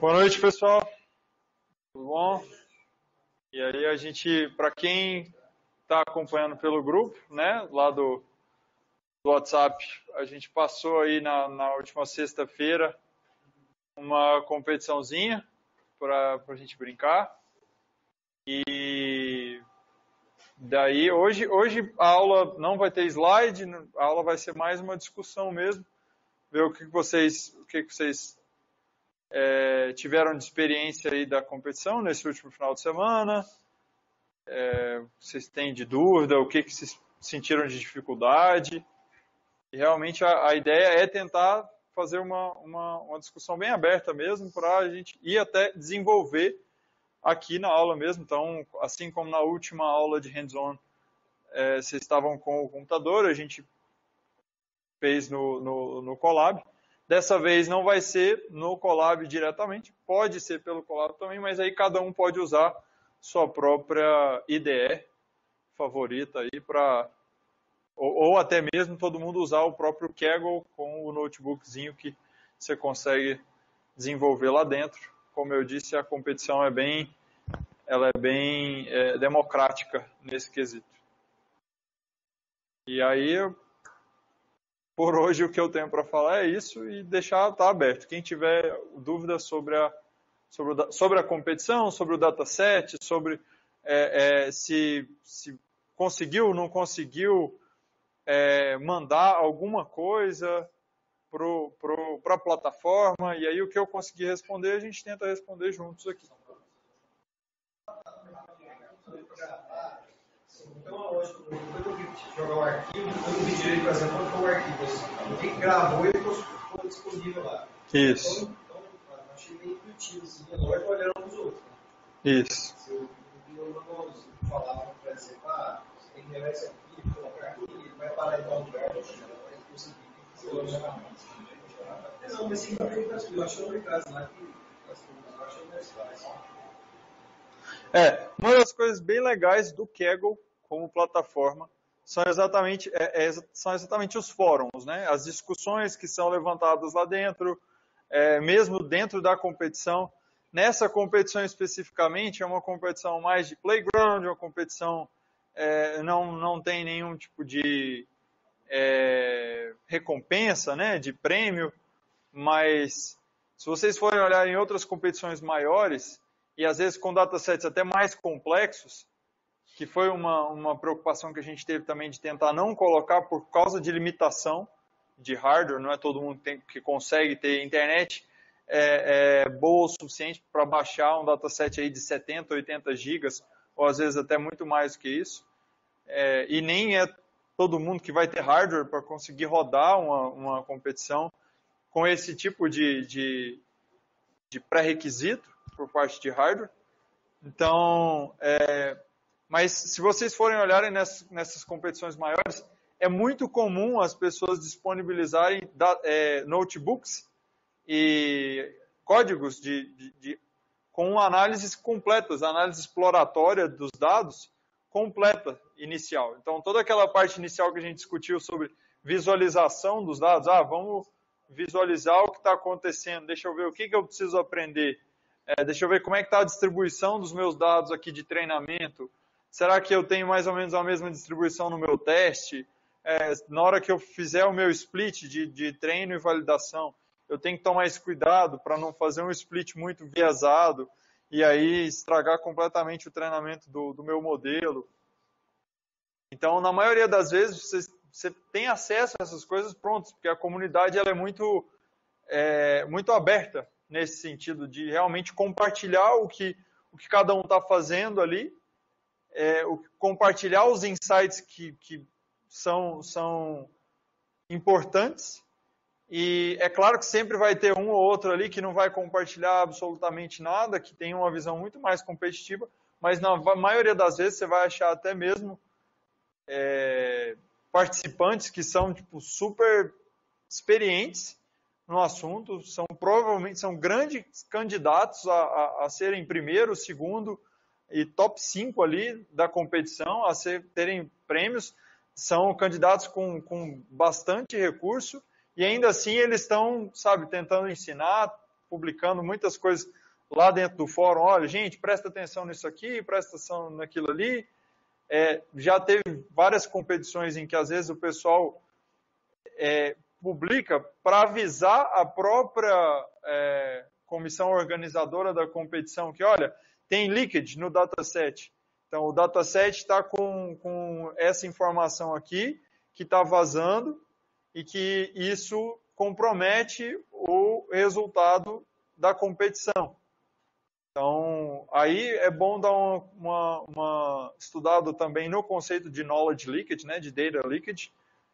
Boa noite, pessoal. Tudo bom? E aí a gente, para quem está acompanhando pelo grupo, né, lá do WhatsApp, a gente passou aí na última sexta-feira uma competiçãozinha para a gente brincar. E daí hoje a aula não vai ter slide, a aula vai ser mais uma discussão mesmo, ver o que vocês tiveram de experiência aí da competição nesse último final de semana, vocês têm de dúvida, o que vocês sentiram de dificuldade. E realmente a ideia é tentar fazer uma discussão bem aberta mesmo, para a gente ir até desenvolver aqui na aula mesmo. Então, assim como na última aula de hands-on, vocês estavam com o computador, a gente fez no Colab. Dessa vez não vai ser no Colab diretamente, pode ser pelo Colab também, mas aí cada um pode usar sua própria IDE favorita aí para ou até mesmo todo mundo usar o próprio Kaggle com o notebookzinho que você consegue desenvolver lá dentro. Como eu disse, a competição é bem democrática nesse quesito. E aí, por hoje, o que eu tenho para falar é isso e deixar aberto. Quem tiver dúvida sobre a competição, sobre o dataset, sobre se conseguiu ou não conseguiu mandar alguma coisa para a plataforma, e aí o que eu conseguir responder, a gente tenta responder juntos aqui. Então, lógico, quando eu vi jogar o arquivo, eu não vi direito, por exemplo, quando foi o arquivo. Alguém gravou e ficou disponível lá. Isso. Então achei bem intuitivo, assim, é lógico, olhando uns outros. Né? Isso. Se eu falava para dizer, você tem que levar isso aqui, colocar aqui, ele vai parar em tal lugar, vai conseguir não, mas sim, eu acho obrigado lá que eu acho mais fácil. Uma das coisas bem legais do Kaggle como plataforma são exatamente os fóruns, né? As discussões que são levantadas lá dentro, mesmo dentro da competição. Nessa competição especificamente, é uma competição mais de playground, uma competição não tem nenhum tipo de recompensa, né, de prêmio, mas se vocês forem olhar em outras competições maiores, e às vezes com datasets até mais complexos, que foi uma preocupação que a gente teve também de tentar não colocar por causa de limitação de hardware, não é todo mundo que consegue ter internet boa o suficiente para baixar um dataset aí de 70, 80 gigas, ou às vezes até muito mais do que isso, e nem é todo mundo que vai ter hardware para conseguir rodar uma competição com esse tipo de pré-requisito por parte de hardware. Então, mas se vocês forem olharem nessas competições maiores, é muito comum as pessoas disponibilizarem notebooks e códigos com análises completas, análise exploratória dos dados completa, inicial. Então, toda aquela parte inicial que a gente discutiu sobre visualização dos dados, vamos visualizar o que está acontecendo, deixa eu ver o que eu preciso aprender, deixa eu ver como é que está a distribuição dos meus dados aqui de treinamento, será que eu tenho mais ou menos a mesma distribuição no meu teste? Na hora que eu fizer o meu split de treino e validação, eu tenho que tomar esse cuidado para não fazer um split muito viesado e aí estragar completamente o treinamento do meu modelo. Então, na maioria das vezes, você tem acesso a essas coisas prontas, porque a comunidade ela é muito aberta nesse sentido de realmente compartilhar o que cada um está fazendo ali, compartilhar os insights que são importantes. E é claro que sempre vai ter um ou outro ali que não vai compartilhar absolutamente nada, que tem uma visão muito mais competitiva, mas na maioria das vezes você vai achar até mesmo participantes que são super experientes no assunto, provavelmente são grandes candidatos a serem primeiro, segundo e top 5 ali da competição, terem prêmios, são candidatos com bastante recurso, e ainda assim eles estão, tentando ensinar, publicando muitas coisas lá dentro do fórum. Olha, gente, presta atenção nisso aqui, presta atenção naquilo ali. Já teve várias competições em que às vezes o pessoal publica para avisar a própria comissão organizadora da competição que, olha, tem leakage no dataset. Então, o dataset está com essa informação aqui, que está vazando, e que isso compromete o resultado da competição. Então, aí é bom dar uma estudada também no conceito de knowledge leakage, né, de data leakage,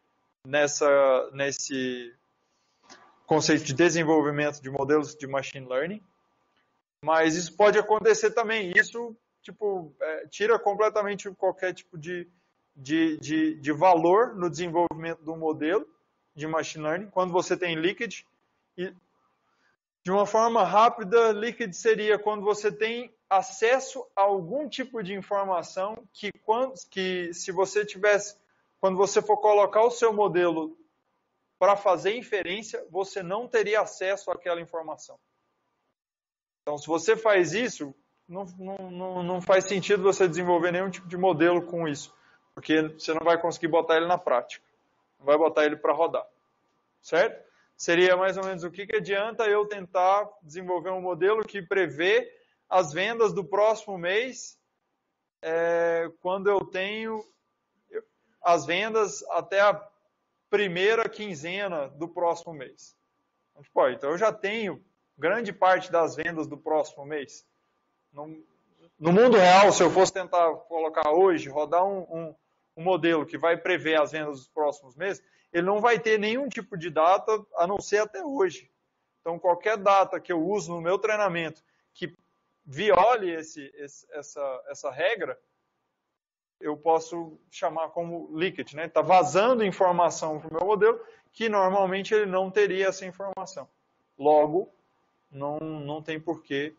nesse conceito de desenvolvimento de modelos de machine learning. Mas isso pode acontecer também. Isso tira completamente qualquer tipo de valor no desenvolvimento do modelo de machine learning. Quando você tem leakage, e de uma forma rápida, leakage seria quando você tem acesso a algum tipo de informação que se você tivesse, quando você for colocar o seu modelo para fazer inferência, você não teria acesso àquela informação. Então, se você faz isso, não faz sentido você desenvolver nenhum tipo de modelo com isso, porque você não vai conseguir botar ele na prática, não vai botar ele para rodar, certo? Seria mais ou menos o que adianta eu tentar desenvolver um modelo que prevê as vendas do próximo mês, quando eu tenho as vendas até a primeira quinzena do próximo mês. Então eu já tenho grande parte das vendas do próximo mês. No mundo real, se eu fosse tentar colocar hoje, rodar um modelo que vai prever as vendas dos próximos meses, ele não vai ter nenhum tipo de data a não ser até hoje. Então, qualquer data que eu uso no meu treinamento que viole essa regra, eu posso chamar como leakage, né? Está vazando informação para o meu modelo que normalmente ele não teria essa informação. Logo, não tem porquê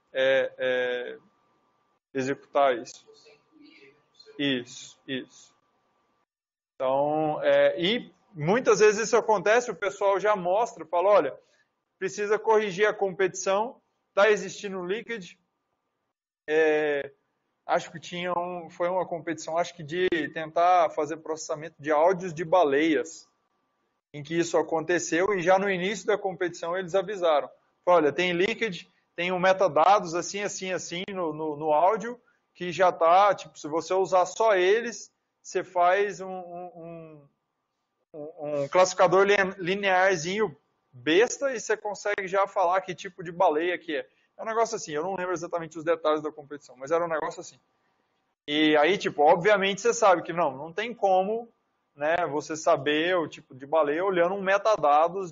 executar isso. Isso. Então, e muitas vezes isso acontece, o pessoal já mostra, fala, olha, precisa corrigir a competição, está existindo leakage. Acho que foi uma competição, acho que de tentar fazer processamento de áudios de baleias, em que isso aconteceu, e já no início da competição eles avisaram. Olha, tem leakage, tem um metadados assim no áudio, que já está, se você usar só eles, você faz um classificador linearzinho besta e você consegue já falar que tipo de baleia que é. É um negócio assim, eu não lembro exatamente os detalhes da competição, mas era um negócio assim. E aí, obviamente você sabe que não tem como, né, você saber o tipo de baleia olhando um metadados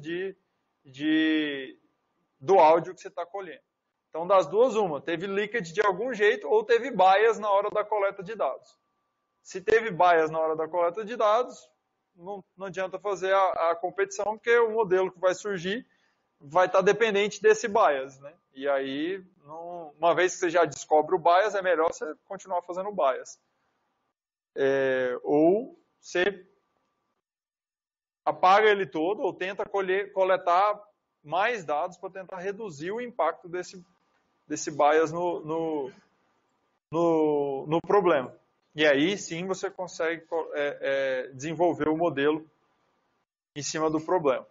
do áudio que você está colhendo. Então, das duas, uma, teve leakage de algum jeito ou teve bias na hora da coleta de dados. Se teve bias na hora da coleta de dados, não adianta fazer a competição, porque o modelo que vai surgir vai estar dependente desse bias, né? E aí, uma vez que você já descobre o bias, é melhor você continuar fazendo o bias. Ou você apaga ele todo, ou tenta coletar mais dados para tentar reduzir o impacto desse bias no problema. E aí sim você consegue desenvolver o modelo em cima do problema.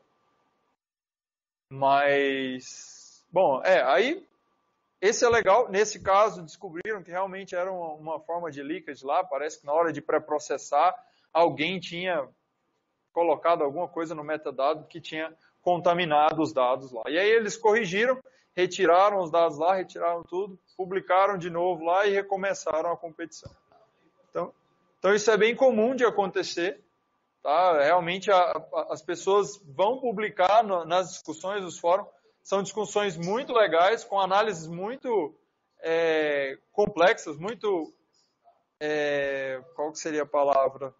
Mas, bom, aí esse é legal. Nesse caso, descobriram que realmente era uma forma de leakage lá. Parece que na hora de pré-processar, alguém tinha colocado alguma coisa no metadado que tinha contaminado os dados lá. E aí eles corrigiram, retiraram os dados lá, retiraram tudo, publicaram de novo lá e recomeçaram a competição. Então isso é bem comum de acontecer. Tá? Realmente as pessoas vão publicar nas discussões dos fóruns. São discussões muito legais, com análises muito complexas, muito... qual que seria a palavra?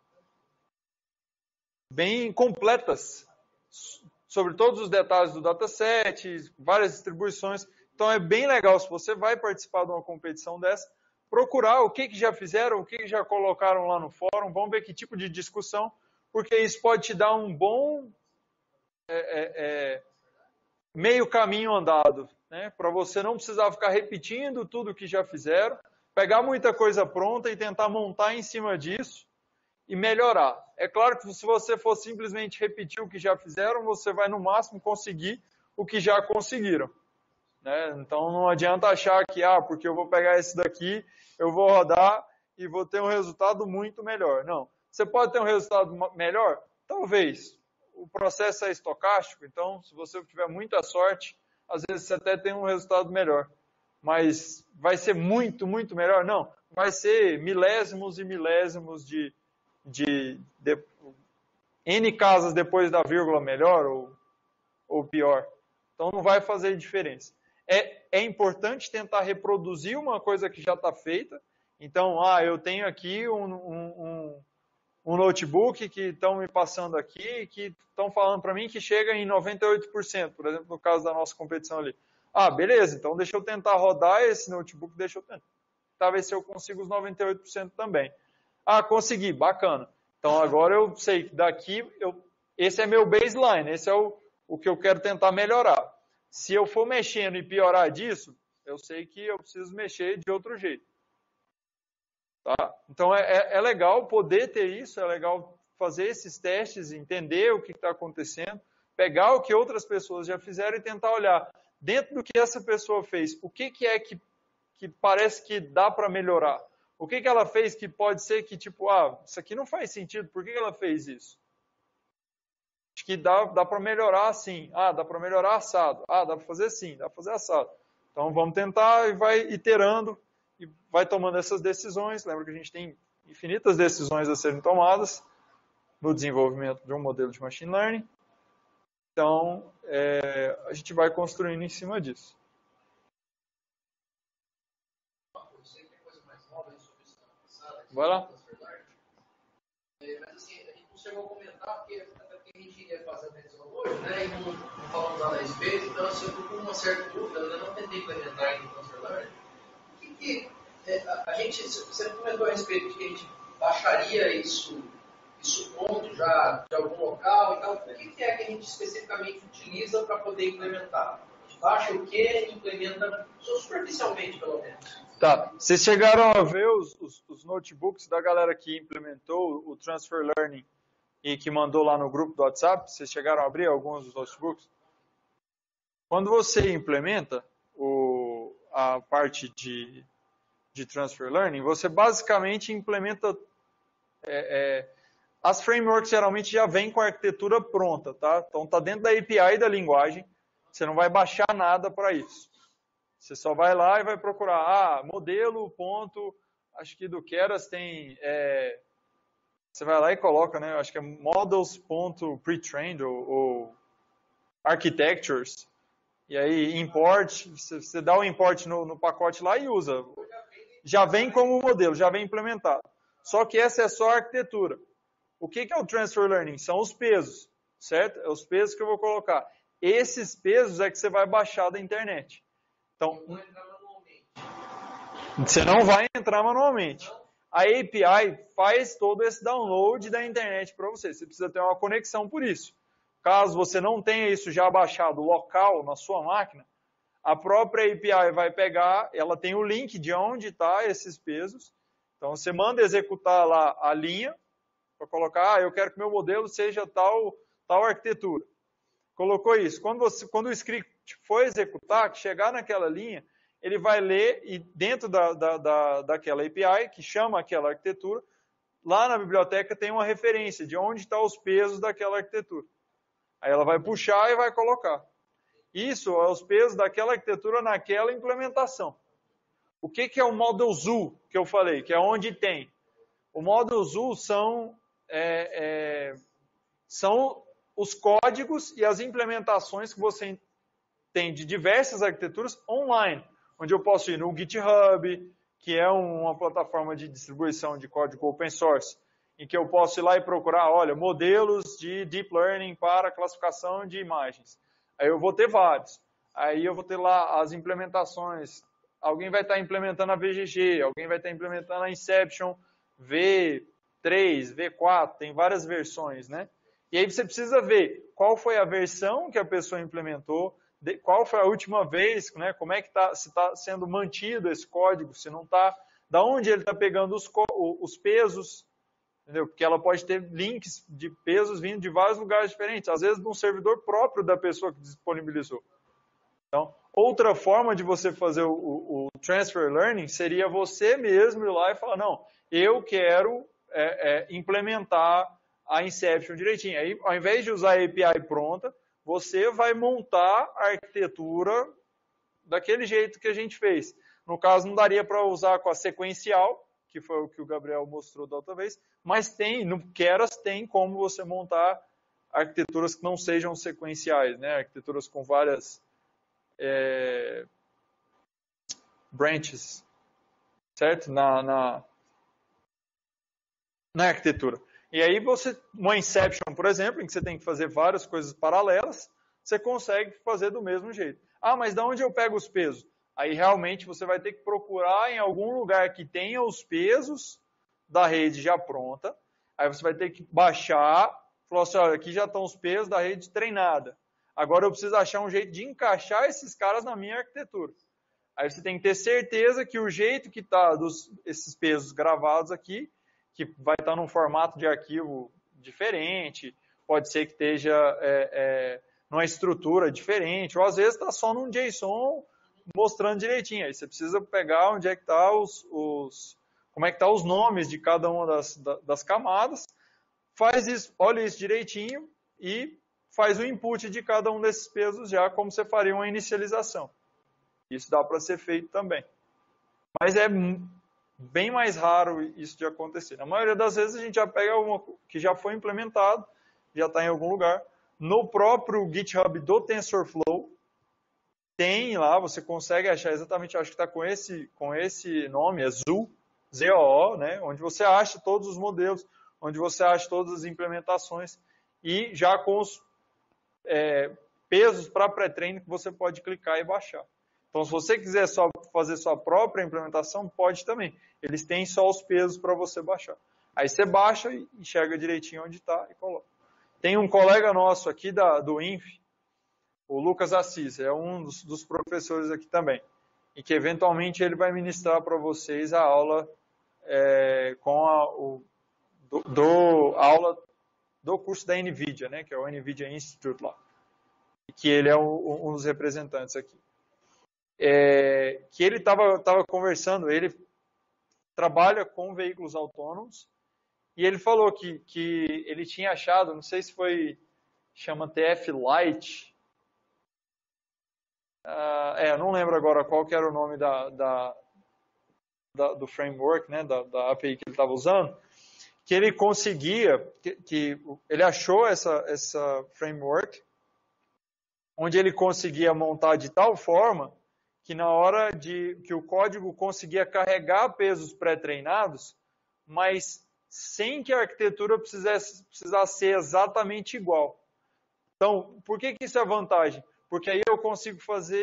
Bem completas, sobre todos os detalhes do dataset, várias distribuições. Então é bem legal, se você vai participar de uma competição dessa, procurar o que já fizeram, o que já colocaram lá no fórum, vamos ver que tipo de discussão, porque isso pode te dar um bom meio caminho andado, né? Para você não precisar ficar repetindo tudo que já fizeram, pegar muita coisa pronta e tentar montar em cima disso e melhorar. É claro que se você for simplesmente repetir o que já fizeram, você vai no máximo conseguir o que já conseguiram, né? Então não adianta achar que, porque eu vou pegar esse daqui, eu vou rodar e vou ter um resultado muito melhor. Não. Você pode ter um resultado melhor? Talvez. O processo é estocástico, então se você tiver muita sorte, às vezes você até tem um resultado melhor. Mas vai ser muito, muito melhor? Não. Vai ser milésimos e milésimos de N casas depois da vírgula melhor ou pior. Então não vai fazer diferença. É importante tentar reproduzir uma coisa que já está feita. Então, eu tenho aqui um notebook que estão me passando aqui, que estão falando para mim que chega em 98%, por exemplo, no caso da nossa competição ali. Beleza, então deixa eu tentar rodar esse notebook, deixa eu tentar ver se eu consigo os 98% também. Consegui, bacana. Então agora eu sei que daqui, esse é meu baseline, esse é o que eu quero tentar melhorar. Se eu for mexendo e piorar disso, eu sei que eu preciso mexer de outro jeito. Tá? Então é legal poder ter isso, é legal fazer esses testes, entender o que está acontecendo, pegar o que outras pessoas já fizeram e tentar olhar dentro do que essa pessoa fez, o que é que parece que dá para melhorar. O que ela fez que pode ser que, tipo, isso aqui não faz sentido, por que ela fez isso? Acho que dá para melhorar assim, dá para melhorar assado, dá para fazer assim, dá para fazer assado. Então vamos tentar e vai iterando e vai tomando essas decisões. Lembra que a gente tem infinitas decisões a serem tomadas no desenvolvimento de um modelo de machine learning. Então, a gente vai construindo em cima disso. Vai lá. Mas assim, a gente não chegou a comentar, porque a gente iria fazer a decisão hoje, né? E não falamos nada a respeito, então assim, eu estou com uma certa dúvida, eu ainda não tentei implementar ainda o transfer learning. O que a gente, você comentou a respeito de que a gente baixaria isso pronto já de algum local e tal. O que é que a gente especificamente utiliza para poder implementar? A gente baixa o que e implementa superficialmente, pelo menos. Tá, vocês chegaram a ver os notebooks da galera que implementou o Transfer Learning e que mandou lá no grupo do WhatsApp? Vocês chegaram a abrir alguns dos notebooks? Quando você implementa a parte de Transfer Learning, você basicamente implementa... as frameworks geralmente já vêm com a arquitetura pronta, tá? Então está dentro da API da linguagem, você não vai baixar nada para isso. Você só vai lá e vai procurar, modelo, ponto, acho que do Keras tem, você vai lá e coloca, né, acho que é models.pretrained ou architectures, e aí import, você dá o import no pacote lá e usa. Já vem como modelo, já vem implementado. Só que essa é só a arquitetura. O que é o Transfer Learning? São os pesos, certo? É os pesos que eu vou colocar. Esses pesos é que você vai baixar da internet. Então, você não vai entrar manualmente. A API faz todo esse download da internet para você. Você precisa ter uma conexão por isso. Caso você não tenha isso já baixado local na sua máquina, a própria API vai pegar, ela tem o link de onde está esses pesos. Então você manda executar lá a linha para colocar, eu quero que meu modelo seja tal arquitetura. Colocou isso. Quando o script for executar, que chegar naquela linha, ele vai ler e dentro daquela API, que chama aquela arquitetura, lá na biblioteca tem uma referência de onde estão os pesos daquela arquitetura. Aí ela vai puxar e vai colocar. Isso é os pesos daquela arquitetura naquela implementação. O que é o Model Zoo que eu falei, que é onde tem? O Model Zoo são os códigos e as implementações que você tem de diversas arquiteturas online, onde eu posso ir no GitHub, que é uma plataforma de distribuição de código open source, em que eu posso ir lá e procurar, modelos de Deep Learning para classificação de imagens. Aí eu vou ter vários. Aí eu vou ter lá as implementações. Alguém vai estar implementando a VGG, alguém vai estar implementando a Inception V3, V4, tem várias versões, né? E aí você precisa ver qual foi a versão que a pessoa implementou, qual foi a última vez, né, como é que se está sendo mantido esse código, se não está, da onde ele está pegando os pesos, entendeu? Porque ela pode ter links de pesos vindo de vários lugares diferentes, às vezes de um servidor próprio da pessoa que disponibilizou. Então, outra forma de você fazer o Transfer Learning seria você mesmo ir lá e falar, não, eu quero implementar a Inception direitinho. Aí, ao invés de usar a API pronta, você vai montar a arquitetura daquele jeito que a gente fez. No caso, não daria para usar com a sequencial, que foi o que o Gabriel mostrou da outra vez, mas no Keras tem como você montar arquiteturas que não sejam sequenciais, né? Arquiteturas com várias branches, certo? Na arquitetura. E aí uma Inception, por exemplo, em que você tem que fazer várias coisas paralelas, você consegue fazer do mesmo jeito. Ah, mas de onde eu pego os pesos? Aí realmente você vai ter que procurar em algum lugar que tenha os pesos da rede já pronta. Aí você vai ter que baixar, falar assim, olha, aqui já estão os pesos da rede treinada. Agora eu preciso achar um jeito de encaixar esses caras na minha arquitetura. Aí você tem que ter certeza que o jeito que está esses pesos gravados aqui, que vai estar num formato de arquivo diferente, pode ser que esteja numa estrutura diferente, ou às vezes está só num JSON mostrando direitinho. Aí você precisa pegar onde é que está como é que está os nomes de cada uma das camadas, faz isso, olha isso direitinho e faz o input de cada um desses pesos já, como você faria uma inicialização. Isso dá para ser feito também. Mas é bem mais raro isso de acontecer. Na maioria das vezes a gente já pega uma que já foi implementado, já está em algum lugar. No próprio GitHub do TensorFlow, tem lá, você consegue achar exatamente, acho que está com esse nome, é Zoo, Z-O-O, né? Onde você acha todos os modelos, onde você acha todas as implementações e já com os pesos para pré-treino que você pode clicar e baixar. Então, se você quiser só fazer sua própria implementação, pode também. Eles têm só os pesos para você baixar. Aí você baixa e enxerga direitinho onde está e coloca. Tem um colega nosso aqui do INF, o Lucas Assis, é um dos professores aqui também, e que eventualmente ele vai ministrar para vocês a aula com a aula do curso da NVIDIA, né, que é o NVIDIA Institute lá, e que ele é um dos representantes aqui. Que ele estava conversando, ele trabalha com veículos autônomos, e ele falou que ele tinha achado, não sei se chama TF Lite, não lembro agora qual que era o nome do framework, né, da API que ele estava usando, que ele conseguia, que ele achou essa framework, onde ele conseguia montar de tal forma que na hora que o código conseguia carregar pesos pré-treinados, mas sem que a arquitetura precisasse ser exatamente igual. Então, por que isso é vantagem? Porque aí eu consigo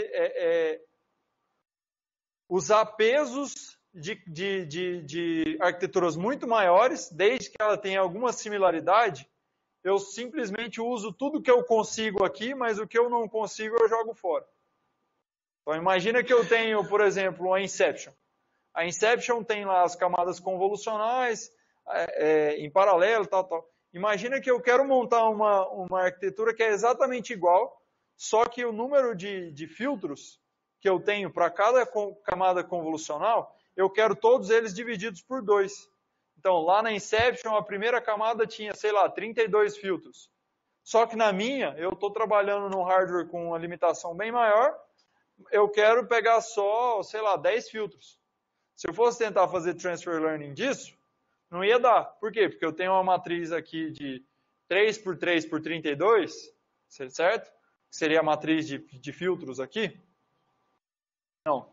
usar pesos de arquiteturas muito maiores, desde que ela tenha alguma similaridade, eu simplesmente uso tudo que eu consigo aqui, mas o que eu não consigo eu jogo fora. Então imagina que eu tenho, por exemplo, a Inception. A Inception tem lá as camadas convolucionais, em paralelo, tal. Imagina que eu quero montar uma arquitetura que é exatamente igual, só que o número de filtros que eu tenho para cada camada convolucional, eu quero todos eles divididos por 2. Então, lá na Inception, a primeira camada tinha, 32 filtros. Só que na minha, eu estou trabalhando num hardware com uma limitação bem maior, eu quero pegar só, 10 filtros. Se eu fosse tentar fazer transfer learning disso, não ia dar. Por quê? Porque eu tenho uma matriz aqui de 3 por 3 por 32, certo? Que seria a matriz de filtros aqui. Não.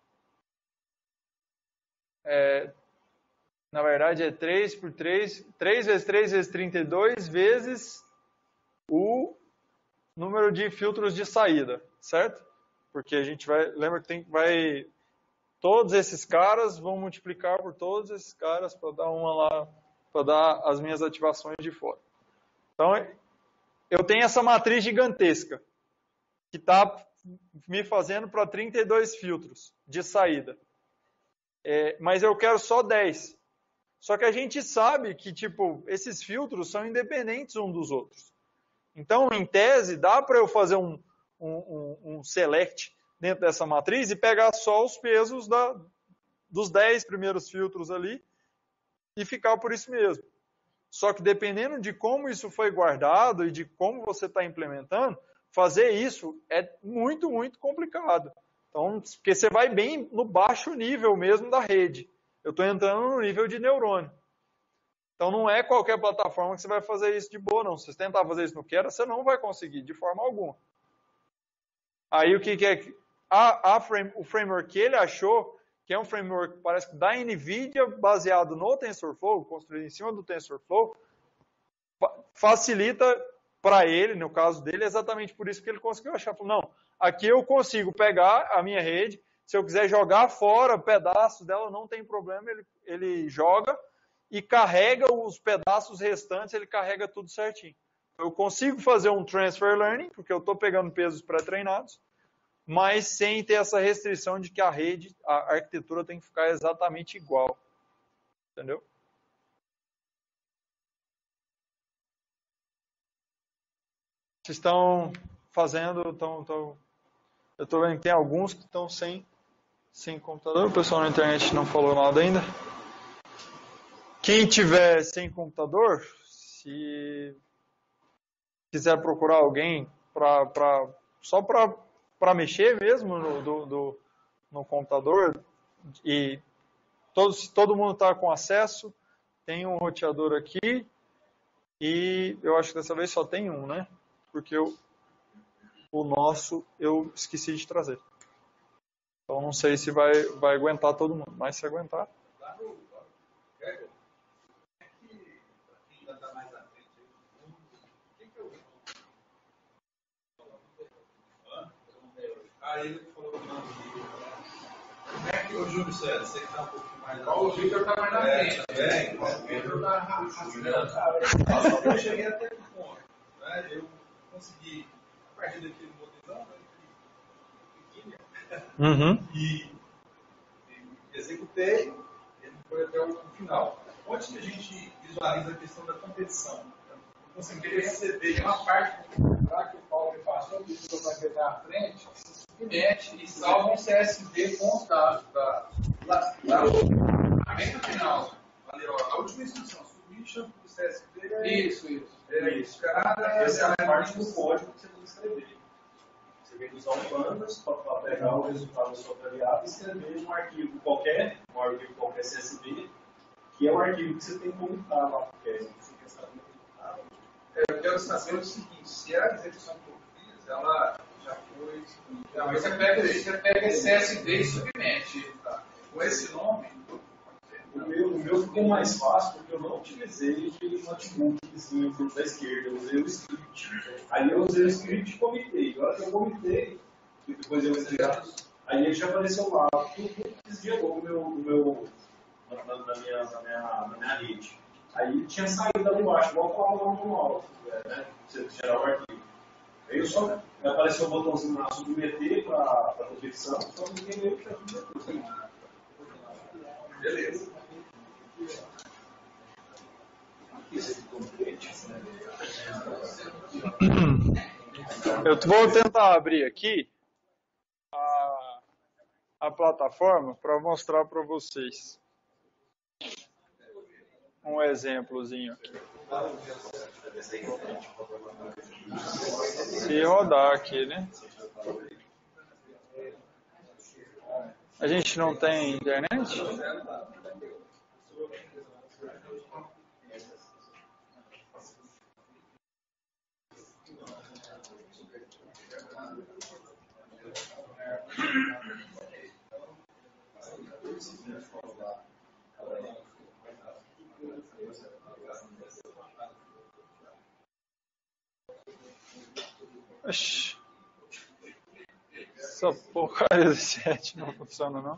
Na verdade é 3 por 3, 3 vezes 3 vezes 32 vezes o número de filtros de saída, certo? Porque a gente lembra que todos esses caras vão multiplicar por todos esses caras para dar uma lá, para dar as minhas ativações de fora. Então, eu tenho essa matriz gigantesca que está me fazendo para 32 filtros de saída. Mas eu quero só 10. Só que a gente sabe que, tipo, esses filtros são independentes uns dos outros. Então, em tese, dá para eu fazer um select dentro dessa matriz e pegar só os pesos dos 10 primeiros filtros ali e ficar por isso mesmo. Só que dependendo de como isso foi guardado e de como você está implementando, fazer isso é muito, muito complicado. Então, porque você vai bem no baixo nível mesmo da rede. Eu estou entrando no nível de neurônio. Então, não é qualquer plataforma que você vai fazer isso de boa, não. Se você tentar fazer isso no Keras, você não vai conseguir, de forma alguma. Aí, o que é? O framework que ele achou, que é um framework, parece que da NVIDIA, baseado no TensorFlow, construído em cima do TensorFlow, facilita para ele, no caso dele, é exatamente por isso que ele conseguiu achar. Falou, não, aqui eu consigo pegar a minha rede, se eu quiser jogar fora pedaços dela, não tem problema, ele joga e carrega os pedaços restantes, ele carrega tudo certinho. Eu consigo fazer um transfer learning, porque eu estou pegando pesos pré-treinados, mas sem ter essa restrição de que a rede, a arquitetura tem que ficar exatamente igual. Entendeu? Vocês estão fazendo, eu estou vendo que tem alguns que estão sem computador. O pessoal na internet não falou nada ainda. Quem tiver sem computador, se quiser procurar alguém só para mexer mesmo no computador, e todo mundo está com acesso, tem um roteador aqui, e eu acho que dessa vez só tem um, né? Porque o nosso eu esqueci de trazer. Então não sei se vai aguentar todo mundo, mas se aguentar. Aí ele falou que não. Como é que o Júlio César, você que está um pouquinho mais na frente? O Victor está mais na frente. O Victor está rasgando. Eu cheguei até no ponto. Né? Eu consegui, a partir daquele botão, e executei, ele foi até o final. Onde que a gente visualiza a questão da competição? Eu consegui perceber uma parte que o Paulo me passou, que o vai ver na frente, se submete e salva um CSV com os dados bem no final. Valeu, a última instrução, submission do CSV. Isso. Essa é a parte do código que você tem que escrever. Você tem que usar o Pandas para pegar o resultado da sua variável e escrever um arquivo qualquer CSV, que é o arquivo que você tem que comutar lá, porque aí você quer saber o resultado. Eu quero saber o seguinte, se a execução que eu fiz, ela já foi... Não, mas você pega esse CSV e submete. Tá. Com esse nome... O meu ficou mais fácil porque eu não utilizei aquele notebookzinho da esquerda, eu usei o script. Aí eu usei o script e comitei. Agora que eu comitei, e depois eu entrei, aí ele já apareceu lá, tudo desviou na minha rede. Aí tinha saído lá embaixo, igual eu falava no manual, né? Você gerar o arquivo. Aí só apareceu o botãozinho lá, submeter para a competição, só ninguém veio que já submeteu. Beleza. Eu vou tentar abrir aqui a plataforma para mostrar para vocês um exemplozinho aqui. Se rodar aqui, né? A gente não tem internet? Oxi. Essa porcaria desse chat não funciona, não?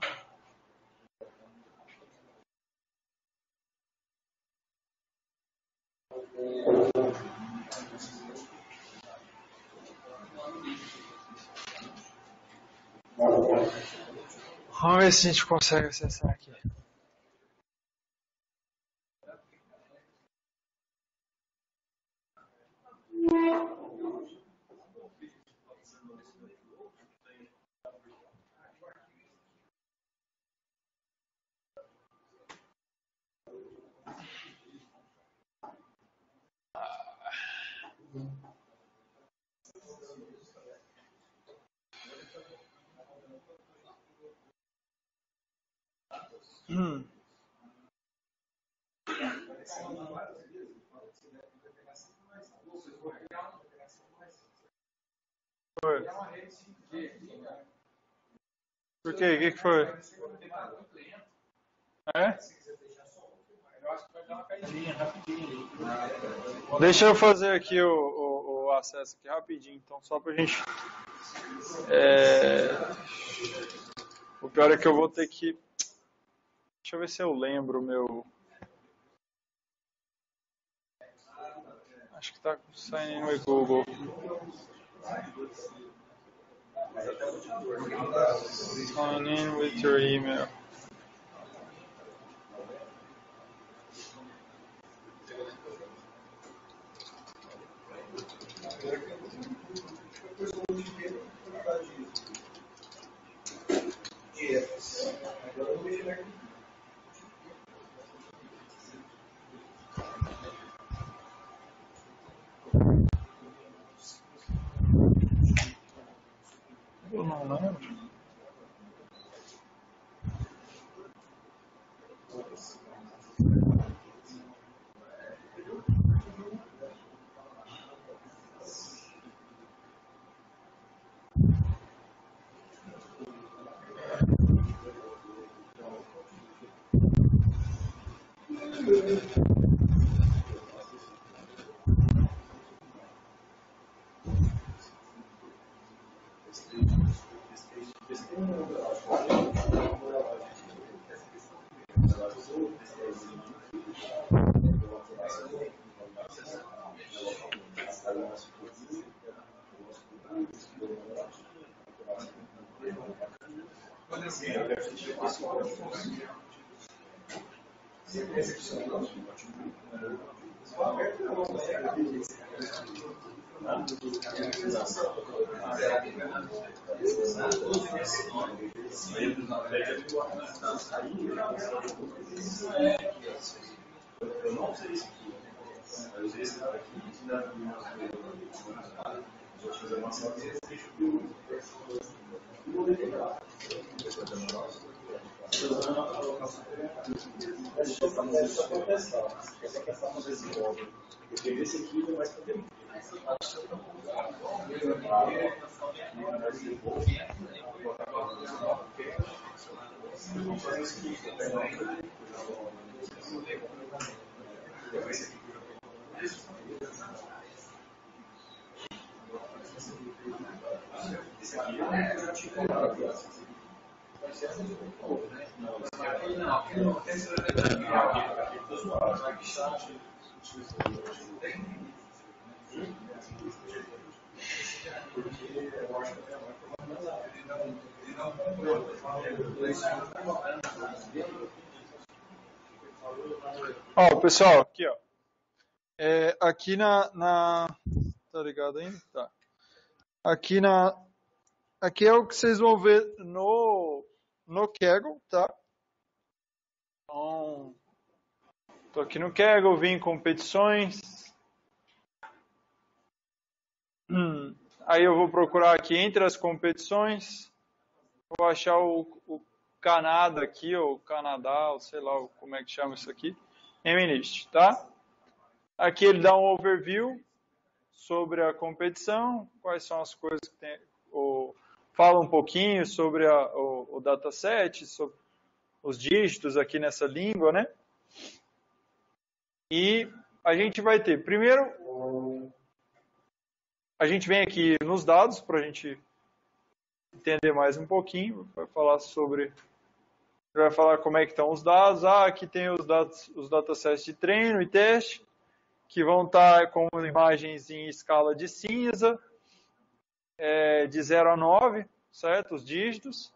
Vamos ver se a gente consegue acessar aqui. Foi. Por quê? O que foi? É? Deixa eu fazer aqui o acesso aqui rapidinho, então, só pra gente... O pior é que eu vou ter que... Deixa eu ver se eu lembro o meu... Acho que tá com sign in with Google. Sign in with your email. Eu não lembro. Ó, pessoal, aqui, ó. Aqui tá ligado ainda? Tá. Aqui é o que vocês vão ver no Kaggle, tá? Então, tô aqui no Kaggle, vim em competições. Aí eu vou procurar aqui entre as competições. Vou achar o Canadá aqui, ou Canadá, ou sei lá como é que chama isso aqui. MNIST, tá? Aqui ele dá um overview sobre a competição, quais são as coisas que tem, fala um pouquinho sobre o dataset, sobre os dígitos aqui nessa língua, né? E a gente vai ter, primeiro, a gente vem aqui nos dados para a gente entender mais um pouquinho, vai falar como é que estão os dados. Aqui tem os datasets de treino e teste, que vão estar com imagens em escala de cinza, de 0 a 9, certo? Os dígitos.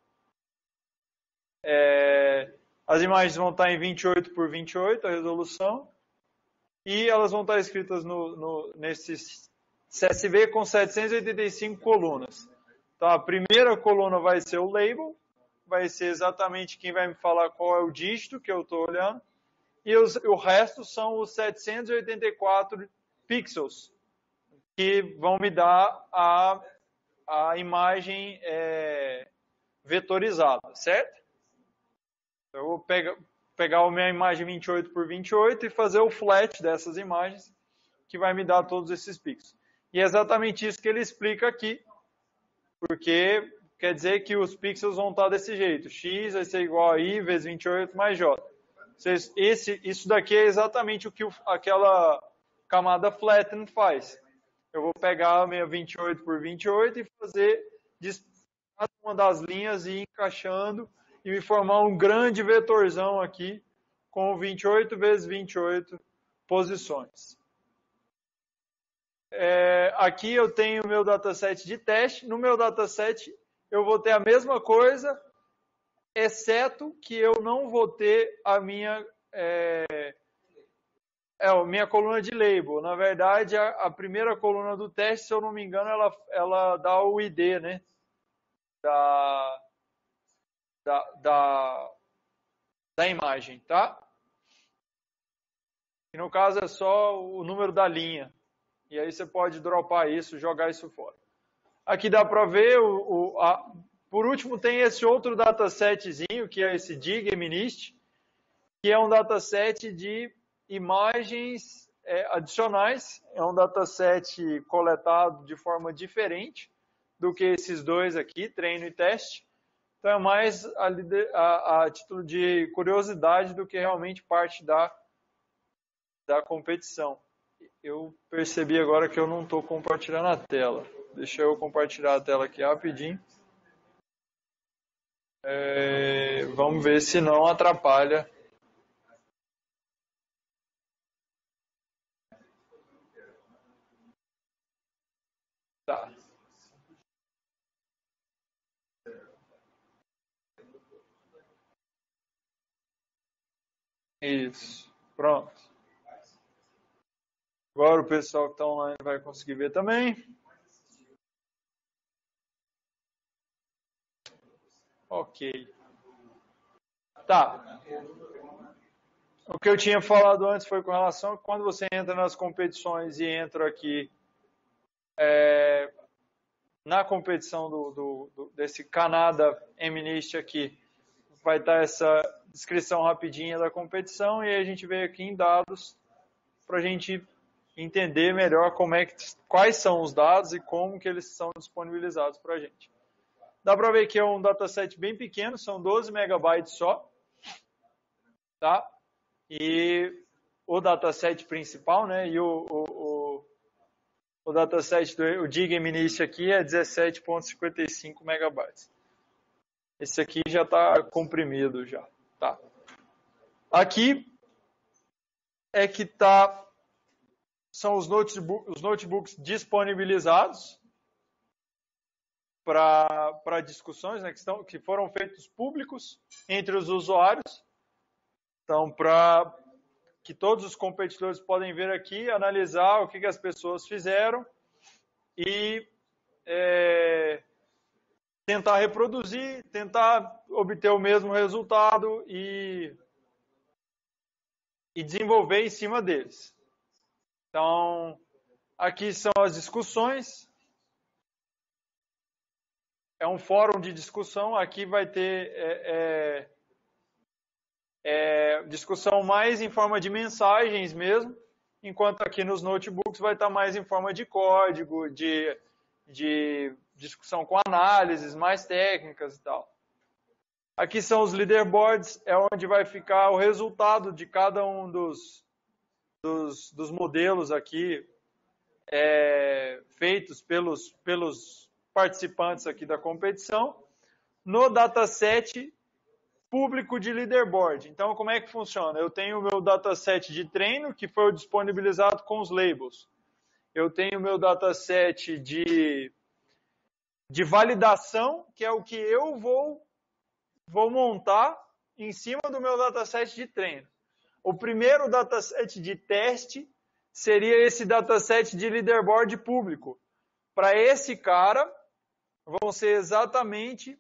As imagens vão estar em 28 por 28, a resolução. E elas vão estar escritas nesse CSV com 785 colunas. Então, a primeira coluna vai ser o label, vai ser exatamente quem vai me falar qual é o dígito que eu estou olhando. E o resto são os 784 pixels, que vão me dar a imagem vetorizada, certo? Eu vou pegar a minha imagem 28 por 28 e fazer o flat dessas imagens, que vai me dar todos esses pixels. E é exatamente isso que ele explica aqui, porque quer dizer que os pixels vão estar desse jeito. X vai ser igual a I vezes 28 mais J. Isso daqui é exatamente o que aquela camada flatten faz. Eu vou pegar a minha 28 por 28 e fazer uma das linhas e ir encaixando e me formar um grande vetorzão aqui com 28 vezes 28 posições. Aqui eu tenho o meu dataset de teste. No meu dataset eu vou ter a mesma coisa, exceto que eu não vou ter a minha coluna de label. Na verdade, a primeira coluna do teste, se eu não me engano, ela dá o ID, né? Da imagem, tá? E no caso é só o número da linha. E aí você pode dropar isso, jogar isso fora. Aqui dá para ver, por último tem esse outro datasetzinho, que é esse DigMinist, que é um dataset de imagens adicionais. É um dataset coletado de forma diferente do que esses dois aqui, treino e teste. Então é mais a título de curiosidade do que realmente parte da competição. Eu percebi agora que eu não estou compartilhando a tela. Deixa eu compartilhar a tela aqui rapidinho. Vamos ver se não atrapalha. Tá. Isso. Pronto. Agora o pessoal que está online vai conseguir ver também. Ok. Tá. O que eu tinha falado antes foi com relação a quando você entra nas competições e entra aqui na competição desse Canada MNIST aqui, vai estar essa descrição rapidinha da competição e aí a gente veio aqui em dados para a gente entender melhor quais são os dados e como que eles são disponibilizados para a gente. Dá para ver que é um dataset bem pequeno, são 12 megabytes só, tá? E o dataset principal, né? E o dataset do DigMinist aqui é 17.55 megabytes. Esse aqui já está comprimido já, tá? Aqui é que são os notebooks disponibilizados para discussões, né, que foram feitos públicos entre os usuários. Então, para que todos os competidores podem ver aqui, analisar o que as pessoas fizeram e tentar reproduzir, tentar obter o mesmo resultado e desenvolver em cima deles. Então, aqui são as discussões. É um fórum de discussão. Aqui vai ter discussão mais em forma de mensagens mesmo, enquanto aqui nos notebooks vai estar mais em forma de código, de discussão com análises mais técnicas e tal. Aqui são os leaderboards, é onde vai ficar o resultado de cada um dos modelos aqui feitos pelos participantes aqui da competição no dataset público de leaderboard. Então, como é que funciona? Eu tenho o meu dataset de treino, que foi disponibilizado com os labels. Eu tenho o meu dataset de de validação, que é o que eu vou montar em cima do meu dataset de treino. O primeiro dataset de teste seria esse dataset de leaderboard público. Para esse cara, vão ser exatamente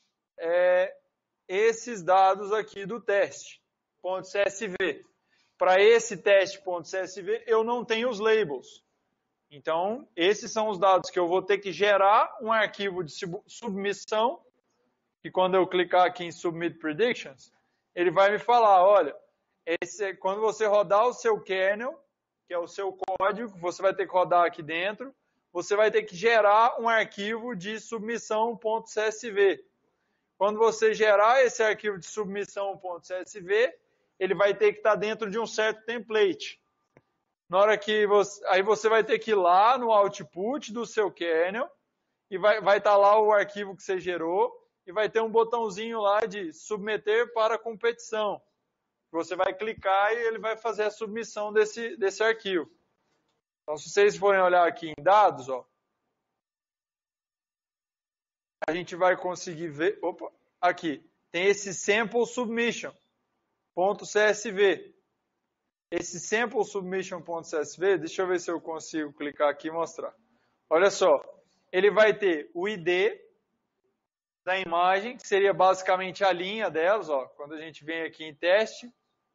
esses dados aqui do teste, .csv. Para esse teste.csv, eu não tenho os labels. Então, esses são os dados que eu vou ter que gerar um arquivo de submissão, que quando eu clicar aqui em Submit Predictions, ele vai me falar, olha, quando você rodar o seu kernel, que é o seu código, você vai ter que rodar aqui dentro, você vai ter que gerar um arquivo de submissão.csv. Quando você gerar esse arquivo de submissão.csv, ele vai ter que estar dentro de um certo template. Na hora que aí você vai ter que ir lá no output do seu kernel e vai estar lá o arquivo que você gerou e vai ter um botãozinho lá de submeter para competição. Você vai clicar e ele vai fazer a submissão desse arquivo. Então, se vocês forem olhar aqui em dados, ó, a gente vai conseguir ver, aqui, tem esse sample submission.csv. Esse sample submission.csv, deixa eu ver se eu consigo clicar aqui e mostrar. Olha só, ele vai ter o ID da imagem, que seria basicamente a linha delas, ó, quando a gente vem aqui em teste.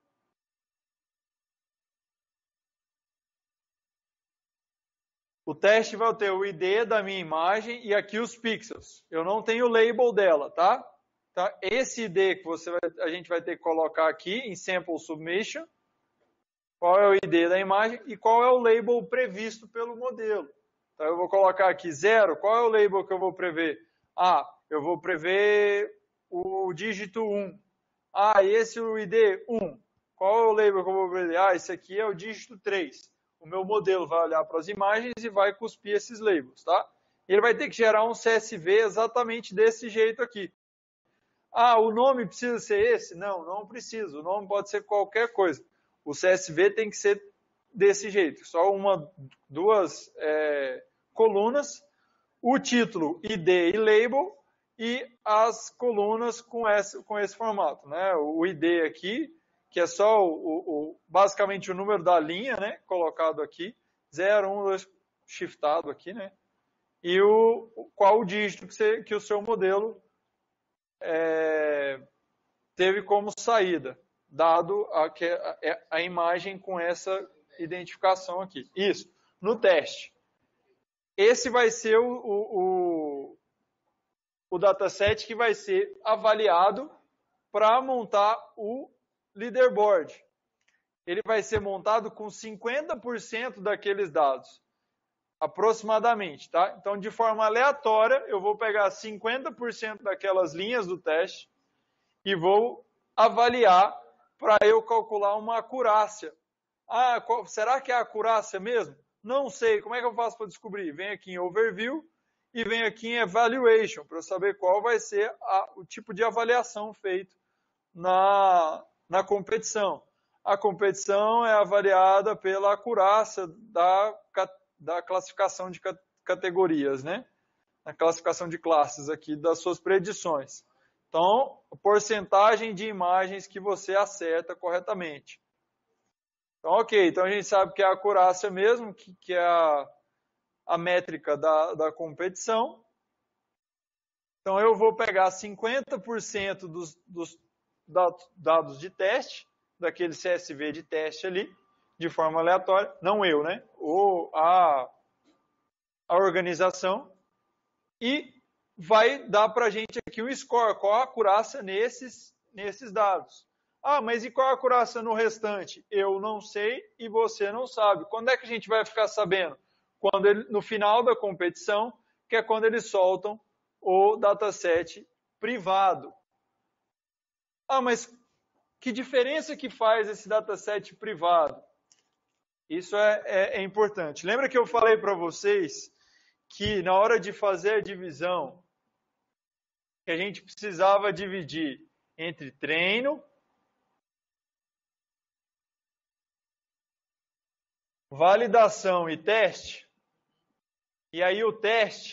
O teste vai ter o ID da minha imagem e aqui os pixels. Eu não tenho o label dela, tá? Então, esse ID que a gente vai ter que colocar aqui em sample submission, qual é o ID da imagem e qual é o label previsto pelo modelo. Então, eu vou colocar aqui 0, qual é o label que eu vou prever? Ah, eu vou prever o dígito 1. Ah, esse é o ID 1. Qual é o label que eu vou prever? Ah, esse aqui é o dígito 3. O meu modelo vai olhar para as imagens e vai cuspir esses labels, tá? E ele vai ter que gerar um CSV exatamente desse jeito aqui. Ah, o nome precisa ser esse? Não, não precisa. O nome pode ser qualquer coisa. O CSV tem que ser desse jeito. Só duas colunas, o título, ID e label, e as colunas com esse formato, né? O ID aqui, que é só basicamente o número da linha, né? Colocado aqui, 0, 1, 2, shiftado aqui, né? E qual o dígito que o seu modelo teve como saída, dado a imagem com essa identificação aqui. Isso, no teste. Esse vai ser o dataset que vai ser avaliado para montar o leaderboard. Ele vai ser montado com 50% daqueles dados, aproximadamente, tá? Então, de forma aleatória, eu vou pegar 50% daquelas linhas do teste e vou avaliar para eu calcular uma acurácia. Ah, será que é a acurácia mesmo? Não sei. Como é que eu faço para descobrir? Vem aqui em Overview e vem aqui em Evaluation, para eu saber qual vai ser o tipo de avaliação feito na competição. A competição é avaliada pela acurácia da classificação de categorias, né? Na classificação de classes aqui, das suas predições. Então, a porcentagem de imagens que você acerta corretamente. Então, ok. Então, a gente sabe que é a acurácia mesmo, que é a métrica da competição. Então, eu vou pegar 50% dos dados de teste, daquele CSV de teste ali, de forma aleatória. Não eu, né? Ou a organização. E vai dar para a gente aqui um score, qual a acurácia nesses dados. Ah, mas e qual a acurácia no restante? Eu não sei e você não sabe. Quando é que a gente vai ficar sabendo? No final da competição, que é quando eles soltam o dataset privado. Ah, mas que diferença que faz esse dataset privado? Isso é importante. Lembra que eu falei para vocês que na hora de fazer a divisão, que a gente precisava dividir entre treino, validação e teste? E aí o teste,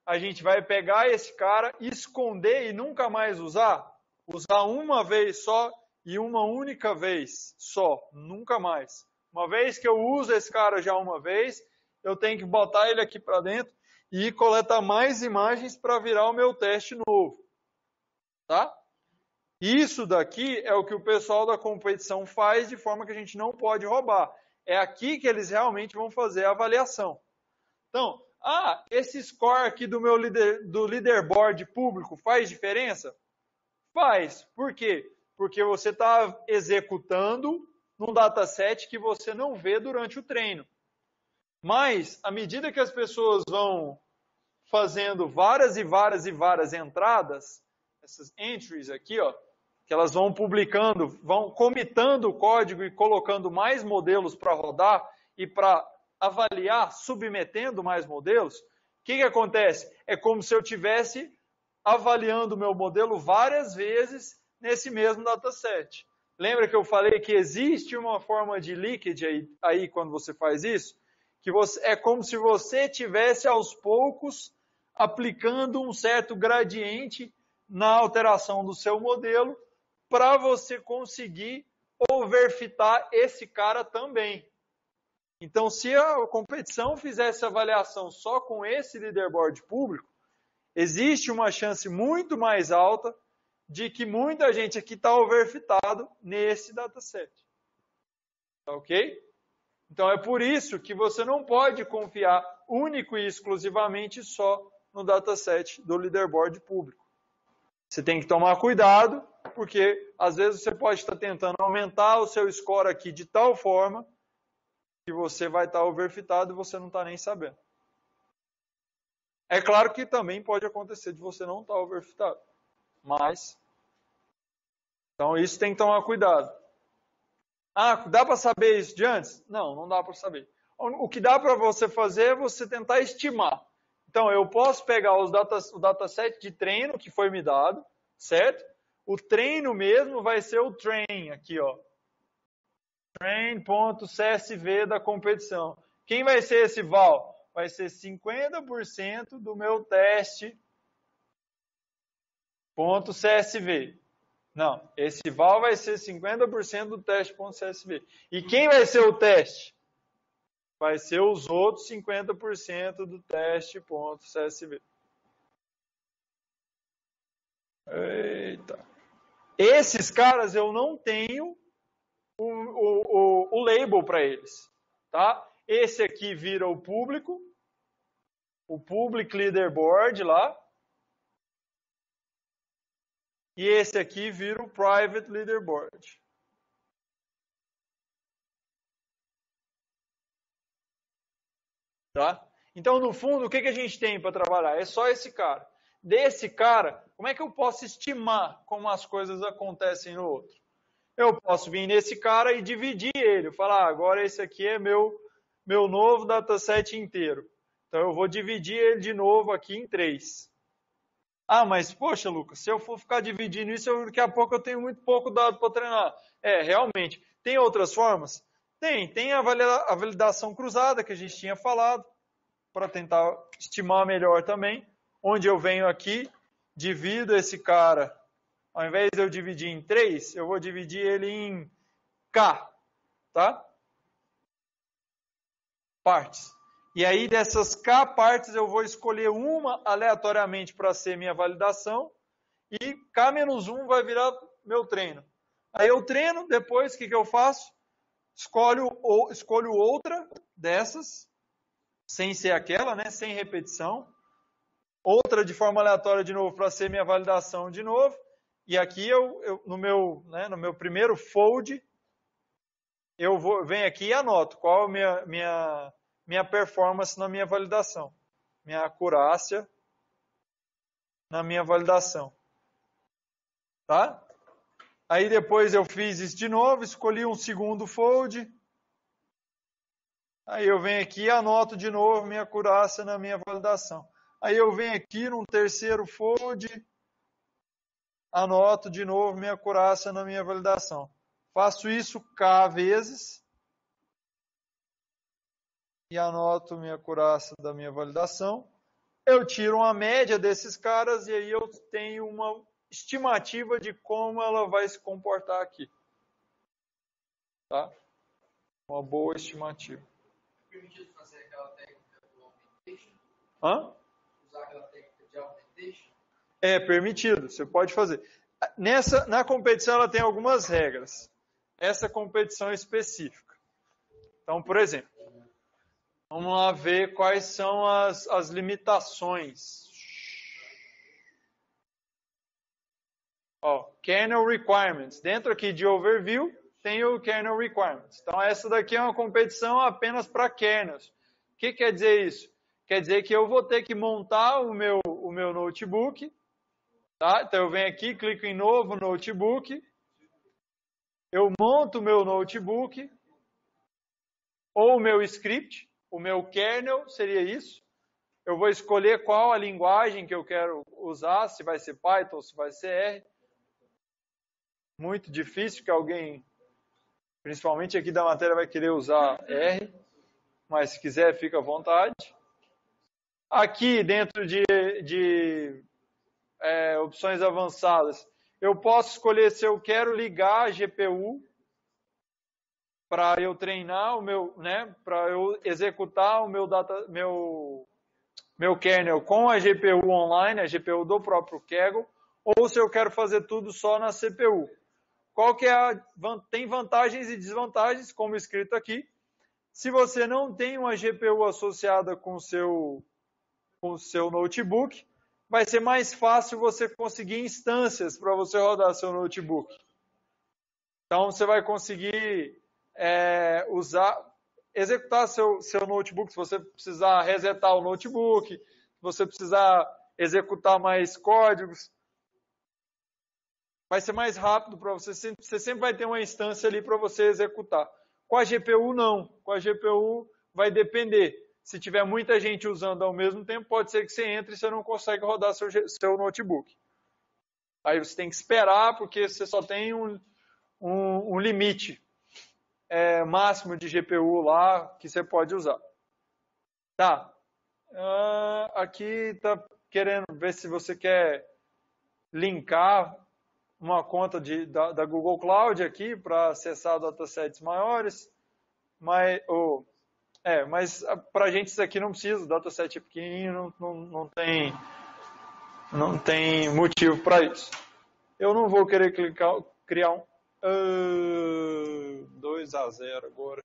a gente vai pegar esse cara, esconder e nunca mais usar? Usar uma vez só e uma única vez só, nunca mais. Uma vez que eu uso esse cara já uma vez, eu tenho que botar ele aqui para dentro e coletar mais imagens para virar o meu teste novo. Tá? Isso daqui é o que o pessoal da competição faz de forma que a gente não pode roubar. É aqui que eles realmente vão fazer a avaliação. Então, esse score aqui do meu do leaderboard público faz diferença? Faz. Por quê? Porque você está executando num dataset que você não vê durante o treino. Mas, à medida que as pessoas vão fazendo várias e várias e várias entradas, essas entries aqui, ó, que elas vão publicando, vão comitando o código e colocando mais modelos para rodar e para avaliar, submetendo mais modelos, o que acontece? É como se eu estivesse avaliando o meu modelo várias vezes nesse mesmo dataset. Lembra que eu falei que existe uma forma de leakage aí quando você faz isso? Que é como se você estivesse aos poucos aplicando um certo gradiente na alteração do seu modelo para você conseguir overfitar esse cara também. Então, se a competição fizesse avaliação só com esse leaderboard público, existe uma chance muito mais alta de que muita gente aqui está overfitado nesse dataset. Tá ok? Então, é por isso que você não pode confiar único e exclusivamente só no dataset do leaderboard público. Você tem que tomar cuidado, porque às vezes você pode estar tentando aumentar o seu score aqui de tal forma que você vai estar overfitado e você não está nem sabendo. É claro que também pode acontecer de você não estar overfitado. Mas, então isso tem que tomar cuidado. Dá para saber isso de antes? Não, não dá para saber. O que dá para você fazer é você tentar estimar. Então, eu posso pegar o dataset de treino que foi me dado, certo? O treino mesmo vai ser o train aqui, ó. Train.csv da competição. Quem vai ser esse val? Vai ser 50% do meu teste.csv. Não, esse val vai ser 50% do teste.csv. E quem vai ser o teste? Vai ser os outros 50% do teste.csv. Eita. Esses caras eu não tenho o label para eles. Tá? Esse aqui vira o público, o public leaderboard lá. E esse aqui vira o private leaderboard. Tá? Então, no fundo, o que a gente tem para trabalhar? É só esse cara. Desse cara, como é que eu posso estimar como as coisas acontecem no outro? Eu posso vir nesse cara e dividir ele. Falar, agora esse aqui é meu novo dataset inteiro. Então, eu vou dividir ele de novo aqui em 3. Mas, poxa, Lucas, se eu for ficar dividindo isso, daqui a pouco eu tenho muito pouco dado para treinar. Realmente. Tem outras formas? Tem a validação cruzada que a gente tinha falado, para tentar estimar melhor também, onde eu venho aqui, divido esse cara, ao invés de eu dividir em 3, eu vou dividir ele em K, tá? Partes. E aí dessas K partes eu vou escolher uma aleatoriamente para ser minha validação, e K-1 vai virar meu treino. Aí eu treino, depois o que eu faço? Escolho outra dessas, sem ser aquela, né? Sem repetição. Outra de forma aleatória de novo para ser minha validação de novo. E aqui no meu primeiro fold, eu venho aqui e anoto qual é a minha performance na minha validação. Minha acurácia na minha validação. Tá? Aí depois eu fiz isso de novo, escolhi um segundo fold. Aí eu venho aqui e anoto de novo minha acurácia na minha validação. Aí eu venho aqui num terceiro fold, anoto de novo minha acurácia na minha validação. Faço isso K vezes e anoto minha acurácia da minha validação. eu tiro uma média desses caras e aí eu tenho uma estimativa de como ela vai se comportar aqui. Tá? Uma boa estimativa. É permitido fazer aquela técnica do augmentation? Hã? Usar aquela técnica de augmentation? É permitido, você pode fazer. Na competição ela tem algumas regras. Essa competição específica. Então, por exemplo, vamos lá ver quais são as limitações. Ó, kernel requirements. Dentro aqui de overview, tem o kernel requirements. Então, essa daqui é uma competição apenas para kernels. O que quer dizer isso? Quer dizer que eu vou ter que montar o meu notebook. Tá? Então, eu venho aqui, clico em novo notebook. Eu monto o meu notebook. Ou o meu script. O meu kernel seria isso. Eu vou escolher qual a linguagem que eu quero usar. Se vai ser Python, se vai ser R. Muito difícil que alguém, principalmente aqui da matéria, vai querer usar R, mas se quiser, fica à vontade. Aqui, dentro de opções avançadas, eu posso escolher se eu quero ligar a GPU para eu treinar o meu, né, para eu executar o meu kernel com a GPU online, a GPU do próprio Kaggle, ou se eu quero fazer tudo só na CPU. Qual que tem vantagens e desvantagens, como escrito aqui. Se você não tem uma GPU associada com o seu notebook, vai ser mais fácil você conseguir instâncias para você rodar seu notebook. Então, você vai conseguir executar seu notebook, se você precisar resetar o notebook, se você precisar executar mais códigos, vai ser mais rápido para você. Você sempre vai ter uma instância ali para você executar. Com a GPU, não. Com a GPU, vai depender. Se tiver muita gente usando ao mesmo tempo, pode ser que você entre e você não consegue rodar seu notebook. Aí você tem que esperar, porque você só tem um limite máximo de GPU lá que você pode usar. Tá. Aqui está querendo ver se você quer linkar uma conta da Google Cloud aqui para acessar datasets maiores, mas para a gente isso aqui não precisa, o dataset é pequenininho, não tem motivo para isso. Eu não vou querer criar um 2-0 agora.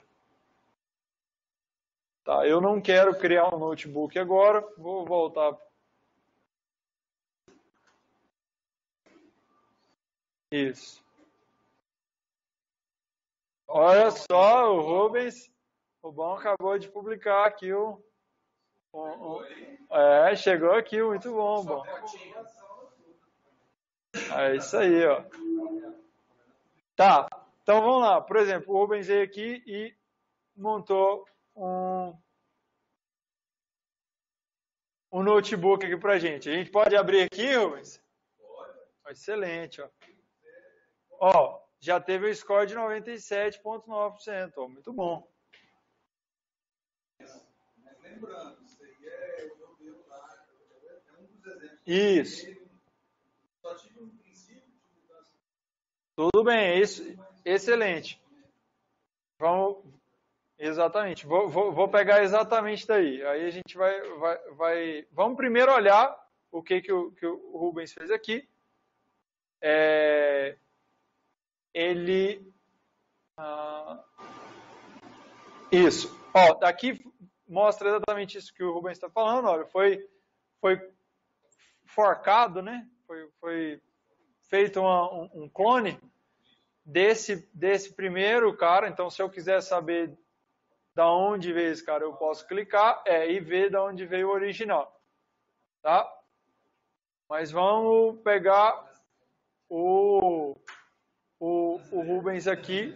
Tá, eu não quero criar um notebook agora, vou voltar. Isso. Olha só, o Rubens, o Bom acabou de publicar aqui chegou aqui, muito bom, Bom. É isso aí, ó. Tá, então vamos lá. Por exemplo, o Rubens veio aqui e montou um notebook aqui pra gente. A gente pode abrir aqui, Rubens? Pode. Excelente, ó. Ó, já teve o score de 97,9%, ó, muito bom. Mas lembrando, isso aí é o modelo lá, é um dos exemplos. Isso. Só tive um princípio de mudança. Tudo bem, isso, excelente. Exatamente, vou pegar exatamente daí. Aí a gente vai vamos primeiro olhar o que o Rubens fez aqui. Isso. Ó, aqui mostra exatamente isso que o Rubens está falando. Olha, foi forcado, né? Foi feito um clone desse primeiro cara. Então, se eu quiser saber da onde veio esse cara, eu posso clicar e ver da onde veio o original. Tá? Mas vamos pegar o Rubens aqui.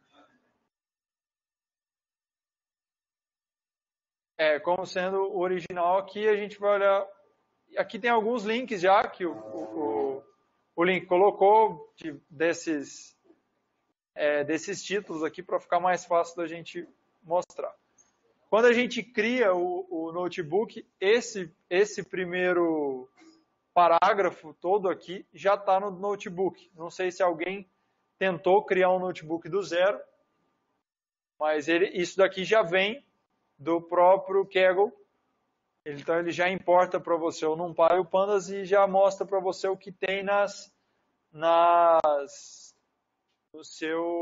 Como sendo o original aqui, a gente vai olhar. Aqui tem alguns links já que o link colocou desses títulos aqui para ficar mais fácil da gente mostrar. Quando a gente cria o notebook, esse primeiro parágrafo todo aqui já está no notebook. Não sei se alguém tentou criar um notebook do zero, mas isso daqui já vem do próprio Kaggle. Então ele já importa para você o NumPy e o Pandas e já mostra para você o que tem nos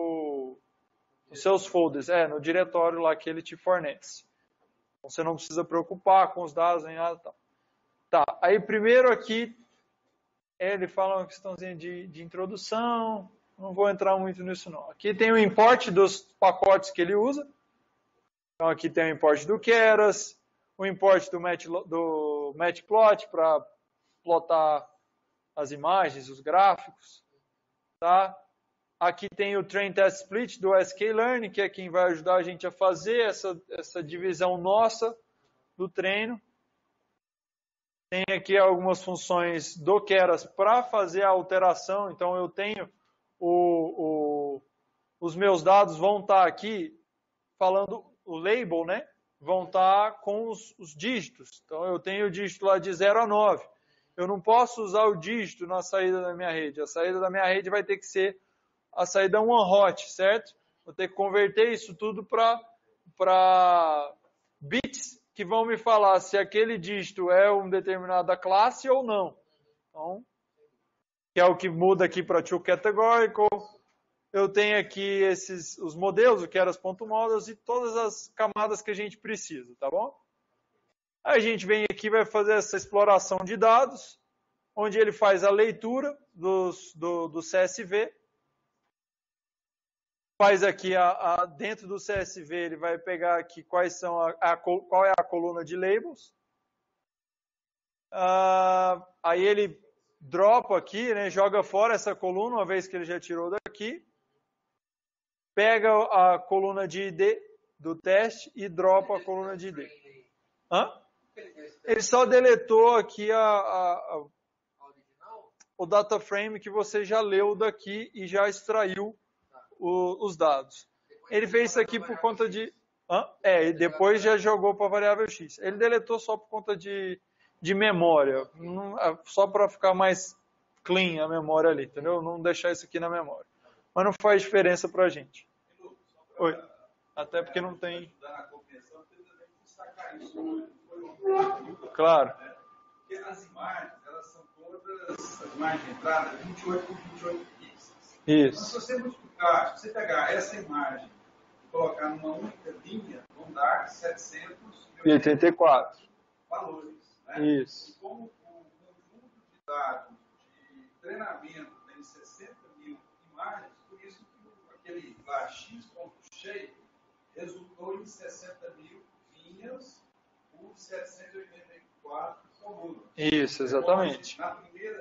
seus folders, no diretório lá que ele te fornece. Então, você não precisa preocupar com os dados nem nada. Tá, aí primeiro aqui ele fala uma questãozinha de introdução, não vou entrar muito nisso não. Aqui tem o import dos pacotes que ele usa. Então aqui tem o import do Keras, o import do Matplotlib para plotar as imagens, os gráficos. Tá? Aqui tem o Train Test Split do sklearn, que é quem vai ajudar a gente a fazer essa divisão nossa do treino. Tem aqui algumas funções do Keras para fazer a alteração. Então eu tenho os meus dados vão estar aqui falando o label, né? Vão estar com os dígitos. Então eu tenho o dígito lá de 0 a 9. Eu não posso usar o dígito na saída da minha rede. A saída da minha rede vai ter que ser a saída one hot, certo? Vou ter que converter isso tudo para bits que vão me falar se aquele dígito é uma determinada classe ou não. Então, que é o que muda aqui para to categorical. Eu tenho aqui os modelos, o Keras.models e todas as camadas que a gente precisa, tá bom? Aí a gente vem aqui e vai fazer essa exploração de dados, onde ele faz a leitura do CSV. Faz aqui, dentro do CSV, ele vai pegar aqui qual é a coluna de labels. Aí ele dropa aqui, né, joga fora essa coluna, uma vez que ele já tirou daqui. Pega a coluna de ID do teste e dropa a coluna de ID. Ele só deletou aqui o data frame que você já leu daqui e já extraiu os dados. Ele fez isso aqui por conta de... e depois já jogou para a variável X. Ele deletou só por conta de memória, só para ficar mais clean a memória ali, entendeu? Não deixar isso aqui na memória. Mas não faz diferença para a gente. Oi. Até porque não tem... Claro. Porque as imagens, elas são todas, as imagens de entrada, 28 por 28 pixels. Isso. Então, se você multiplicar, se você pegar essa imagem e colocar numa única linha, vão dar 784 valores. Né? Isso. E como o conjunto de dados de treinamento tem 60 mil imagens, por isso que aquele lá x.shape resultou em 60 mil linhas por 784 colunas. Isso, exatamente. Na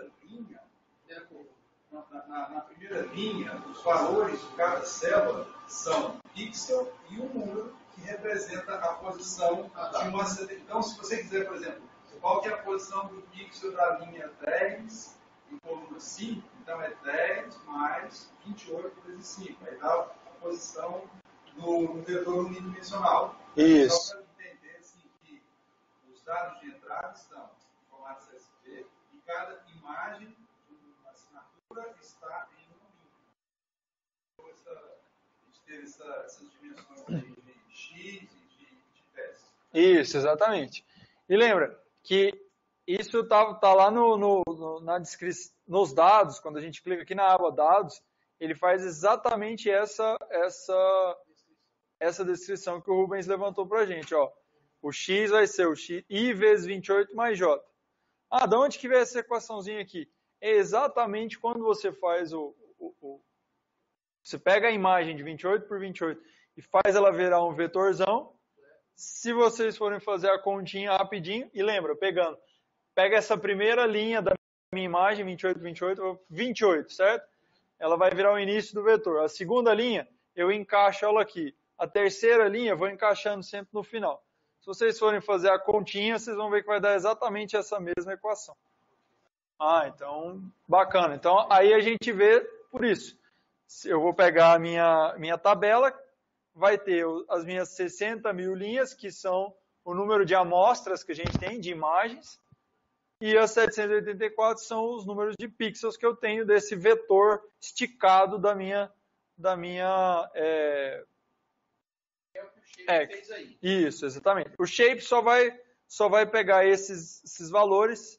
primeira linha, os valores de cada célula são pixel e um número que representa a posição de uma célula. Então, se você quiser, por exemplo, qual que é a posição do pixel da linha 10 em coluna 5, então é 10 mais 28 vezes 5. Aí dá a posição do vetor unidimensional. Isso. Só para entender assim, que os dados de entrada estão em formato CSV e cada imagem de uma assinatura está em uma linha. Então, a gente teve essas dimensões de X e de teste. Isso, exatamente. E lembra que isso tá lá na descrição, nos dados, quando a gente clica aqui na aba dados, ele faz exatamente essa descrição que o Rubens levantou para a gente. Ó. O X vai ser o X, I vezes 28 mais J. De onde que veio essa equaçãozinha aqui? É exatamente quando você faz você pega a imagem de 28 por 28 e faz ela virar um vetorzão. Se vocês forem fazer a continha rapidinho, e lembra, pega essa primeira linha da minha imagem, 28, 28, 28, certo? Ela vai virar o início do vetor. A segunda linha, eu encaixo ela aqui. A terceira linha, vou encaixando sempre no final. Se vocês forem fazer a continha, vocês vão ver que vai dar exatamente essa mesma equação. Então, bacana. Então, aí a gente vê por isso. Eu vou pegar a minha tabela, vai ter as minhas 60 mil linhas, que são o número de amostras que a gente tem de imagens, e as 784 são os números de pixels que eu tenho desse vetor esticado da minha É o que o Shape fez aí. Isso, exatamente. O Shape só vai pegar esses valores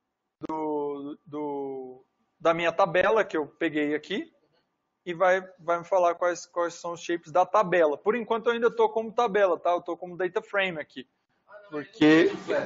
da minha tabela que eu peguei aqui e vai me falar quais são os shapes da tabela. Por enquanto eu ainda estou como tabela, tá? Eu estou como data frame aqui. Porque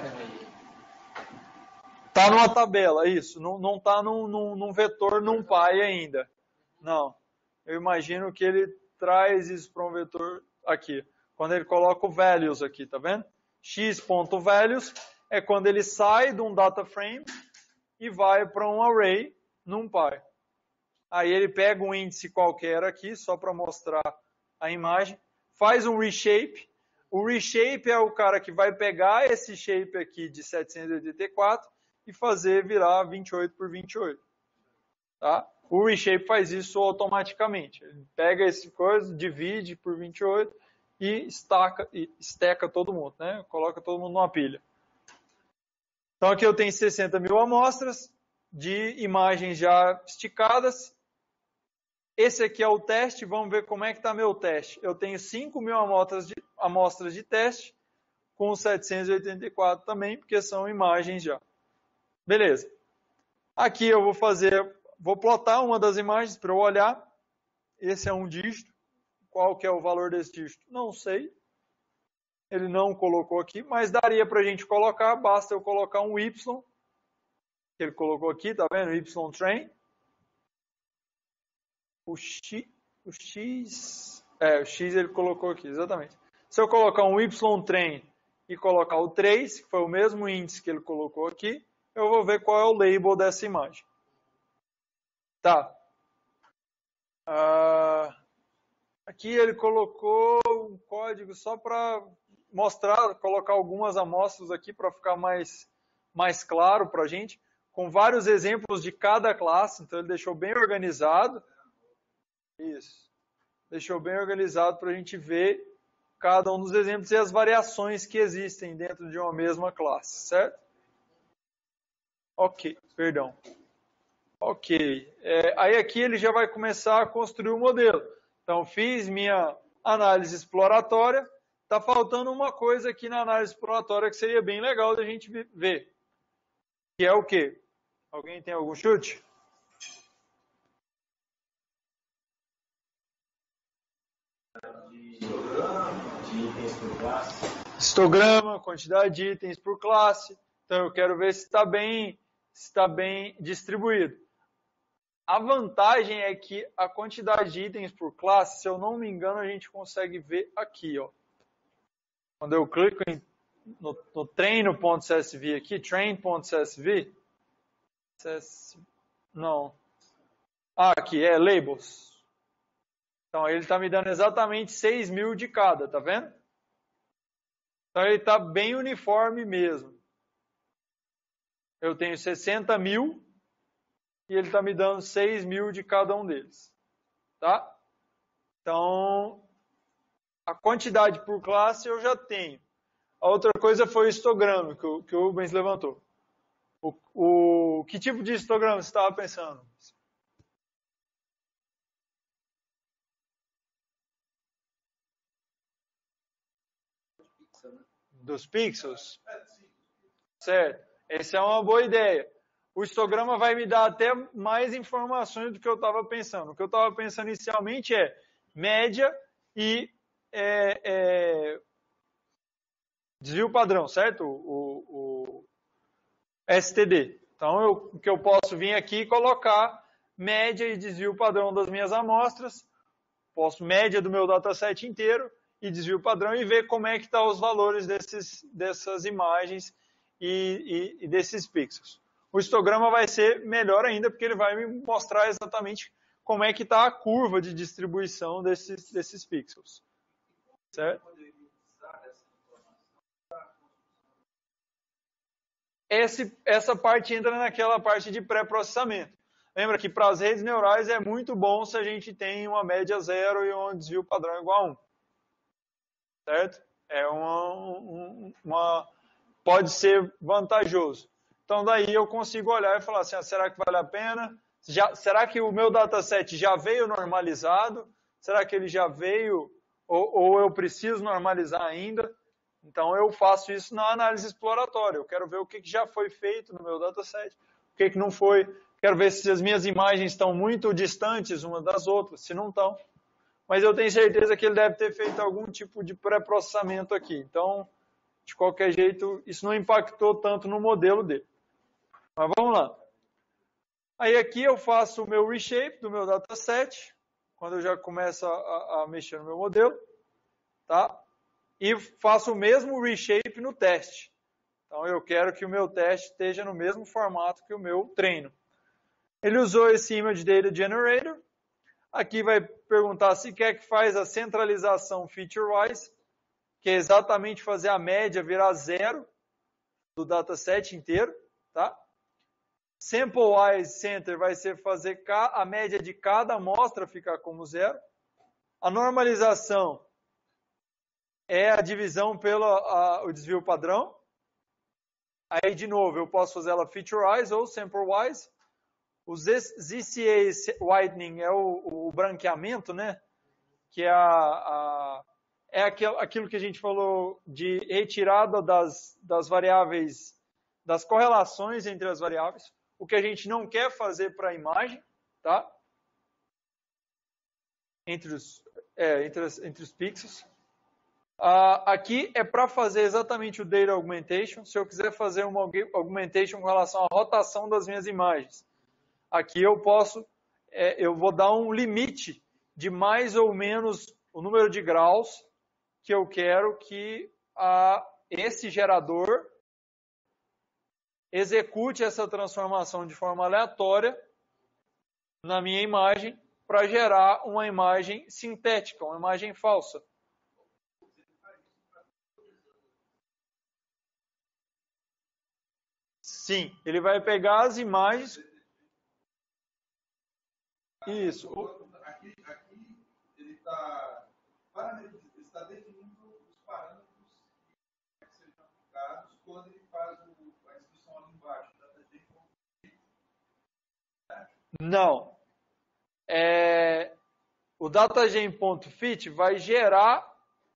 tá numa tabela, isso. Não tá num vetor NumPy ainda. Não. Eu imagino que ele traz isso para um vetor aqui. Quando ele coloca o values aqui, tá vendo? x.values é quando ele sai de um data frame e vai para um array NumPy. Aí ele pega um índice qualquer aqui, só para mostrar a imagem, faz um reshape. O reshape é o cara que vai pegar esse shape aqui de 784 e fazer virar 28 por 28. Tá? O reshape faz isso automaticamente. Ele pega esse coisa, divide por 28 e esteca todo mundo, né? Coloca todo mundo numa pilha. Então aqui eu tenho 60 mil amostras de imagens já esticadas. Esse aqui é o teste, vamos ver como é que está meu teste. Eu tenho 5 mil amostras de teste, com 784 também, porque são imagens já. Beleza. Aqui eu vou plotar uma das imagens para eu olhar. Esse é um dígito. Qual que é o valor desse dígito? Não sei. Ele não colocou aqui, mas daria para a gente colocar, basta eu colocar um Y, que ele colocou aqui, tá vendo? Y train. O X ele colocou aqui, exatamente. Se eu colocar um Y-train e colocar o 3, que foi o mesmo índice que ele colocou aqui, eu vou ver qual é o label dessa imagem. Tá. Aqui ele colocou um código só para mostrar, colocar algumas amostras aqui para ficar mais claro para a gente, com vários exemplos de cada classe, então ele deixou bem organizado. Isso. Deixou bem organizado para a gente ver cada um dos exemplos e as variações que existem dentro de uma mesma classe, certo? Ok, perdão. Ok. Aí aqui ele já vai começar a construir o modelo. Então, fiz minha análise exploratória. Está faltando uma coisa aqui na análise exploratória que seria bem legal da gente ver. Que é o quê? Alguém tem algum chute? Histograma, quantidade de itens por classe. Então eu quero ver se está bem distribuído. A vantagem é que a quantidade de itens por classe, se eu não me engano, a gente consegue ver aqui, ó. Quando eu clico no train.csv aqui, train.csv, não. Aqui é labels. Então ele está me dando exatamente 6 mil de cada, tá vendo? Então ele está bem uniforme mesmo. Eu tenho 60 mil e ele está me dando 6 mil de cada um deles. Tá? Então, a quantidade por classe eu já tenho. A outra coisa foi o histograma que o Rubens levantou. Que tipo de histograma você estava pensando? Dos pixels? Certo. Essa é uma boa ideia. O histograma vai me dar até mais informações do que eu estava pensando. O que eu estava pensando inicialmente é média e desvio padrão, certo? O STD. Então, o que eu posso vir aqui e colocar média e desvio padrão das minhas amostras, posso média do meu dataset inteiro e desvio padrão e ver como é que estão os valores dessas imagens e desses pixels. O histograma vai ser melhor ainda porque ele vai me mostrar exatamente como é que está a curva de distribuição desses pixels. Certo? Essa parte entra naquela parte de pré-processamento. Lembra que para as redes neurais é muito bom se a gente tem uma média zero e um desvio padrão igual a 1. certo? Pode ser vantajoso. Então, daí eu consigo olhar e falar assim, será que vale a pena? Será que o meu dataset já veio normalizado? Será que ele já veio, ou eu preciso normalizar ainda? Então, eu faço isso na análise exploratória. Eu quero ver o que já foi feito no meu dataset, o que não foi. Quero ver se as minhas imagens estão muito distantes umas das outras, se não estão. Mas eu tenho certeza que ele deve ter feito algum tipo de pré-processamento aqui. Então, de qualquer jeito, isso não impactou tanto no modelo dele. Mas vamos lá. Aí aqui eu faço o meu reshape do meu dataset, quando eu já começo a mexer no meu modelo, tá? E faço o mesmo reshape no teste. Então eu quero que o meu teste esteja no mesmo formato que o meu treino. Ele usou esse Image Data Generator. Aqui vai perguntar se quer que faz a centralização feature-wise, que é exatamente fazer a média virar 0 do dataset inteiro, tá? Sample-wise center vai ser fazer a média de cada amostra ficar como 0. A normalização é a divisão pelo o desvio padrão. Aí, de novo, eu posso fazer ela feature-wise ou sample-wise. O ZCA widening é o branqueamento, né? Que é aquilo que a gente falou de retirada das variáveis, das correlações entre as variáveis. O que a gente não quer fazer para a imagem, tá? Entre os pixels. Aqui é para fazer exatamente o Data Augmentation. Se eu quiser fazer uma Augmentation com relação à rotação das minhas imagens, aqui eu vou dar um limite de mais ou menos o número de graus que eu quero que esse gerador execute essa transformação de forma aleatória na minha imagem para gerar uma imagem sintética, uma imagem falsa. Sim, ele vai pegar as imagens. Isso. Aqui ele está definindo os parâmetros que sejam aplicados quando ele faz a instrução ali embaixo. Não. O datagen.fit vai gerar...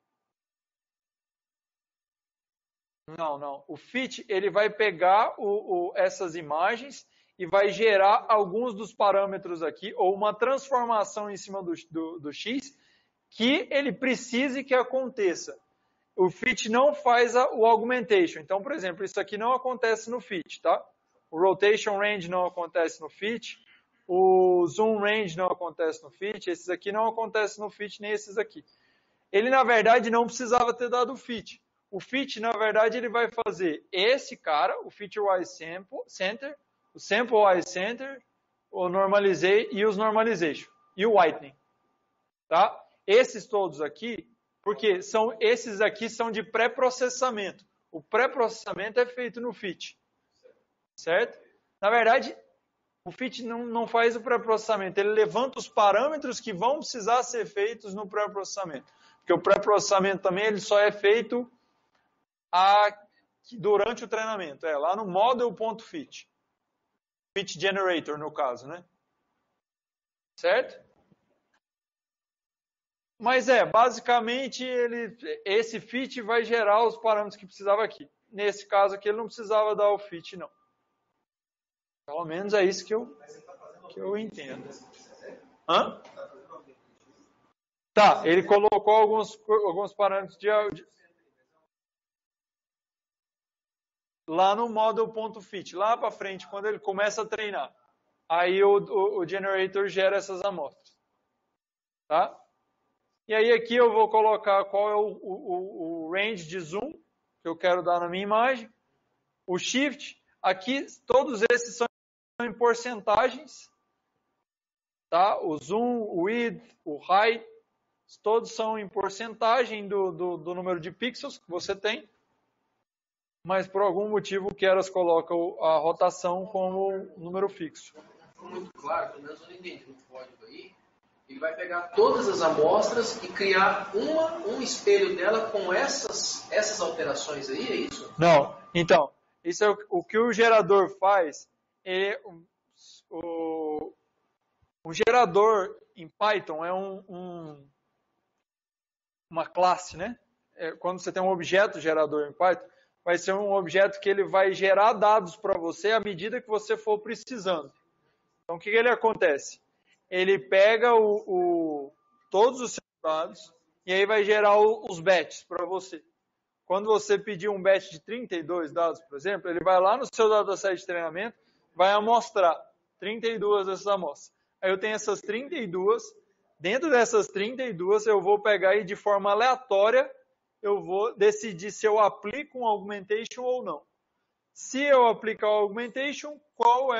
Não. O fit ele vai pegar essas imagens e vai gerar alguns dos parâmetros aqui, ou uma transformação em cima do X, que ele precise que aconteça. O fit não faz o augmentation. Então, por exemplo, isso aqui não acontece no fit, tá? O rotation range não acontece no fit, o zoom range não acontece no fit, esses aqui não acontecem no fit, nem esses aqui. Ele, na verdade, não precisava ter dado o fit. O fit, na verdade, ele vai fazer esse cara, o feature-wise center, o sample-wise center, o normalizei e os normalization. E o whitening. Tá? Esses todos aqui, porque esses aqui são de pré-processamento. O pré-processamento é feito no fit. Certo? Na verdade, o fit não faz o pré-processamento. Ele levanta os parâmetros que vão precisar ser feitos no pré-processamento. Porque o pré-processamento também ele só é feito durante o treinamento. Lá no model.fit. Fit generator, no caso, né? Certo? Mas basicamente, esse fit vai gerar os parâmetros que precisava aqui. Nesse caso aqui, ele não precisava dar o fit, não. Pelo menos é isso que eu entendo. Hã? Tá, ele colocou alguns parâmetros lá no model.fit, lá para frente, quando ele começa a treinar. Aí o generator gera essas amostras. Tá? E aí aqui eu vou colocar qual é o range de zoom que eu quero dar na minha imagem. O shift, aqui todos esses são em porcentagens. Tá? O zoom, o width, o height, todos são em porcentagem do número de pixels que você tem. Mas por algum motivo o Keras coloca a rotação como número fixo. Não foi muito claro, pelo menos eu não entendi no código aí. Ele vai pegar todas as amostras e criar um espelho dela com essas alterações aí, é isso? Não. Então, isso é o que o gerador faz. O gerador em Python é uma classe, né? Quando você tem um objeto gerador em Python, vai ser um objeto que ele vai gerar dados para você à medida que você for precisando. Então, o que ele acontece? Ele pega todos os seus dados e aí vai gerar os batches para você. Quando você pedir um batch de 32 dados, por exemplo, ele vai lá no seu dataset de treinamento, vai amostrar 32 dessas amostras. Aí eu tenho essas 32, dentro dessas 32 eu vou pegar e de forma aleatória eu vou decidir se eu aplico um augmentation ou não. Se eu aplicar o augmentation, qual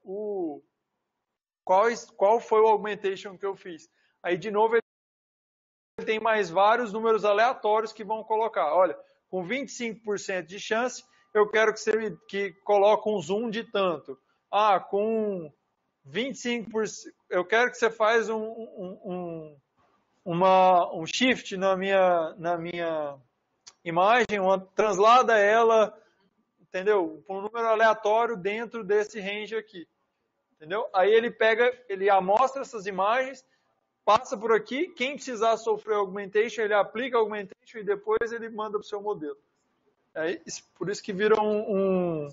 foi o augmentation que eu fiz? Aí de novo ele tem mais vários números aleatórios que vão colocar. Olha, com 25% de chance, eu quero que você coloque um zoom de tanto. Com 25%, eu quero que você faz um shift na minha imagem, translada ela, entendeu? Por um número aleatório dentro desse range aqui. Entendeu? Aí ele amostra essas imagens, passa por aqui, quem precisar sofrer augmentation, ele aplica augmentation e depois ele manda para o seu modelo. Por isso que vira um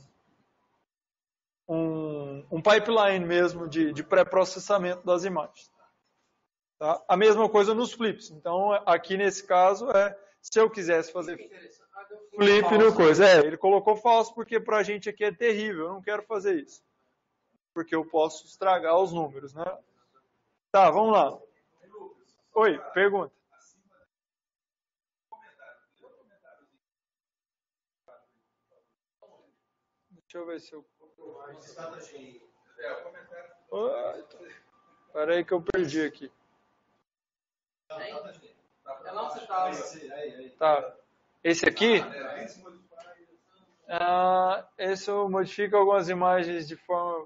pipeline mesmo de pré-processamento das imagens. Tá? A mesma coisa nos flips. Então, aqui nesse caso, se eu quisesse fazer flip no coisa. Ele colocou falso porque para a gente aqui é terrível. Eu não quero fazer isso. Porque eu posso estragar os números, né? Tá, vamos lá. Oi, pergunta. Deixa eu ver se eu... Espera aí que eu perdi aqui. Tá. Esse aqui? Esse modifica algumas imagens de forma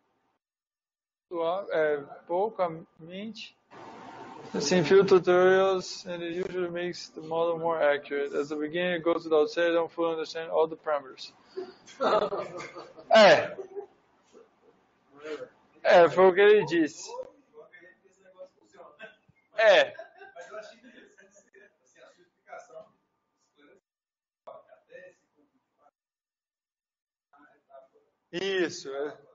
poucamente. In few tutorials, and it usually makes the model more accurate. As the beginning, it goes without saying, I don't fully understand all the parameters. Foi o que ele disse. Mas eu achei interessante assim, a sua explicação. Isso.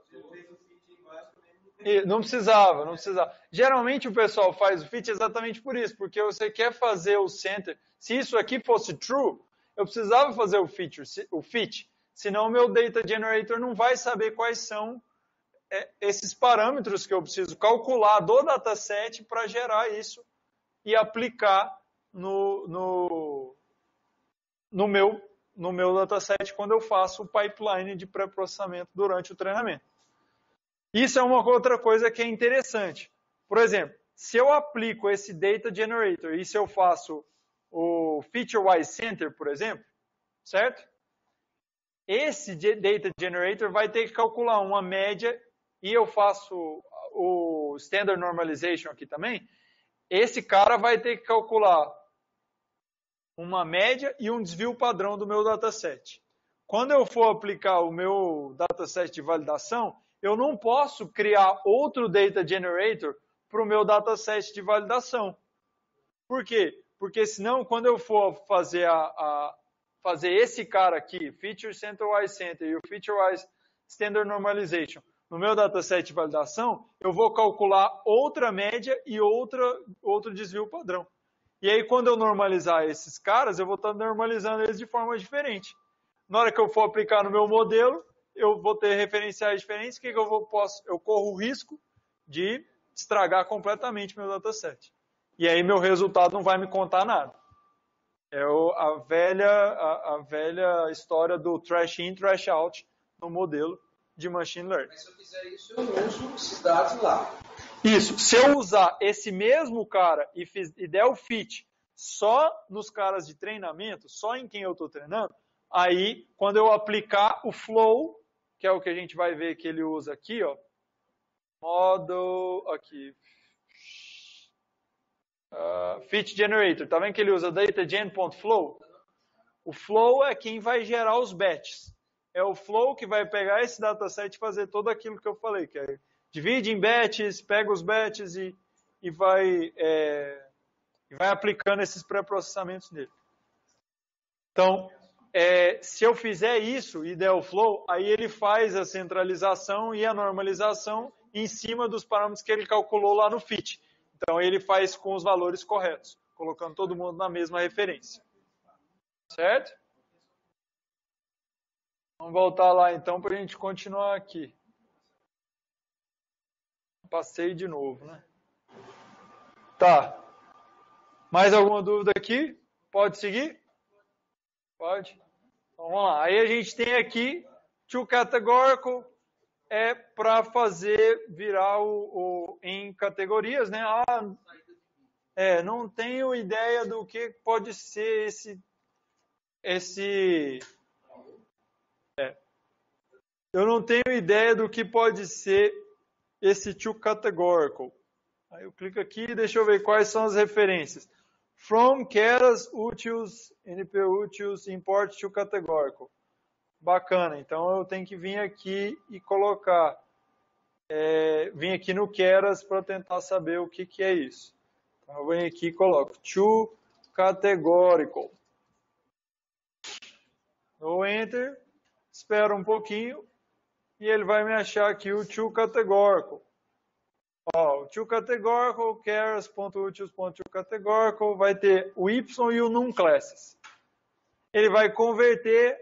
Não precisava. Geralmente o pessoal faz o fit exatamente por isso, porque você quer fazer o center. Se isso aqui fosse true, eu precisava fazer o fit, senão o meu data generator não vai saber quais são esses parâmetros que eu preciso calcular do dataset para gerar isso e aplicar no meu dataset quando eu faço o pipeline de pré-processamento durante o treinamento. Isso é uma outra coisa que é interessante. Por exemplo, se eu aplico esse Data Generator e se eu faço o Feature-Wise Center, por exemplo, certo? Esse Data Generator vai ter que calcular uma média e eu faço o Standard Normalization aqui também. Esse cara vai ter que calcular uma média e um desvio padrão do meu dataset. Quando eu for aplicar o meu dataset de validação, eu não posso criar outro Data Generator para o meu dataset de validação. Por quê? Porque senão, quando eu for fazer fazer esse cara aqui, Feature Center-Wise Center e o Feature-Wise Standard Normalization, no meu dataset de validação, eu vou calcular outra média e outro desvio padrão. E aí, quando eu normalizar esses caras, eu vou estar normalizando eles de forma diferente. Na hora que eu for aplicar no meu modelo, eu vou ter referenciais diferentes, eu corro o risco de estragar completamente meu dataset. E aí meu resultado não vai me contar nada. É a velha história do trash in, trash out no modelo de machine learning. Mas se eu fizer isso, eu uso esses dados lá. Isso. Se eu usar esse mesmo cara e der o fit só nos caras de treinamento, só em quem eu estou treinando, aí, quando eu aplicar o flow, que é o que a gente vai ver que ele usa aqui, ó, model, aqui, Fit Generator. Tá vendo que ele usa datagen.flow? O flow é quem vai gerar os batches. É o flow que vai pegar esse dataset e fazer tudo aquilo que eu falei, que é divide em batches, pega os batches e vai aplicando esses pré-processamentos nele. Então, se eu fizer isso e der o flow, aí ele faz a centralização e a normalização em cima dos parâmetros que ele calculou lá no fit. Então, ele faz com os valores corretos, colocando todo mundo na mesma referência. Certo? Vamos voltar lá então para a gente continuar aqui. Passei de novo, né? Tá. Mais alguma dúvida aqui? Pode seguir? Pode. Então, vamos lá. Aí a gente tem aqui toCategorical para fazer virar em categorias, né? Não tenho ideia do que pode ser eu não tenho ideia do que pode ser esse toCategorical. Aí eu clico aqui e deixa eu ver quais são as referências. From Keras Utils, NP Utils, Import toCategorical. Bacana, então eu tenho que vir aqui e colocar, vir aqui no Keras para tentar saber o que é isso. Então eu venho aqui e coloco toCategorical. Dou Enter, espero um pouquinho e ele vai me achar aqui o toCategorical. O toCategorical, keras.utils.toCategorical, vai ter o y e o num classes. Ele vai converter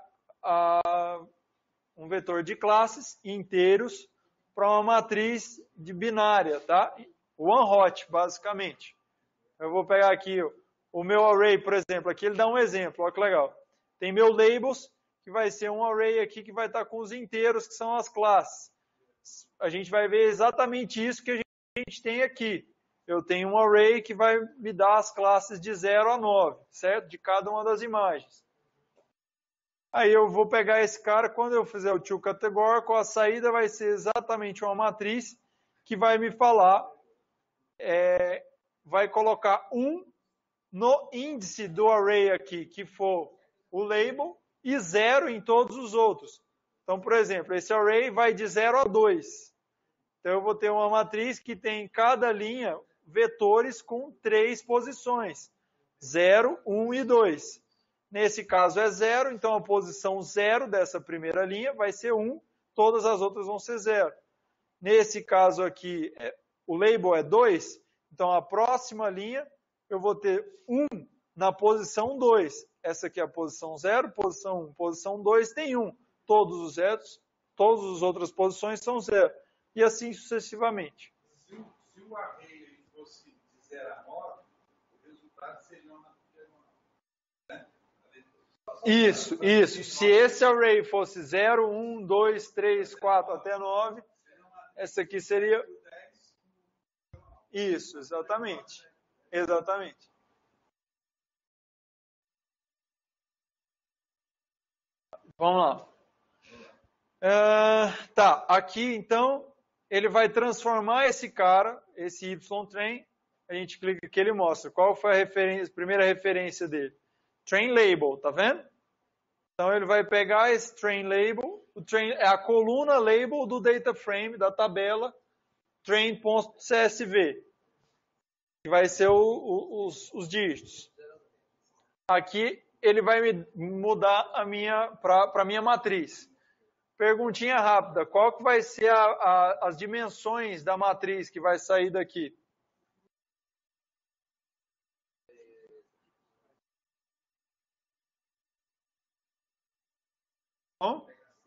um vetor de classes inteiros para uma matriz de binária, tá? One hot, basicamente. Eu vou pegar aqui o meu array, por exemplo. Aqui ele dá um exemplo, olha que legal. Tem meu labels, que vai ser um array aqui que vai estar com os inteiros, que são as classes. A gente vai ver exatamente isso que a gente tem aqui. Eu tenho um array que vai me dar as classes de 0 a 9, certo? De cada uma das imagens. Aí eu vou pegar esse cara, quando eu fizer o toCategorical, a saída vai ser exatamente uma matriz que vai me falar, vai colocar 1 no índice do array aqui, que for o label, e 0 em todos os outros. Então, por exemplo, esse array vai de 0 a 2. Então, eu vou ter uma matriz que tem em cada linha vetores com 3 posições. 0, 1 e 2. Nesse caso é 0, então a posição 0 dessa primeira linha vai ser 1, todas as outras vão ser 0. Nesse caso aqui, o label é 2, então a próxima linha eu vou ter 1 na posição 2. Essa aqui é a posição 0, posição 1, posição 2 tem 1. Todos os zeros, todas as outras posições são 0. E assim sucessivamente. Se o array fosse de 0 a 9, o resultado seria uma... Né? Isso. Se esse array fosse 0, 1, 2, 3, 4 até 9, essa aqui seria... Isso, exatamente. Exatamente. Vamos lá. Tá, aqui então ele vai transformar esse cara, esse Y-train, a gente clica aqui e ele mostra qual foi a primeira referência dele. Train label, tá vendo? Então ele vai pegar esse train label, é a coluna label do data frame, da tabela train.csv, que vai ser os dígitos. Aqui ele vai me mudar para a minha matriz. Perguntinha rápida, qual que vai ser as dimensões da matriz que vai sair daqui? Bom?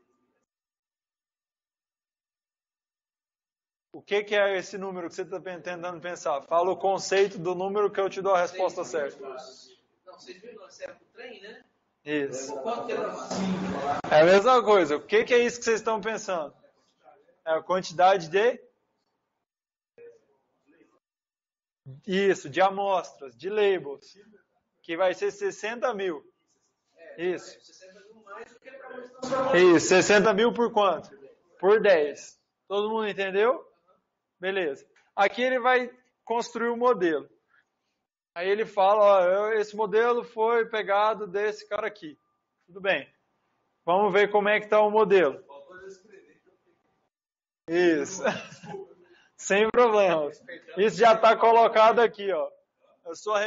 O que é esse número que você está tentando pensar? Fala o conceito do número que eu te dou a resposta certa. Não, 6,7 o trem, né? Isso. Quanto que é da massa? É a mesma coisa. O que é isso que vocês estão pensando? É a quantidade de... Isso, de amostras, de labels, que vai ser 60 mil. Isso. 60 mil mais do que ele acabou de transformar. Isso, 60 mil por quanto? Por 10. Todo mundo entendeu? Beleza. Aqui ele vai construir o modelo. Aí ele fala, ó, esse modelo foi pegado desse cara aqui. Tudo bem. Vamos ver como é que está o modelo. Isso. Sem problemas. Isso já está colocado aqui, ó. A sua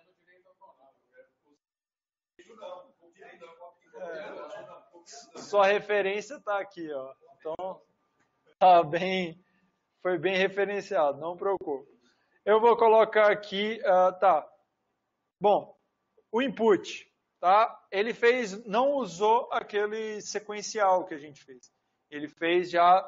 sua referência está aqui, ó. Então, foi bem referenciado, não preocupe. Eu vou colocar aqui, tá. Bom, o input, tá? Ele não usou aquele sequencial que a gente fez. Ele fez já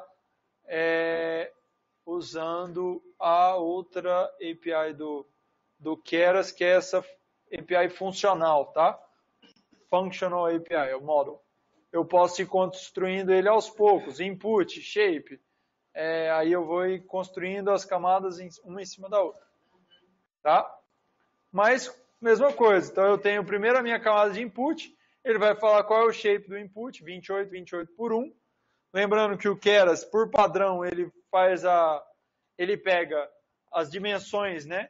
usando a outra API do Keras, que é essa API funcional, tá? Functional API, é o model. Eu posso ir construindo ele aos poucos, input, shape. Aí eu vou ir construindo as camadas uma em cima da outra. Tá? Mas, mesma coisa. Então eu tenho primeiro a minha camada de input, ele vai falar qual é o shape do input, 28, 28 por 1. Lembrando que o Keras, por padrão, ele pega as dimensões, né,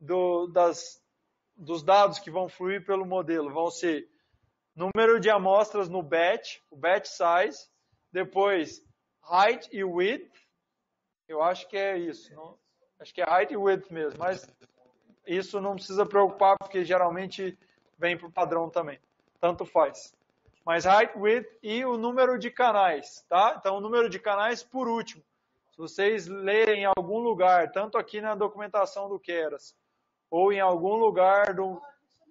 dos dados que vão fluir pelo modelo. Vão ser número de amostras no batch, o batch size, depois height e width. Eu acho que é isso. Acho que é height e width mesmo, mas isso não precisa preocupar, porque geralmente vem para o padrão também. Tanto faz. Mas height, width e o número de canais, tá? Então, o número de canais por último. Se vocês lerem em algum lugar, tanto aqui na documentação do Keras, ou em algum lugar do...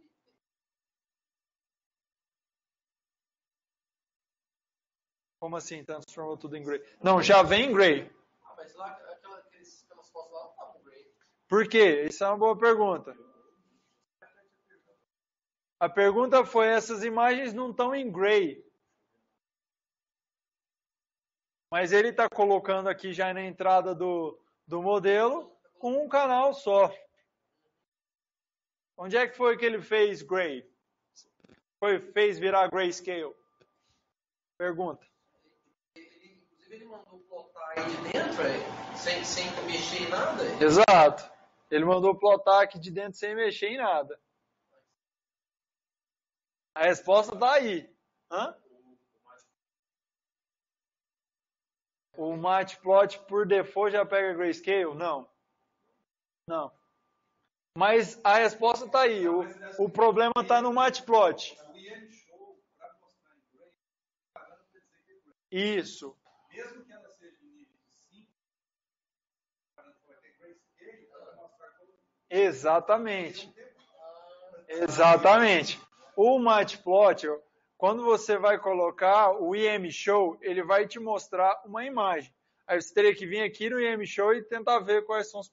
Como assim, transformou tudo em gray? Não, já vem em gray. Mas lá, aquelas fotos lá não estavam gray. Por quê? Isso é uma boa pergunta. A pergunta foi, essas imagens não estão em gray. Mas ele está colocando aqui já na entrada do modelo com um canal só. Onde é que foi que ele fez gray? Fez virar grayscale? Pergunta. Inclusive ele mandou plotar aí de dentro, sem mexer em nada. Exato. Ele mandou plotar aqui de dentro sem mexer em nada. A resposta está aí. Hã? O Matplot por default já pega grayscale? Não. Não. Mas a resposta está aí. O problema está no Matplot. Isso. Mesmo que ela seja de nível 5, vai ter grayscale para mostrar como... Exatamente. Exatamente. O Matplot, quando você vai colocar o IMShow, ele vai te mostrar uma imagem. Aí você teria que vir aqui no IMShow e tentar ver quais são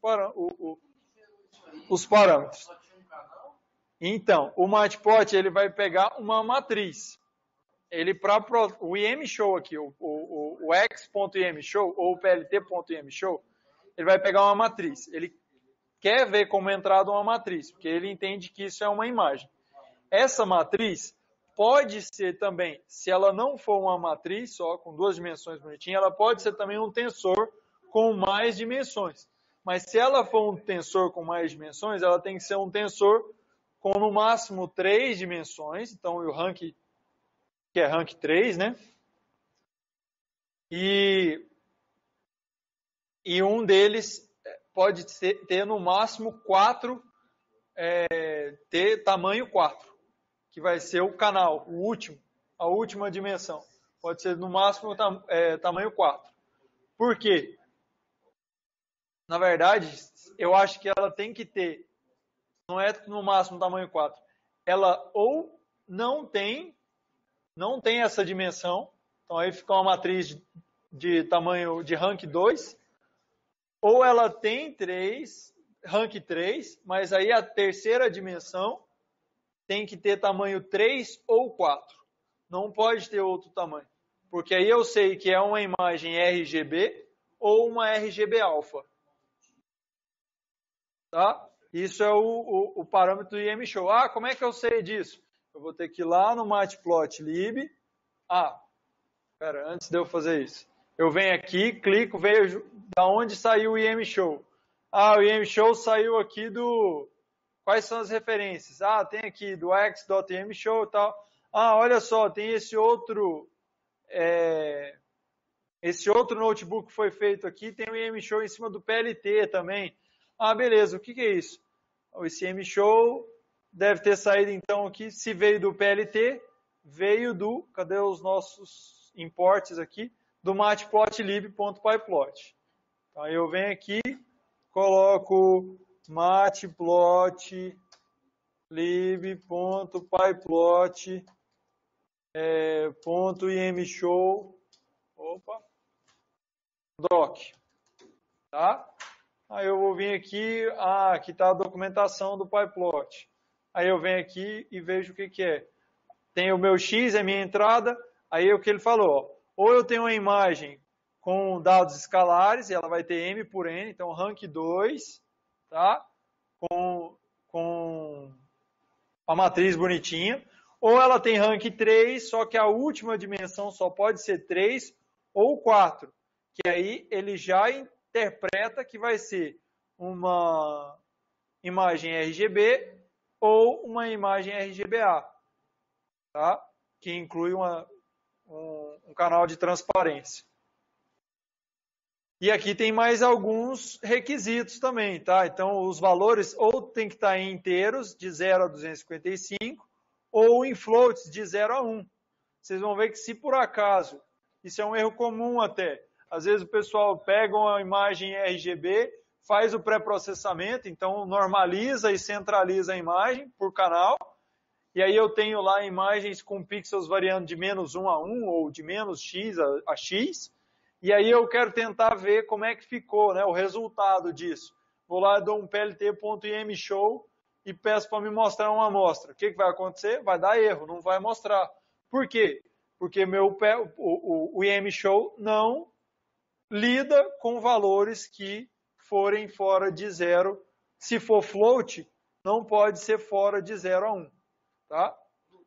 os parâmetros. Então, o Matplot ele vai pegar uma matriz. O IMShow aqui, o x.imshow ou o plt.imshow, ele vai pegar uma matriz. Ele quer ver como entrada uma matriz, porque ele entende que isso é uma imagem. Essa matriz pode ser também, se ela não for uma matriz só, com duas dimensões bonitinhas, ela pode ser também um tensor com mais dimensões. Mas se ela for um tensor com mais dimensões, ela tem que ser um tensor com no máximo 3 dimensões. Então, o rank, que é rank 3, né? E um deles pode ter no máximo 4, ter tamanho 4, que vai ser o canal, a última dimensão. Pode ser no máximo tamanho 4. Por quê? Na verdade, eu acho que ela tem que ter, não é no máximo tamanho 4, ela ou não tem essa dimensão, então aí fica uma matriz de tamanho de rank 2, ou ela tem rank 3, mas aí a terceira dimensão tem que ter tamanho 3 ou 4. Não pode ter outro tamanho. Porque aí eu sei que é uma imagem RGB ou uma RGB alfa. Tá? Isso é o parâmetro do IMShow. Ah, como é que eu sei disso? Eu vou ter que ir lá no Matplotlib. Antes de eu fazer isso. Eu venho aqui, clico, vejo da onde saiu o IMShow. O IMShow saiu aqui quais são as referências? Ah, tem aqui do x.imshow e tal. Ah, olha só, tem esse outro notebook que foi feito aqui, tem o imshow em cima do PLT também. Ah, beleza, o que é isso? Esse imshow deve ter saído então aqui, se veio do PLT, veio do, cadê os nossos imports aqui? Do matplotlib.pyplot. Então aí eu venho aqui, coloco matplotlib.pyplot.imshow doc, tá? Aí eu vou vir aqui, aqui está a documentação do PyPlot. Aí eu venho aqui e vejo o que é. Tem o meu X, é minha entrada, aí é o que ele falou, ou eu tenho uma imagem com dados escalares, e ela vai ter M por N, então rank 2, tá? Com a matriz bonitinha, ou ela tem rank 3, só que a última dimensão só pode ser 3 ou 4, que aí ele já interpreta que vai ser uma imagem RGB ou uma imagem RGBA, tá? Que inclui um canal de transparência. E aqui tem mais alguns requisitos também, tá? Então, os valores ou tem que estar em inteiros, de 0 a 255, ou em floats, de 0 a 1. Vocês vão ver que se por acaso, isso é um erro comum até, às vezes o pessoal pega uma imagem RGB, faz o pré-processamento, então normaliza e centraliza a imagem por canal, e aí eu tenho lá imagens com pixels variando de -1 a 1, ou de -x a x, e aí eu quero tentar ver como é que ficou, né, o resultado disso. Vou lá, dou um plt.imshow e peço para me mostrar uma amostra. O que vai acontecer? Vai dar erro, não vai mostrar. Por quê? Porque o imshow não lida com valores que forem fora de 0. Se for float, não pode ser fora de 0 a 1. Tá?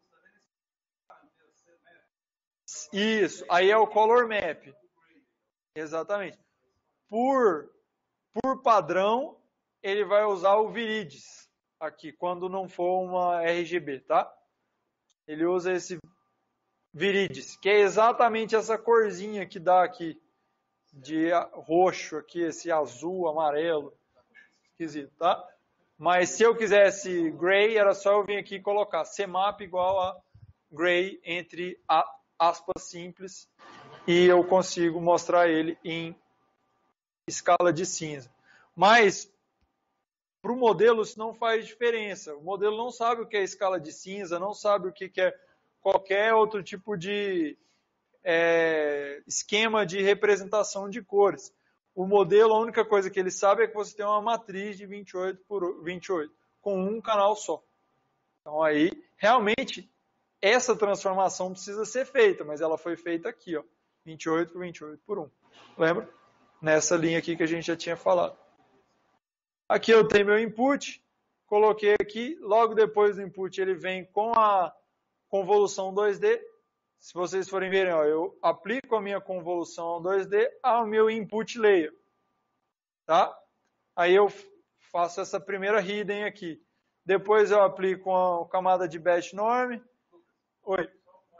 Isso, aí é o color map. Exatamente. Por padrão, ele vai usar o Viridian aqui, quando não for uma RGB, tá? Ele usa esse Viridian, que é exatamente essa corzinha que dá aqui, de roxo aqui, esse azul, amarelo, esquisito, tá? Mas se eu quisesse gray, era só eu vir aqui e colocar CMAP igual a gray entre aspas simples, e eu consigo mostrar ele em escala de cinza. Mas, para o modelo, isso não faz diferença. O modelo não sabe o que é escala de cinza, não sabe o que é qualquer outro tipo de esquema de representação de cores. O modelo, a única coisa que ele sabe é que você tem uma matriz de 28 por 28, com um canal só. Então aí, realmente, essa transformação precisa ser feita, mas ela foi feita aqui, ó, 28 por 28 por 1. Lembra? Nessa linha aqui que a gente já tinha falado. Aqui eu tenho meu input, coloquei aqui, logo depois do input ele vem com a convolução 2D. Se vocês forem verem, ó, eu aplico a minha convolução 2D ao meu input layer. Tá? Aí eu faço essa primeira hidden aqui. Depois eu aplico a camada de batch norm. Oi.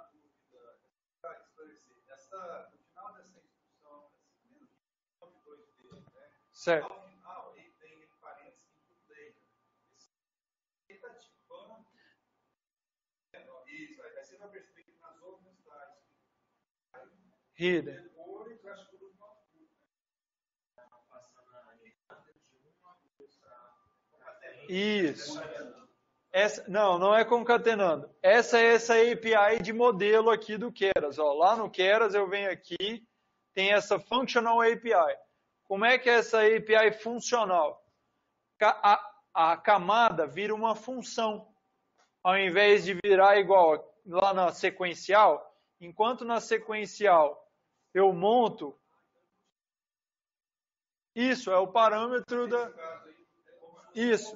Certo. Hidden. Isso. Não é concatenando. Essa é essa API de modelo aqui do Keras. Ó, lá no Keras eu venho aqui, tem essa Functional API. Como é que é essa API funcional? A camada vira uma função. Ao invés de virar igual lá na sequencial, enquanto na sequencial eu monto, isso é o parâmetro da... Isso.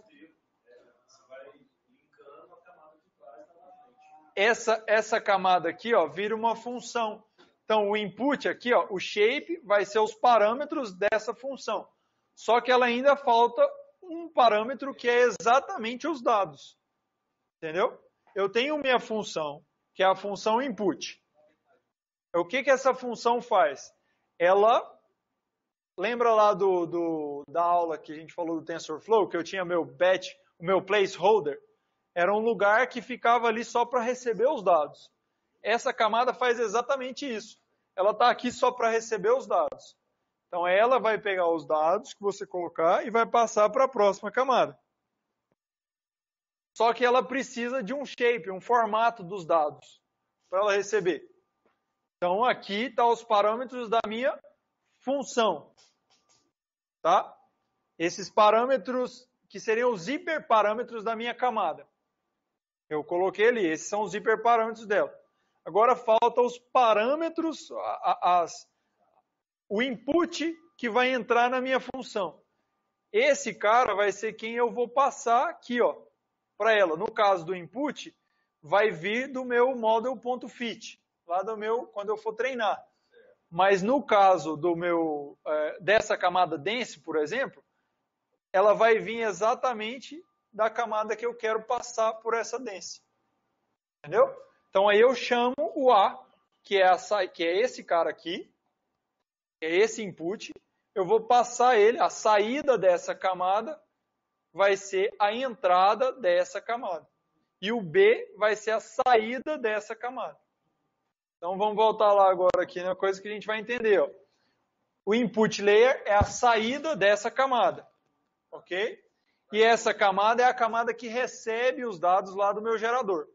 Essa camada aqui, ó, vira uma função. Então, o input aqui, ó, o shape, vai ser os parâmetros dessa função. Só que ela ainda falta um parâmetro que é exatamente os dados. Entendeu? Eu tenho minha função, que é a função input. O que essa função faz? Ela, lembra lá da aula que a gente falou do TensorFlow, que eu tinha meu batch, o meu placeholder? Era um lugar que ficava ali só para receber os dados. Essa camada faz exatamente isso. Ela está aqui só para receber os dados. Então ela vai pegar os dados que você colocar e vai passar para a próxima camada. Só que ela precisa de um shape, um formato dos dados para ela receber. Então aqui estão os parâmetros da minha função. Tá? Esses parâmetros que seriam os hiperparâmetros da minha camada. Eu coloquei ali, esses são os hiperparâmetros dela. Agora falta os parâmetros, o input que vai entrar na minha função. Esse cara vai ser quem eu vou passar aqui, ó, para ela. No caso do input, vai vir do meu model.fit, lá do meu, quando eu for treinar. Mas no caso do meu, dessa camada dense, por exemplo, ela vai vir exatamente da camada que eu quero passar por essa dense. Entendeu? Então aí eu chamo o A, que é esse cara aqui, que é esse input, eu vou passar ele, a saída dessa camada vai ser a entrada dessa camada. E o B vai ser a saída dessa camada. Então vamos voltar lá agora aqui na coisa que a gente vai entender. Ó. O input layer é a saída dessa camada. Ok? E essa camada é a camada que recebe os dados lá do meu gerador.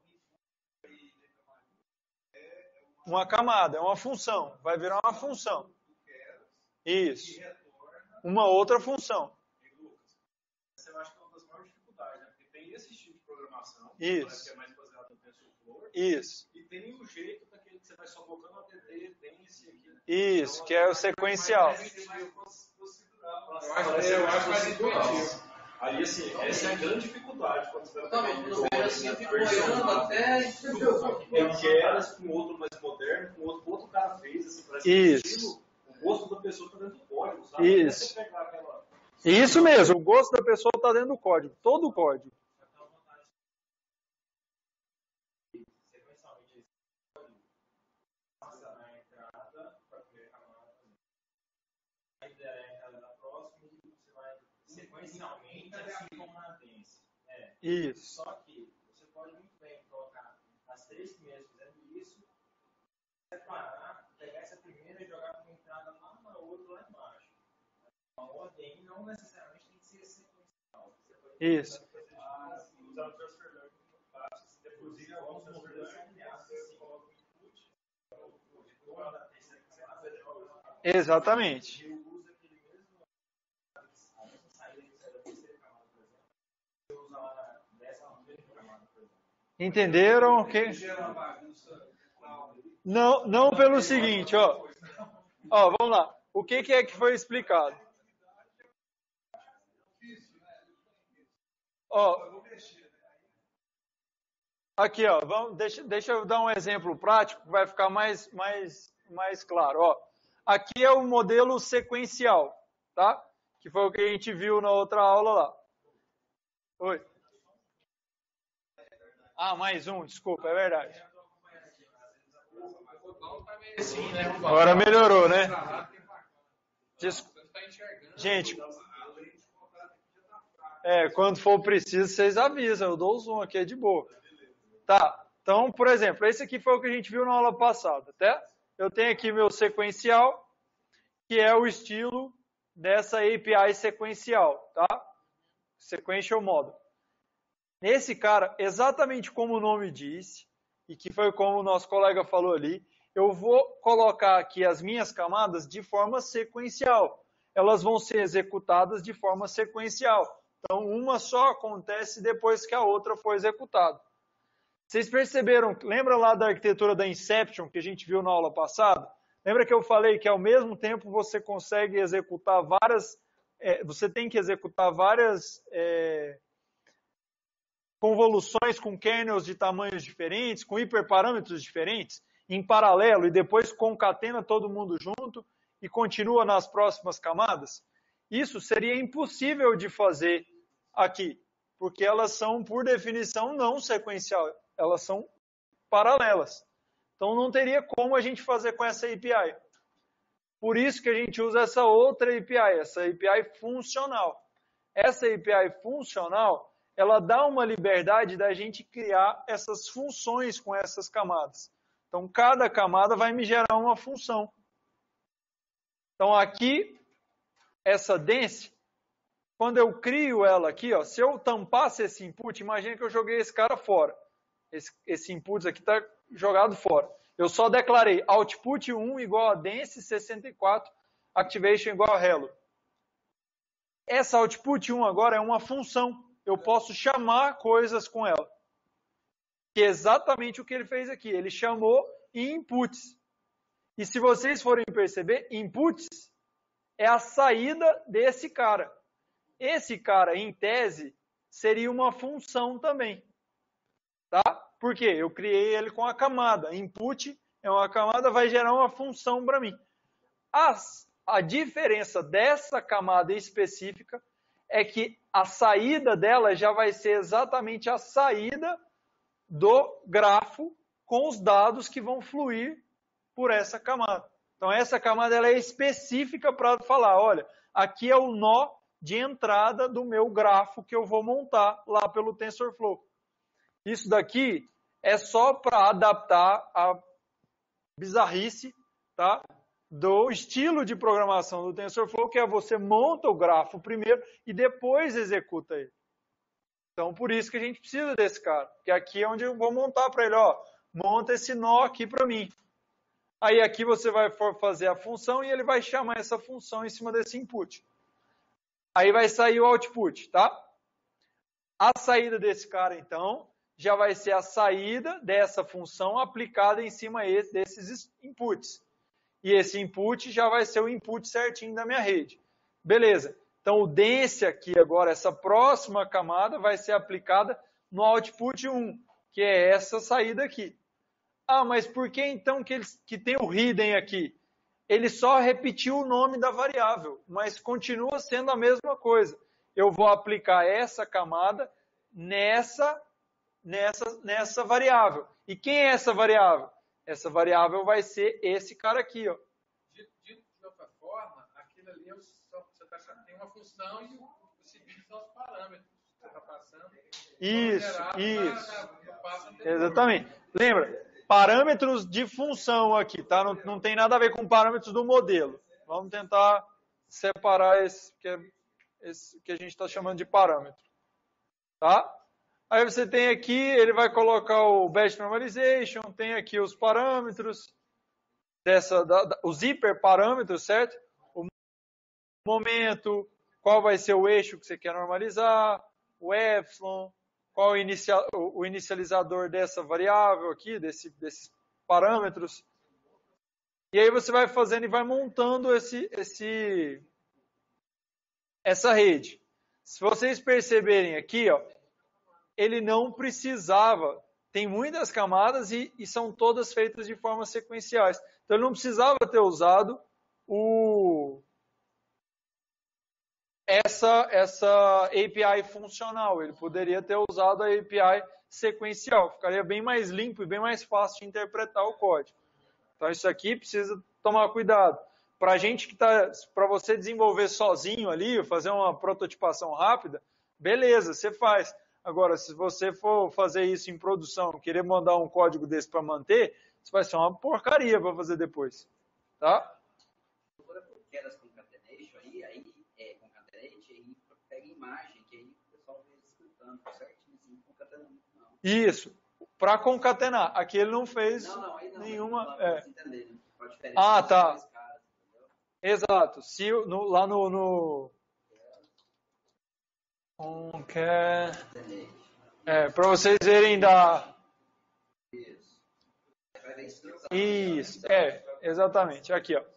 Uma camada, é uma função. Vai virar uma função. Isso. Uma outra função. Essa eu acho que é uma das maiores dificuldades, né? Porque tem esse estilo de programação, isso. Que é mais baseado no TensorFlow. Isso. E tem o jeito daquele que você vai só colocando a TT, tem esse aqui. Né? Isso, então, que é o sequencial. Eu acho mais intuitivo. Aí, assim, essa é a grande dificuldade quando você vai fazer no ver assim, eu fico olhando até. Eu quero com outro mais moderno, com outro cara fez, assim, parece isso. O gosto da pessoa está dentro do código, sabe? Isso. Isso mesmo, o gosto da pessoa está dentro do código, todo o código. Sequencialmente, assim como na dense. Isso. Só que você pode muito bem colocar as três primeiras fazendo isso, separar, pegar essa primeira e jogar como entrada lá na outra, lá embaixo. A ordem não necessariamente tem que ser sequencial. Isso. Usar o transfer learning muito fácil. Inclusive, alguns modelos são criados assim, coloca o input, o retorno da terceira que você faz. Exatamente. Entenderam? Okay. Não pelo seguinte, ó. Ó, vamos lá. O que é que foi explicado? Ó, aqui, ó. Deixa eu dar um exemplo prático que vai ficar mais claro. Ó, aqui é o modelo sequencial, tá? Que foi o que a gente viu na outra aula lá. Oi. Ah, mais um, desculpa, é verdade. Agora melhorou, né? Gente, quando for preciso, vocês avisam, eu dou o zoom aqui, é de boa. Tá, então, por exemplo, esse aqui foi o que a gente viu na aula passada, tá? Eu tenho aqui meu sequencial, que é o estilo dessa API sequencial, tá? Sequential Model. Nesse cara, exatamente como o nome disse, e que foi como o nosso colega falou ali, eu vou colocar aqui as minhas camadas de forma sequencial. Elas vão ser executadas de forma sequencial. Então, uma só acontece depois que a outra for executada. Vocês perceberam, lembra lá da arquitetura da Inception que a gente viu na aula passada? Lembra que eu falei que ao mesmo tempo você consegue executar você tem que executar várias convoluções com kernels de tamanhos diferentes, com hiperparâmetros diferentes, em paralelo, e depois concatena todo mundo junto e continua nas próximas camadas? Isso seria impossível de fazer aqui, porque elas são, por definição, não sequencial, elas são paralelas. Então não teria como a gente fazer com essa API. Por isso que a gente usa essa outra API, essa API funcional. Essa API funcional, ela dá uma liberdade da gente criar essas funções com essas camadas. Então, cada camada vai me gerar uma função. Então, aqui, essa dense, quando eu crio ela aqui, ó, se eu tampasse esse input, imagina que eu joguei esse cara fora. Esse input aqui está jogado fora. Eu só declarei output 1 igual a dense 64, activation igual a hello. Essa output 1 agora é uma função. Eu posso chamar coisas com ela. Que é exatamente o que ele fez aqui. Ele chamou inputs. E se vocês forem perceber, inputs é a saída desse cara. Esse cara, em tese, seria uma função também. Tá? Por quê? Eu criei ele com a camada. Input é uma camada, vai gerar uma função para mim. A diferença dessa camada específica é que a saída dela já vai ser exatamente a saída do grafo com os dados que vão fluir por essa camada. Então, essa camada ela é específica para falar, olha, aqui é o nó de entrada do meu grafo que eu vou montar lá pelo TensorFlow. Isso daqui é só para adaptar a bizarrice, tá? Do estilo de programação do TensorFlow, que é você monta o grafo primeiro e depois executa ele. Então, por isso que a gente precisa desse cara. Porque aqui é onde eu vou montar para ele, ó, monta esse nó aqui para mim. Aí aqui você vai fazer a função e ele vai chamar essa função em cima desse input. Aí vai sair o output, tá? A saída desse cara, então, já vai ser a saída dessa função aplicada em cima desses inputs. E esse input já vai ser o input certinho da minha rede. Beleza. Então, o dense aqui agora, essa próxima camada, vai ser aplicada no output 1, que é essa saída aqui. Ah, mas por que então que tem o hidden aqui? Ele só repetiu o nome da variável, mas continua sendo a mesma coisa. Eu vou aplicar essa camada nessa variável. E quem é essa variável? Essa variável vai ser esse cara aqui, ó. Dito de outra forma, aquilo ali você tem uma função e os seguintes são os parâmetros que você está passando. Isso. Exatamente. Lembra, parâmetros de função aqui, tá? Não tem nada a ver com parâmetros do modelo. Vamos tentar separar esse que a gente está chamando de parâmetro. Tá? Aí você tem aqui, ele vai colocar o batch normalization, tem aqui os parâmetros, os hiperparâmetros, certo? O momento, qual vai ser o eixo que você quer normalizar, o epsilon, qual o inicializador dessa variável aqui, desses parâmetros. E aí você vai fazendo e vai montando essa rede. Se vocês perceberem aqui, ó, ele não precisava, tem muitas camadas e são todas feitas de forma sequenciais. Então ele não precisava ter usado essa API funcional. Ele poderia ter usado a API sequencial. Ficaria bem mais limpo e bem mais fácil de interpretar o código. Então isso aqui precisa tomar cuidado. Para você desenvolver sozinho ali, fazer uma prototipação rápida, beleza, você faz. Agora, se você for fazer isso em produção, querer mandar um código desse para manter, isso vai ser uma porcaria para fazer depois. Tá? Quedas concatenation aí concatenate, aí pega imagem, que aí o pessoal vê escutando certinho, assim, concatenando. Não. Isso, para concatenar. Aqui ele não fez nenhuma... Ah, tá. Caras, exato. Se, lá no para vocês verem Isso, exatamente. Aqui, ó.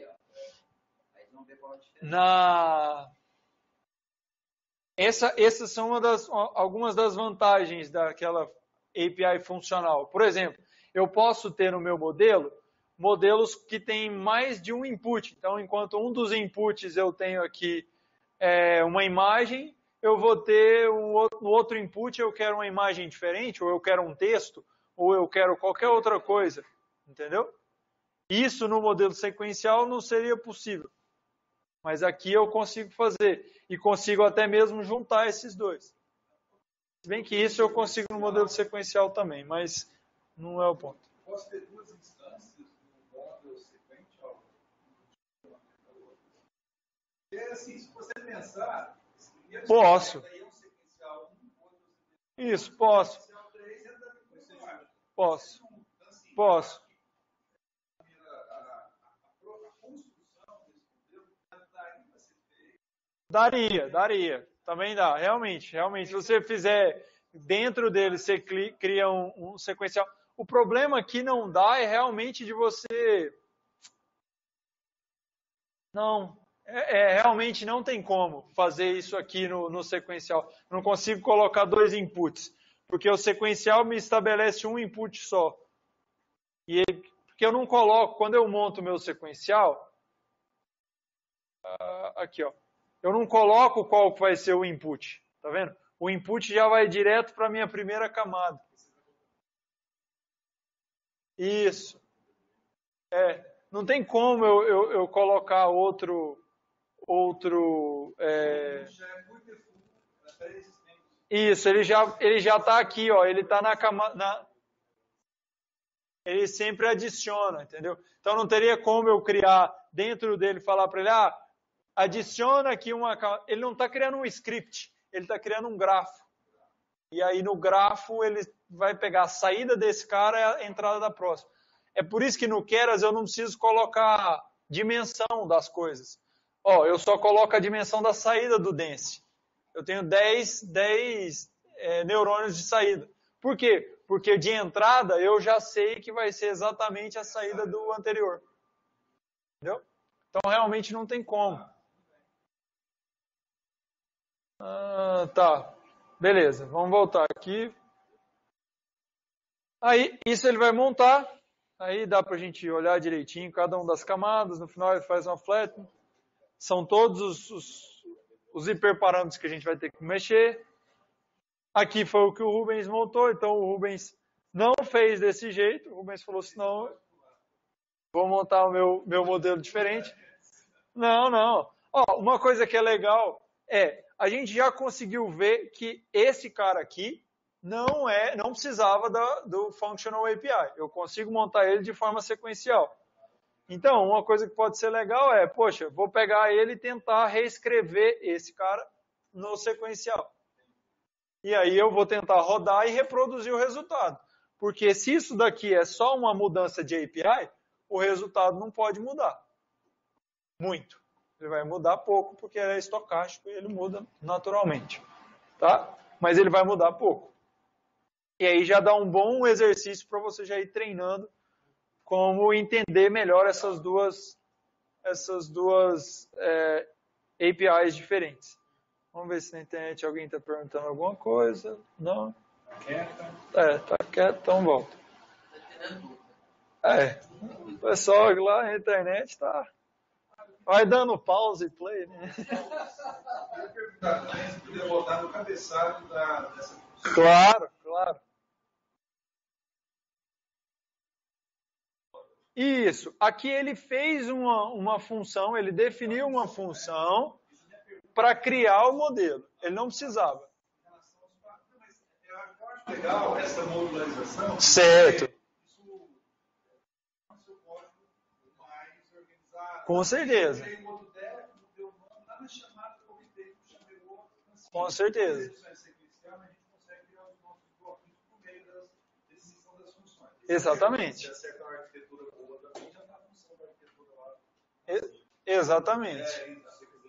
Essas são algumas das vantagens daquela API funcional. Por exemplo, eu posso ter no meu modelo modelos que têm mais de um input. Então, enquanto um dos inputs eu tenho aqui uma imagem, eu vou ter no outro input eu quero uma imagem diferente, ou eu quero um texto, ou eu quero qualquer outra coisa, entendeu? Isso no modelo sequencial não seria possível. Mas aqui eu consigo fazer, e consigo até mesmo juntar esses dois. Se bem que isso eu consigo no modelo sequencial também, mas não é o ponto. Posso ter duas instâncias no modelo sequencial? É assim, se você pensar... Posso. Isso, posso. Posso. Posso. Daria. Também dá. Realmente, se você fizer dentro dele, você cria um sequencial. O problema que não dá é realmente de você... Não, realmente não tem como fazer isso aqui no sequencial. Não consigo colocar dois inputs, porque o sequencial me estabelece um input só. Porque eu não coloco, quando eu monto o meu sequencial, aqui ó, eu não coloco qual vai ser o input, tá vendo? O input já vai direto para a minha primeira camada. Isso. Não tem como eu colocar outro Isso, ele já está aqui, ó, ele está na camada, ele sempre adiciona, entendeu? Então não teria como eu criar dentro dele, falar para ele, adiciona aqui ele não está criando um script, ele está criando um grafo. E aí no grafo ele vai pegar a saída desse cara e a entrada da próxima. É por isso que no Keras eu não preciso colocar dimensão das coisas. Eu só coloco a dimensão da saída do Dense. Eu tenho 10 neurônios de saída. Por quê? Porque de entrada eu já sei que vai ser exatamente a saída do anterior. Entendeu? Então realmente não tem como. Tá. Beleza, vamos voltar aqui. Aí, isso ele vai montar. Aí dá pra gente olhar direitinho cada uma das camadas. No final ele faz uma flattening. São todos os hiperparâmetros que a gente vai ter que mexer. Aqui foi o que o Rubens montou, então o Rubens não fez desse jeito. O Rubens falou assim, não, vou montar o meu modelo diferente. Não. Uma coisa que é legal a gente já conseguiu ver que esse cara aqui não precisava do Functional API. Eu consigo montar ele de forma sequencial. Então, uma coisa que pode ser legal poxa, vou pegar ele e tentar reescrever esse cara no sequencial. E aí eu vou tentar rodar e reproduzir o resultado. Porque se isso daqui é só uma mudança de API, o resultado não pode mudar muito. Ele vai mudar pouco porque ele é estocástico e ele muda naturalmente. Tá? Mas ele vai mudar pouco. E aí já dá um bom exercício para você já ir treinando como entender melhor essas duas APIs diferentes. Vamos ver se na internet alguém está perguntando alguma coisa. Não? Tá quieto, então volta. O pessoal lá na internet vai dando pause e play, né? Eu ia perguntar também se podia botar no cabeçalho dessa função. Claro. Isso. Aqui ele fez uma função, ele definiu uma função para criar o modelo. Ele não precisava. Eu acho legal essa modularização. Certo. Isso é seu código mais organizado. Com certeza. Com certeza. Exatamente. Exatamente.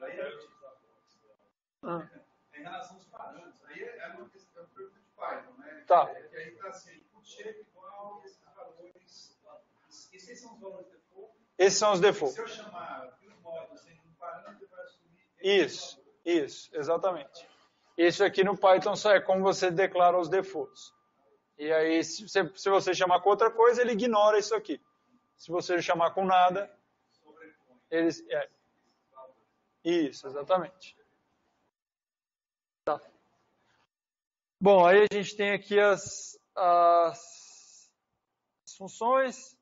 Em relação aos parâmetros, aí é uma questão de Python, né? Tá. Que aí está assim, input shape igual esses valores. Esses são os valores default? Esses são os default. Se eu chamar os módulos sem um parâmetro, vai assumir. Isso, exatamente. Isso aqui no Python só é como você declara os defaults. E aí, se você chamar com outra coisa, ele ignora isso aqui. Se você chamar com nada, ele... Isso, exatamente. Tá. Bom, aí a gente tem aqui as funções.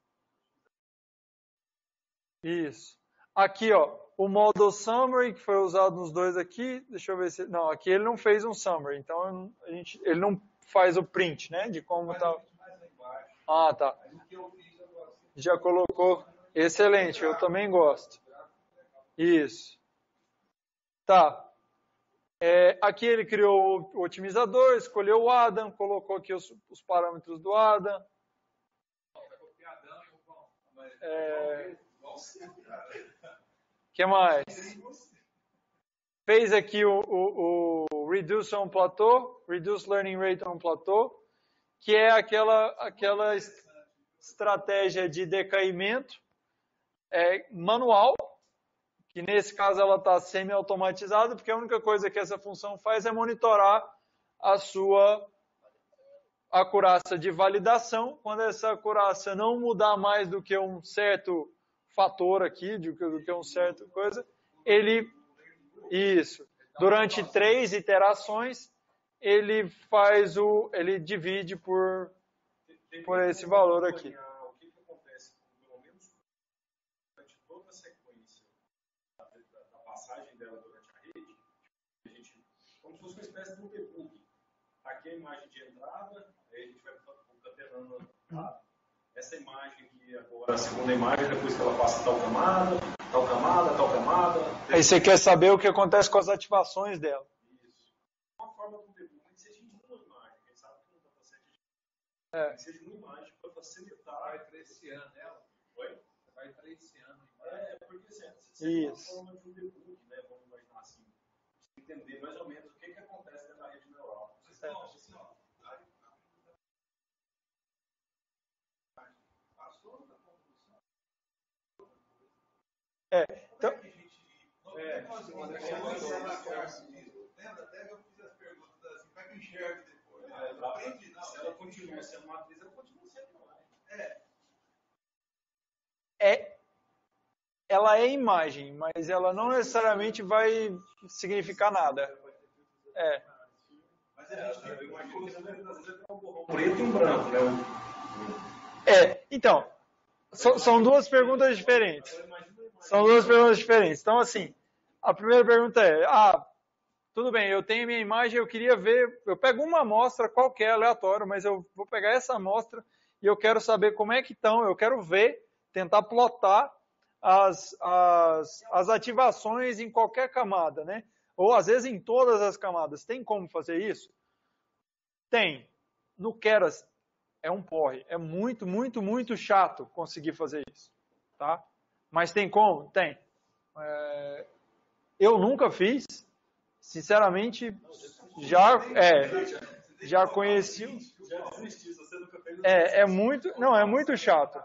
Isso. Aqui, ó, o model summary, que foi usado nos dois aqui. Deixa eu ver se... Não, aqui ele não fez um summary, então ele não faz o print, né, de como tá... Ah, tá. Já colocou. Excelente, eu também gosto. Isso. Tá. Aqui ele criou o otimizador, escolheu o Adam, colocou aqui os parâmetros do Adam. Que mais? Fez aqui o Reduce on Plateau, Reduce Learning Rate on Plateau, que é aquela estratégia de decaimento manual, que nesse caso ela está semi-automatizada, porque a única coisa que essa função faz é monitorar a sua acurácia de validação. Quando essa acurácia não mudar mais do que um certo fator aqui, do que um certo coisa, durante 3 iterações, ele divide por esse valor aqui. O que acontece, pelo menos durante toda a sequência da passagem dela durante a rede, a gente, como se fosse uma espécie de um debug. Aqui é a imagem de entrada, aí a gente vai concatenando essa imagem aqui agora, a segunda imagem, depois que ela passa tal camada. Aí você quer saber o que acontece com as ativações dela. Isso. Uma forma do debug que seja em uma imagem, quem sabe que não dá para ser que seja uma imagem para facilitar. Vai traceando ela. Oi? Vai traceando. Porque assim, é uma forma de um debug, né? Vamos imaginar assim, você entender mais ou menos o que acontece dentro da rede neural. Então, lembra até que eu fiz as perguntas assim, como é que eu enxergo depois? Não aprendi, não. Se ela continua sendo matriz, ela continua sendo imagem. Ela é imagem, mas ela não necessariamente vai significar nada. Mas a gente tem uma coisa, um preto e um branco, né? Então, são duas perguntas diferentes. Então, assim, a primeira pergunta tudo bem, eu tenho minha imagem, eu queria ver, eu pego uma amostra qualquer, aleatória, mas eu vou pegar essa amostra e eu quero saber como é que estão, eu quero ver, tentar plotar as ativações em qualquer camada, né? Ou às vezes em todas as camadas. Tem como fazer isso? Tem. No Keras é um porre. É muito, muito, muito chato conseguir fazer isso. Tá? Mas tem como? Tem. Eu nunca fiz. Sinceramente, já conheci. É muito chato.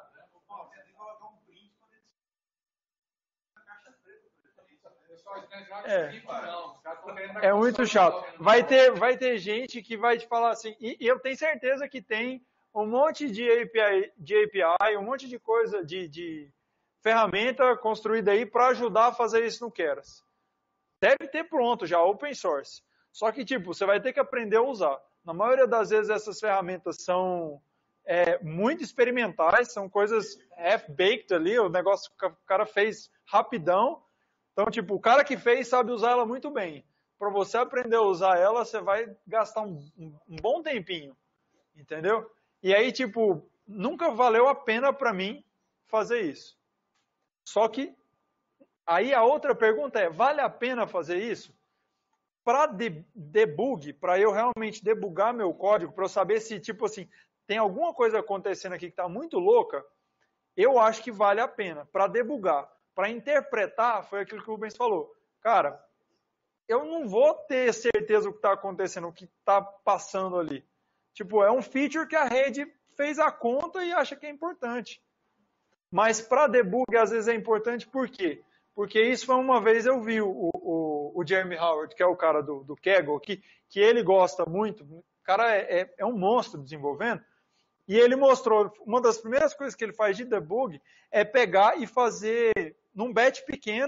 É muito chato. Vai ter gente que vai te falar assim, e eu tenho certeza que tem um monte de API, um monte de coisa, de ferramenta construída aí para ajudar a fazer isso no Keras. Deve ter pronto já, open source. Só que, você vai ter que aprender a usar. Na maioria das vezes, essas ferramentas são muito experimentais, são coisas half-baked ali, o negócio que o cara fez rapidão. Então, o cara que fez sabe usar ela muito bem. Para você aprender a usar ela, você vai gastar um bom tempinho. Entendeu? E aí, nunca valeu a pena para mim fazer isso. Só que, aí a outra pergunta é, vale a pena fazer isso? Para debug, para eu realmente debugar meu código, para eu saber se, tem alguma coisa acontecendo aqui que está muito louca, eu acho que vale a pena, para debugar. Para interpretar, foi aquilo que o Rubens falou. Cara, eu não vou ter certeza do que está acontecendo, o que está passando ali. É um feature que a rede fez a conta e acha que é importante. Mas para debug, às vezes é importante, por quê? Porque isso foi uma vez eu vi o Jeremy Howard, que é o cara do Kaggle, que ele gosta muito, o cara é um monstro desenvolvendo, e ele mostrou, uma das primeiras coisas que ele faz de debug é pegar e fazer num batch pequeno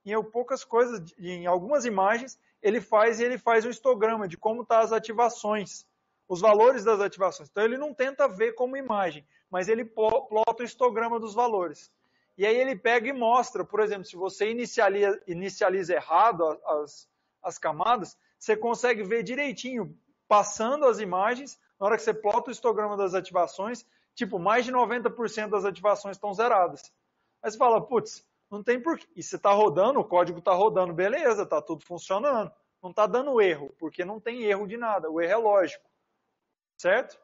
em poucas coisas, em algumas imagens, ele faz um histograma de como estão as ativações, os valores das ativações. Então ele não tenta ver como imagem, mas ele plota o histograma dos valores. E aí ele pega e mostra, por exemplo, se você inicializa errado as camadas, você consegue ver direitinho, passando as imagens, na hora que você plota o histograma das ativações, tipo, mais de 90% das ativações estão zeradas. Aí você fala, putz, não tem porquê. E você está rodando, o código está rodando, beleza, está tudo funcionando. Não está dando erro, porque não tem erro de nada, o erro é lógico. Certo?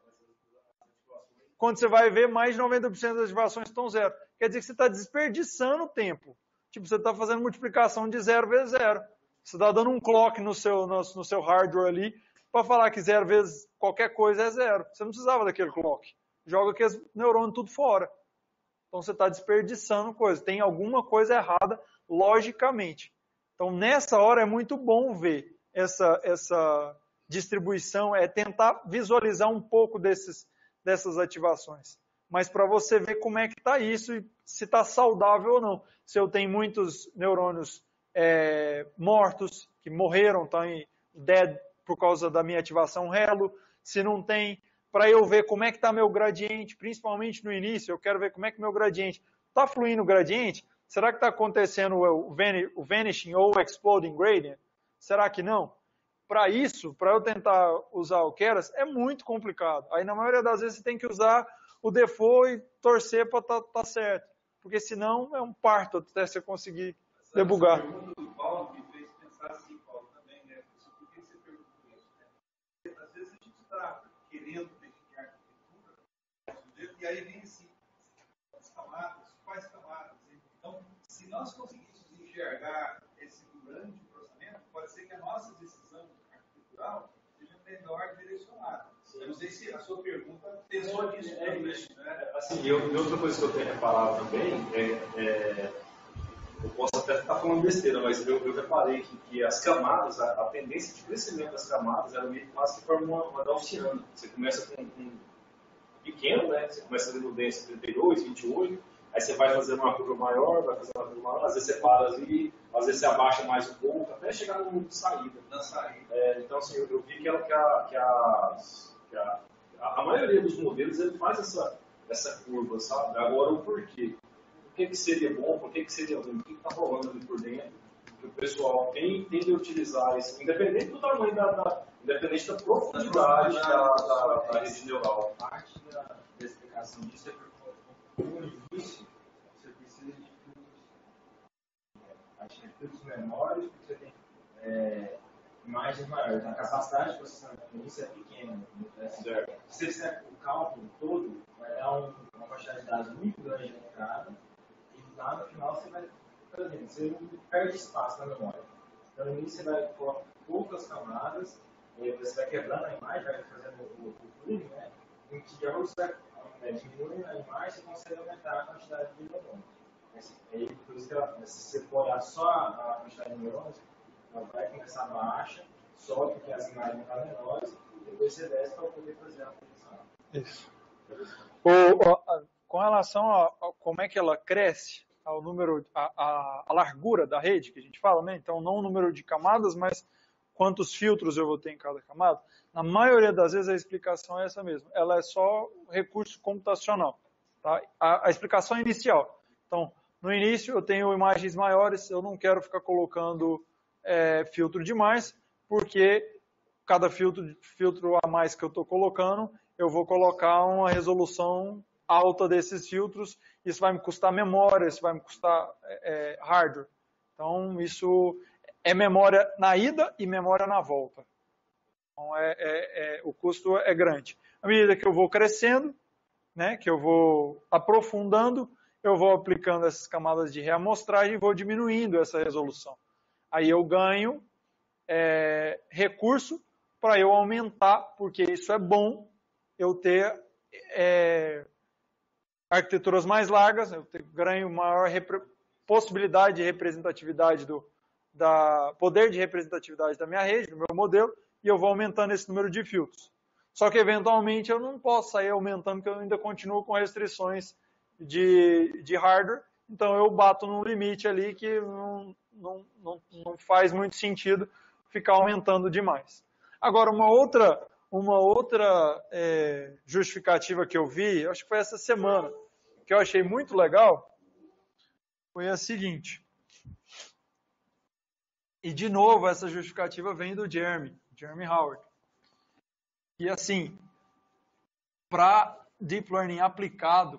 Quando você vai ver, mais de 90% das ativações estão zero. Quer dizer que você está desperdiçando tempo. Tipo, você está fazendo multiplicação de 0 vezes 0. Você está dando um clock no seu hardware ali para falar que 0 vezes qualquer coisa é 0. Você não precisava daquele clock. Joga aqueles neurônios tudo fora. Então você está desperdiçando coisa. Tem alguma coisa errada logicamente. Então nessa hora é muito bom ver essa distribuição, é tentar visualizar um pouco dessas ativações. Mas para você ver como é que está isso e se está saudável ou não. Se eu tenho muitos neurônios mortos, que morreram, estão em dead por causa da minha ativação Halo, se não tem, para eu ver como é que está meu gradiente, principalmente no início, eu quero ver como é que meu gradiente está fluindo o gradiente. Será que está acontecendo o vanishing ou o exploding gradient? Será que não? Para isso, para eu tentar usar o Keras, é muito complicado. Aí, na maioria das vezes, você tem que usar o default e torcer para tá certo. Porque senão é um parto até você conseguir debugar. A pergunta do Paulo me fez pensar assim, Paulo, também, né? Por que você perguntou isso? Né? Às vezes a gente está querendo definir arquitetura, e aí vem assim, as camadas, quais camadas? Então, se nós conseguíssemos enxergar esse durante o processamento, pode ser que a nossa decisão arquitetural seja melhor direcionada. Eu não sei se a sua pergunta pensou nisso também. Né? Assim, outra coisa que eu tenho reparado também eu posso até estar falando besteira, mas eu reparei que as camadas, a tendência de crescimento das camadas era meio quase que forma uma gaussiana. Você começa com pequeno, né? Você começa ali no denso 32, 28, aí você vai fazendo uma curva maior, vai fazendo uma curva maior, às vezes você para ali, às vezes você abaixa mais um pouco, até chegar no mundo de saída. Na saída. Então, assim, eu vi que a maioria dos modelos ele faz essa curva, sabe? Agora, o porquê? Por que seria bom? Por que seria ruim? O que está rolando ali por dentro? Que o pessoal tende a utilizar isso, independente do tamanho independente da profundidade da rede neural. Parte da explicação disso é porque no início você precisa de filtros menores, porque você tem imagens maiores. A capacidade de processamento no início é pequena. Certo. Se você fizer o cálculo todo, vai dar uma quantidade de dados muito grande de entrada, e lá no final você vai, por exemplo, você perde espaço na memória. Então no início você vai colocar poucas camadas, e aí você vai quebrando a imagem, vai fazendo o cleaning, né? Em que de acordo você vai diminuindo a imagem, você consegue aumentar a quantidade de neurônios. Aí, por isso que se você for olhar só a quantidade de neurônios, ela vai começar baixa, sobe porque as imagens estão menores, e depois você desce para poder fazer a função. Isso. Com relação a como é que ela cresce, ao número, a largura da rede, que a gente fala, né? Então, não o número de camadas, mas quantos filtros eu vou ter em cada camada. Na maioria das vezes, a explicação é essa mesmo. Ela é só recurso computacional. Tá? A explicação inicial. Então, no início, eu tenho imagens maiores, eu não quero ficar colocando filtro demais, porque cada filtro a mais que eu estou colocando, eu vou colocar uma resolução alta desses filtros, isso vai me custar memória, isso vai me custar hardware. Então, isso é memória na ida e memória na volta. Então, o custo é grande. À medida que eu vou crescendo, né, que eu vou aprofundando, eu vou aplicando essas camadas de reamostragem e vou diminuindo essa resolução. Aí eu ganho recurso para eu aumentar, porque isso é bom, eu ter arquiteturas mais largas, eu ganho maior possibilidade de representatividade poder de representatividade da minha rede, do meu modelo, e eu vou aumentando esse número de filtros. Só que, eventualmente, eu não posso sair aumentando, porque eu ainda continuo com restrições de hardware, então eu bato num limite ali que não faz muito sentido ficar aumentando demais. Agora, uma outra justificativa que eu vi, acho que foi essa semana, que eu achei muito legal, foi a seguinte. E, de novo, essa justificativa vem do Jeremy Howard. E, assim, para Deep Learning aplicado,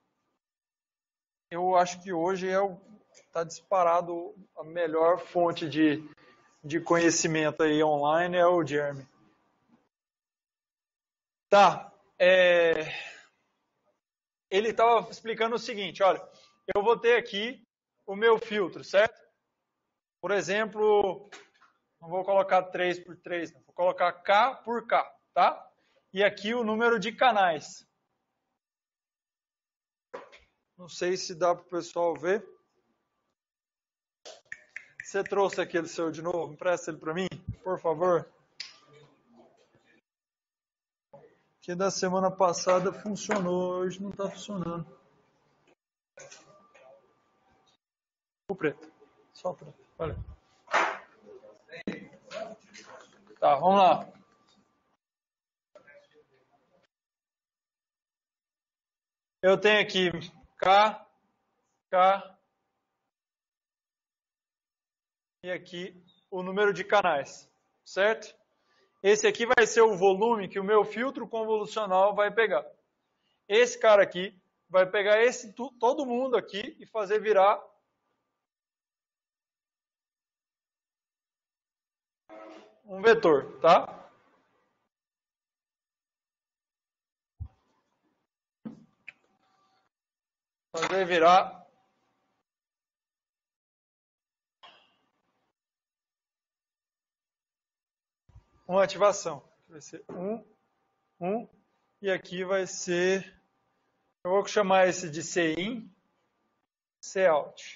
eu acho que hoje está disparado a melhor fonte de conhecimento aí online é o Jeremy. Tá. Ele estava explicando o seguinte, olha, eu vou ter aqui o meu filtro, certo? Por exemplo, não vou colocar 3 por 3, não, vou colocar K por K, tá? E aqui o número de canais. Não sei se dá para o pessoal ver. Você trouxe aquele seu de novo? Empresta ele para mim, por favor. Que da semana passada funcionou, hoje não está funcionando. O preto. Só o preto. Valeu. Tá, vamos lá. Eu tenho aqui K, K e aqui o número de canais, certo? Esse aqui vai ser o volume que o meu filtro convolucional vai pegar. Esse cara aqui vai pegar todo mundo aqui e fazer virar um vetor, tá? Fazer virar uma ativação. Vai ser 1, e aqui vai ser, eu vou chamar esse de C-in, C-out.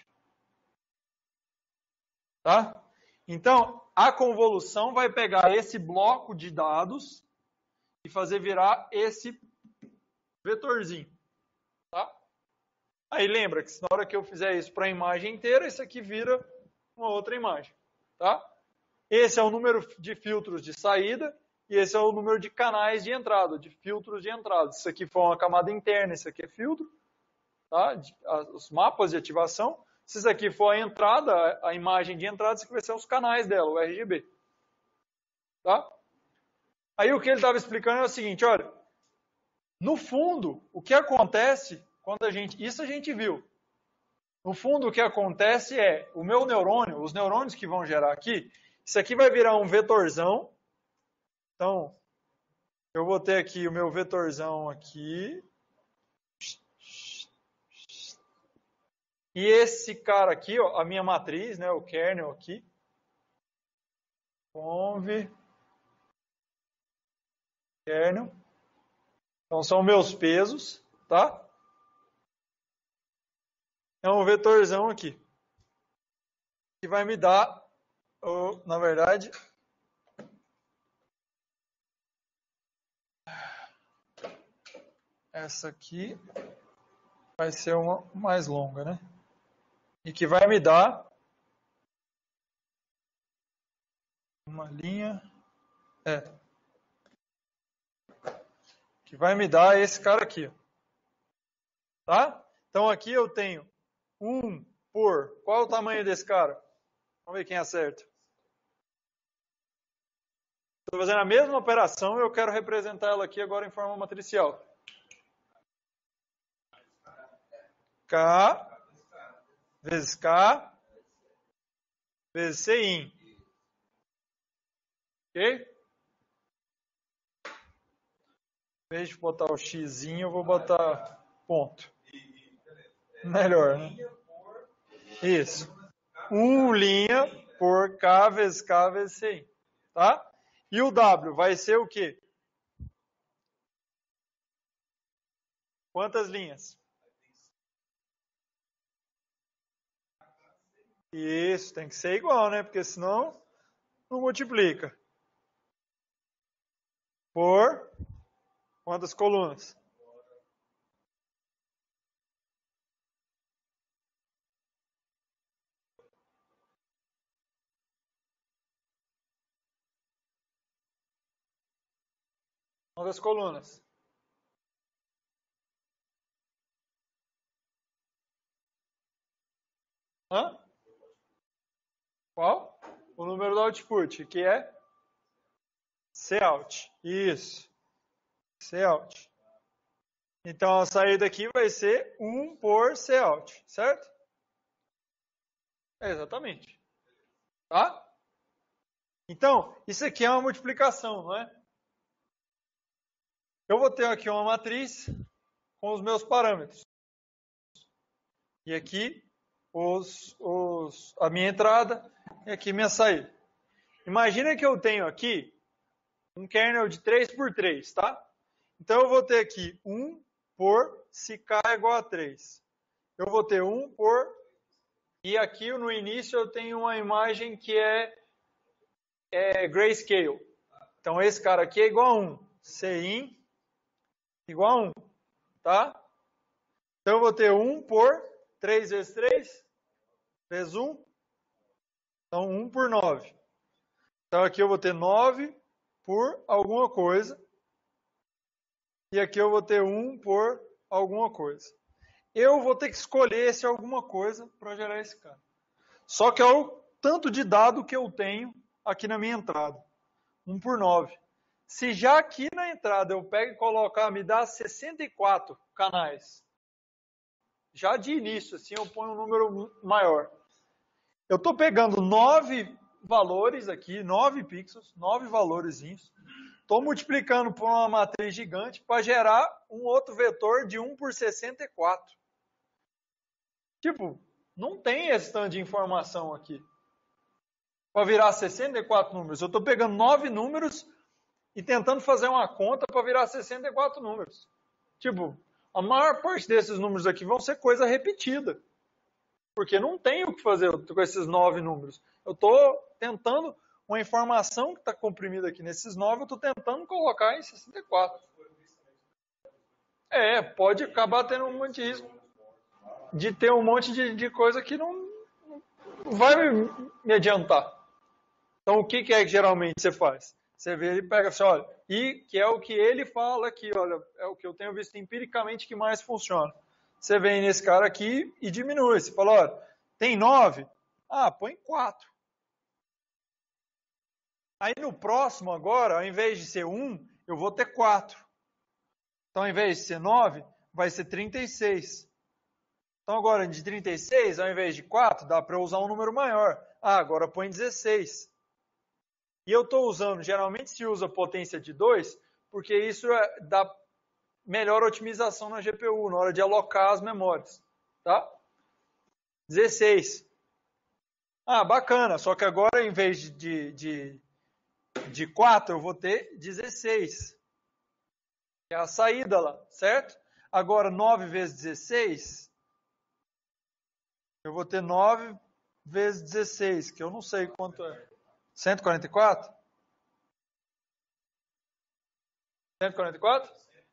Tá? Então, a convolução vai pegar esse bloco de dados e fazer virar esse vetorzinho. Tá? Aí lembra que na hora que eu fizer isso para a imagem inteira, isso aqui vira uma outra imagem. Tá? Esse é o número de filtros de saída e esse é o número de canais de entrada, de filtros de entrada. Isso aqui foi uma camada interna, isso aqui é filtro. Tá? Os mapas de ativação. Se isso aqui for a entrada, a imagem de entrada, isso aqui vai ser os canais dela, o RGB. Tá? Aí o que ele estava explicando é o seguinte, olha, no fundo, o que acontece quando isso a gente viu. No fundo, o que acontece é, o meu neurônio, os neurônios que vão gerar aqui, isso aqui vai virar um vetorzão. Então, eu vou ter aqui o meu vetorzão aqui. E esse cara aqui, ó, a minha matriz, né, o kernel aqui. Conv. Kernel. Então, são meus pesos, tá? É um vetorzão aqui. Que vai me dar, na verdade, essa aqui vai ser uma mais longa, né? E que vai me dar uma linha, que vai me dar esse cara aqui, ó. Tá? Então aqui eu tenho 1 por, qual é o tamanho desse cara? Vamos ver quem acerta. Estou fazendo a mesma operação e eu quero representar ela aqui agora em forma matricial. K vezes K vezes Cin. Ok? Em vez de botar o xzinho, eu vou botar ponto. Melhor, né? Isso. 1 linha por K vezes Cin. Tá? E o W vai ser o quê? Quantas linhas? Isso, tem que ser igual, né? Porque senão não multiplica. Por quantas colunas? Uma das colunas. Hã? Qual? O número do output, que é Cout. Isso. Cout. Então, a saída aqui vai ser 1 por Cout, certo? Exatamente. Tá? Então, isso aqui é uma multiplicação, não é? Eu vou ter aqui uma matriz com os meus parâmetros. E aqui a minha entrada e aqui minha saída. Imagina que eu tenho aqui um kernel de 3x3, tá? Então eu vou ter aqui 1 por se k é igual a 3. Eu vou ter 1 por... E aqui no início eu tenho uma imagem que é grayscale. Então esse cara aqui é igual a 1. Cin igual a 1. Tá? Então eu vou ter 1 por 3 vezes 3 vezes 1. Então 1 por 9. Então aqui eu vou ter 9 por alguma coisa. E aqui eu vou ter 1 por alguma coisa. Eu vou ter que escolher esse alguma coisa para gerar esse cara. Só que é o tanto de dado que eu tenho aqui na minha entrada. 1 por 9. Se já aqui na entrada eu pego e colocar, me dá 64 canais. Já de início, assim, eu ponho um número maior. Eu estou pegando 9 valores aqui, 9 pixels, 9 valorezinhos. Estou multiplicando por uma matriz gigante para gerar um outro vetor de 1 por 64. Tipo, não tem esse tanto de informação aqui. Para virar 64 números. Eu estou pegando 9 números e tentando fazer uma conta para virar 64 números. Tipo, a maior parte desses números aqui vão ser coisa repetida. Porque não tem o que fazer com esses 9 números. Eu estou tentando, uma informação que está comprimida aqui nesses 9, eu estou tentando colocar em 64. Pode acabar tendo um monte de risco de ter um monte de coisa que não vai me adiantar. Então, o que é que geralmente você faz? Você vê e pega assim, olha, e que é o que ele fala aqui, olha, é o que eu tenho visto empiricamente que mais funciona. Você vem nesse cara aqui e diminui. Você fala, olha, tem 9? Põe 4. Aí no próximo agora, ao invés de ser 1, eu vou ter 4. Então, ao invés de ser 9, vai ser 36. Então, agora de 36, ao invés de 4, dá para eu usar um número maior. Agora põe 16. E eu estou usando, geralmente se usa potência de 2, porque isso dá melhor otimização na GPU, na hora de alocar as memórias. Tá? 16. Bacana, só que agora, em vez de 4, eu vou ter 16. É a saída lá, certo? Agora, 9 vezes 16, eu vou ter 9 vezes 16, que eu não sei quanto é. 144? 144?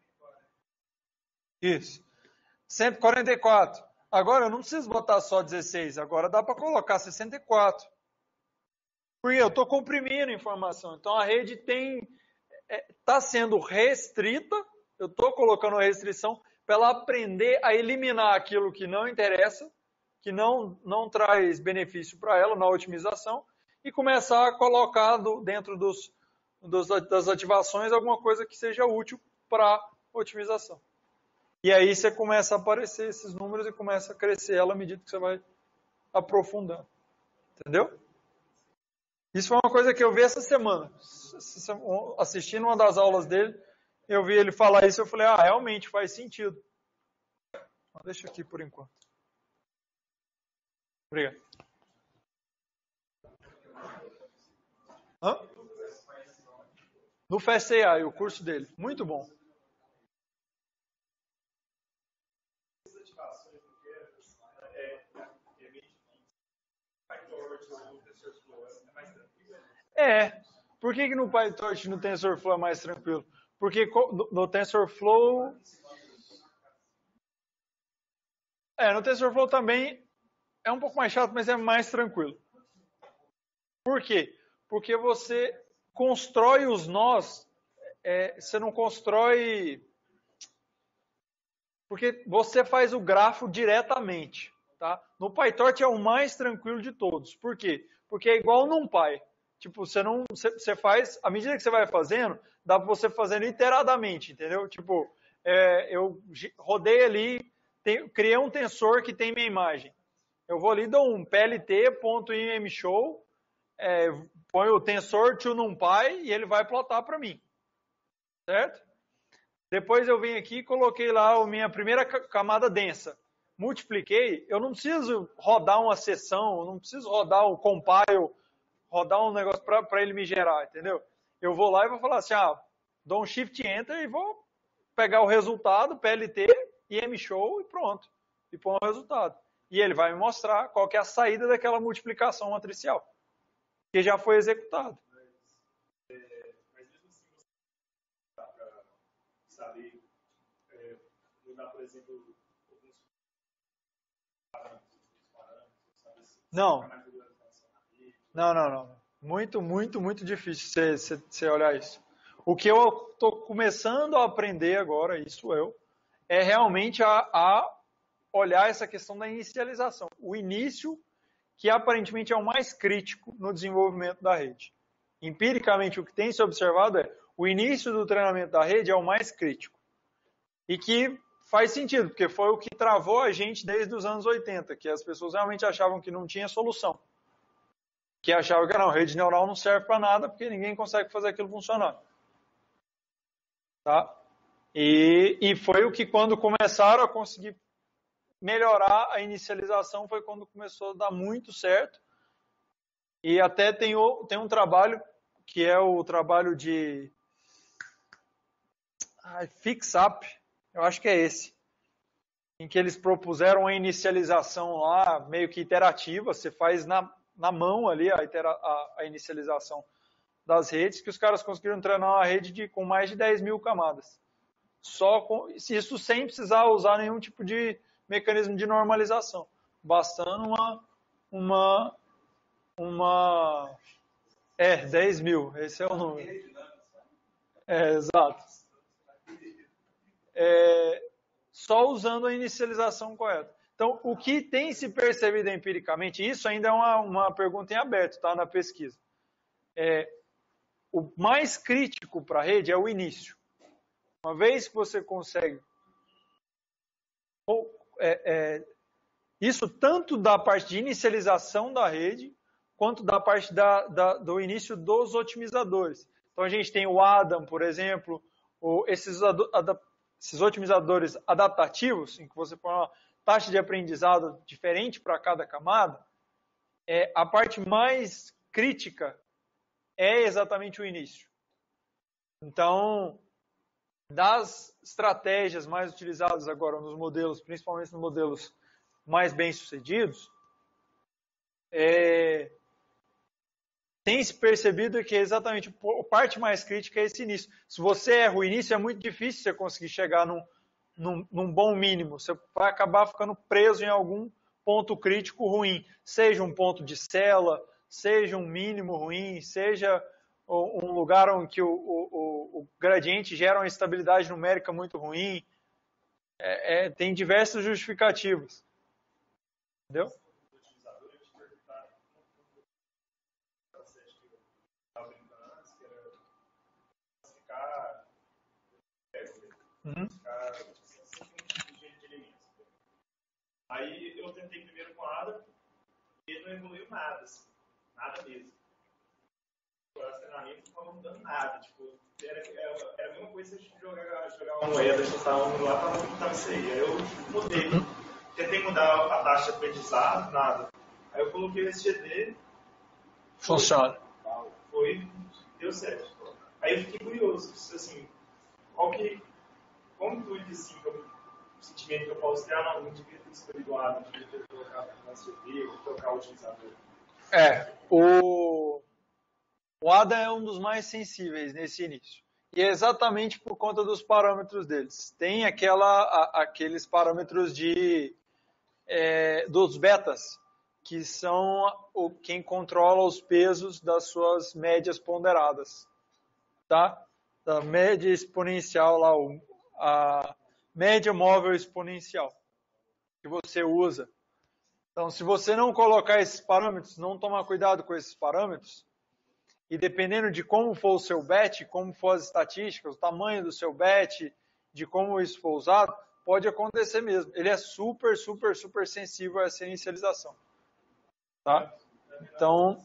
Isso. 144. Agora eu não preciso botar só 16, agora dá para colocar 64. Porque eu estou comprimindo informação. Então a rede está sendo restrita, eu estou colocando a restrição para ela aprender a eliminar aquilo que não interessa, que não traz benefício para ela na otimização, e começar a colocar dentro das ativações alguma coisa que seja útil para otimização. E aí você começa a aparecer esses números e começa a crescer ela à medida que você vai aprofundando. Entendeu? Isso foi uma coisa que eu vi essa semana. Assistindo uma das aulas dele, eu vi ele falar isso e eu falei, realmente faz sentido. Deixa aqui por enquanto. Obrigado. No FastAI, o curso dele. Muito bom. Por que no PyTorch no TensorFlow é mais tranquilo? Porque no TensorFlow... no TensorFlow também é um pouco mais chato, mas é mais tranquilo. Por quê? Porque você constrói os nós você não constrói... Porque você faz o grafo diretamente. Tá? No PyTorch é o mais tranquilo de todos. Por quê? Porque é igual no NumPy. Tipo, você faz, à medida que você vai fazendo, dá para você fazendo iteradamente, entendeu? Tipo, eu rodei ali, criei um tensor que tem minha imagem. Eu vou ali, dou um plt.imshow, ponho o tensor to NumPy e ele vai plotar para mim. Certo? Depois eu vim aqui e coloquei lá a minha primeira camada densa. Multipliquei, eu não preciso rodar uma seção, eu não preciso rodar o compile, rodar um negócio para ele me gerar, entendeu? Eu vou lá e vou falar assim, dou um Shift Enter e vou pegar o resultado, PLT, imshow e pronto. E pôr o resultado. E ele vai me mostrar qual que é a saída daquela multiplicação matricial, que já foi executado. Mas mesmo assim, você dá para saber, mudar, por exemplo, alguns parâmetros, sabe? Não. Não. Muito difícil você olhar isso. O que eu estou começando a aprender agora, é realmente a olhar essa questão da inicialização. O início, que aparentemente é o mais crítico no desenvolvimento da rede. Empiricamente, o que tem se observado o início do treinamento da rede é o mais crítico. E que faz sentido, porque foi o que travou a gente desde os anos 80, que as pessoas realmente achavam que não tinha solução. Que achavam que rede neural não serve para nada, porque ninguém consegue fazer aquilo funcionar. Tá? E foi o que, quando começaram a conseguir melhorar a inicialização, foi quando começou a dar muito certo. E até tem um trabalho, que é o trabalho de FixUp, eu acho que é esse, em que eles propuseram a inicialização lá, meio que iterativa, você faz na mão ali a inicialização das redes, que os caras conseguiram treinar uma rede com mais de 10 mil camadas. Isso sem precisar usar nenhum tipo de mecanismo de normalização. Bastando 10 mil, esse é o número. Exato. Só usando a inicialização correta. Então, o que tem se percebido empiricamente, isso ainda é uma pergunta em aberto, tá, na pesquisa. O mais crítico para a rede é o início. Uma vez que você consegue... isso tanto da parte de inicialização da rede, quanto da parte do início dos otimizadores. Então, a gente tem o Adam, por exemplo, esses otimizadores adaptativos, em que você põe uma taxa de aprendizado diferente para cada camada. A parte mais crítica é exatamente o início. Então, das estratégias mais utilizadas agora nos modelos, principalmente nos modelos mais bem-sucedidos, tem se percebido que exatamente a parte mais crítica é esse início. Se você erra o início, é muito difícil você conseguir chegar num bom mínimo. Você vai acabar ficando preso em algum ponto crítico ruim. Seja um ponto de cela, seja um mínimo ruim, seja um lugar onde o gradiente gera uma estabilidade numérica muito ruim. Tem diversas justificativas. Entendeu? Aí eu tentei primeiro com a Ada e ele não evoluiu nada, assim, nada mesmo. O treinamento não estava mudando nada, tipo, era a mesma coisa de jogar uma moeda que estava lá para montar isso aí. Aí eu mudei, tentei mudar a taxa de aprendizado, nada. Aí eu coloquei o SGD. Funciona. Deu certo. Aí eu fiquei curioso, assim, como tu disse, assim, o sentimento que eu posso ter, não devia ter escolhido o Adam, devia ter colocado o SGD, ou trocar o utilizador. O Adam é um dos mais sensíveis nesse início. E é exatamente por conta dos parâmetros deles. Tem aqueles parâmetros dos betas, que são quem controla os pesos das suas médias ponderadas. Tá? da média exponencial lá, a média móvel exponencial que você usa. Então, se você não colocar esses parâmetros, não tomar cuidado com esses parâmetros, e dependendo de como for o seu bet, como for as estatísticas, o tamanho do seu bet, de como isso for usado, pode acontecer mesmo. Ele é super, super, super sensível a essa inicialização. Tá? Então,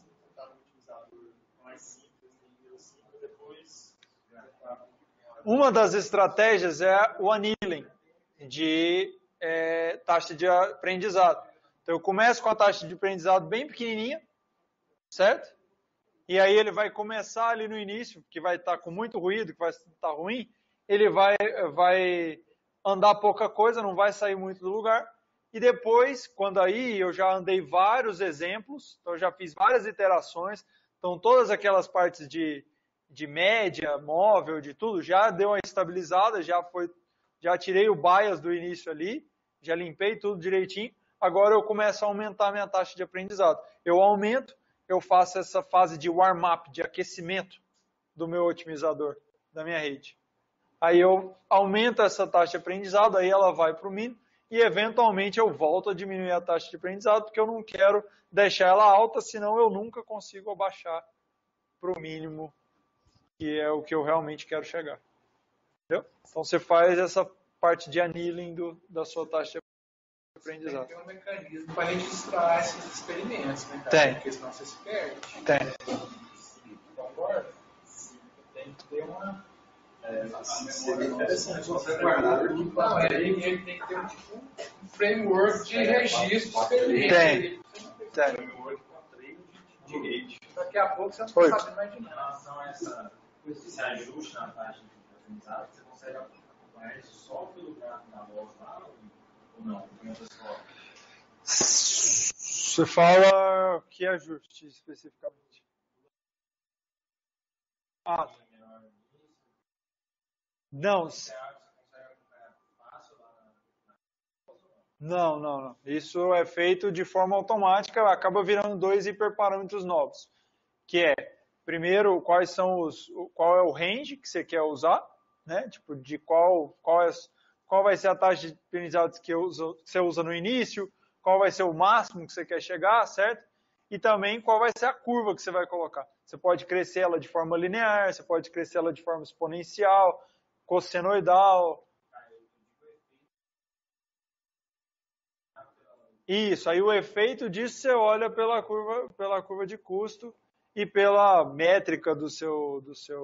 uma das estratégias é o annealing de taxa de aprendizado. Então, eu começo com a taxa de aprendizado bem pequenininha, certo? E aí ele vai começar ali no início, que vai estar com muito ruído, que vai estar ruim, ele vai andar pouca coisa, não vai sair muito do lugar. E depois, quando aí eu já andei vários exemplos, então eu já fiz várias iterações, então todas aquelas partes de média, móvel, de tudo, já deu uma estabilizada, já tirei o bias do início ali, já limpei tudo direitinho, agora eu começo a aumentar a minha taxa de aprendizado. Eu aumento, eu faço essa fase de warm-up, de aquecimento do meu otimizador, da minha rede. Aí eu aumento essa taxa de aprendizado, aí ela vai para o mínimo, e eventualmente eu volto a diminuir a taxa de aprendizado, porque eu não quero deixar ela alta, senão eu nunca consigo abaixar para o mínimo, que é o que eu realmente quero chegar. Entendeu? Então você faz essa parte de annealing da sua taxa de aprendizado. Tem um mecanismo para registrar esses experimentos, né, cara? Tem. Porque senão você se perde. Tem. Concorda? Tem que ter uma... Seria interessante você guardar. Não, ele tem que ter um framework de registro de experiência. Tem. Daqui a pouco você não está sabendo mais de Em nada. relação a esse ajuste na taxa de aprendizado, você consegue acompanhar isso só pelo gráfico da voz lá ou não? Você fala que ajuste especificamente? Ah, não. Não. Isso é feito de forma automática, acaba virando 2 hiperparâmetros novos, que é, primeiro, qual é o range que você quer usar, né? Tipo, de qual vai ser a taxa de aprendizado que você usa no início, qual vai ser o máximo que você quer chegar, certo? E também qual vai ser a curva que você vai colocar. Você pode crescer ela de forma linear, você pode crescer ela de forma exponencial, cossenoidal. Isso, aí o efeito disso você olha pela curva de custo e pela métrica do seu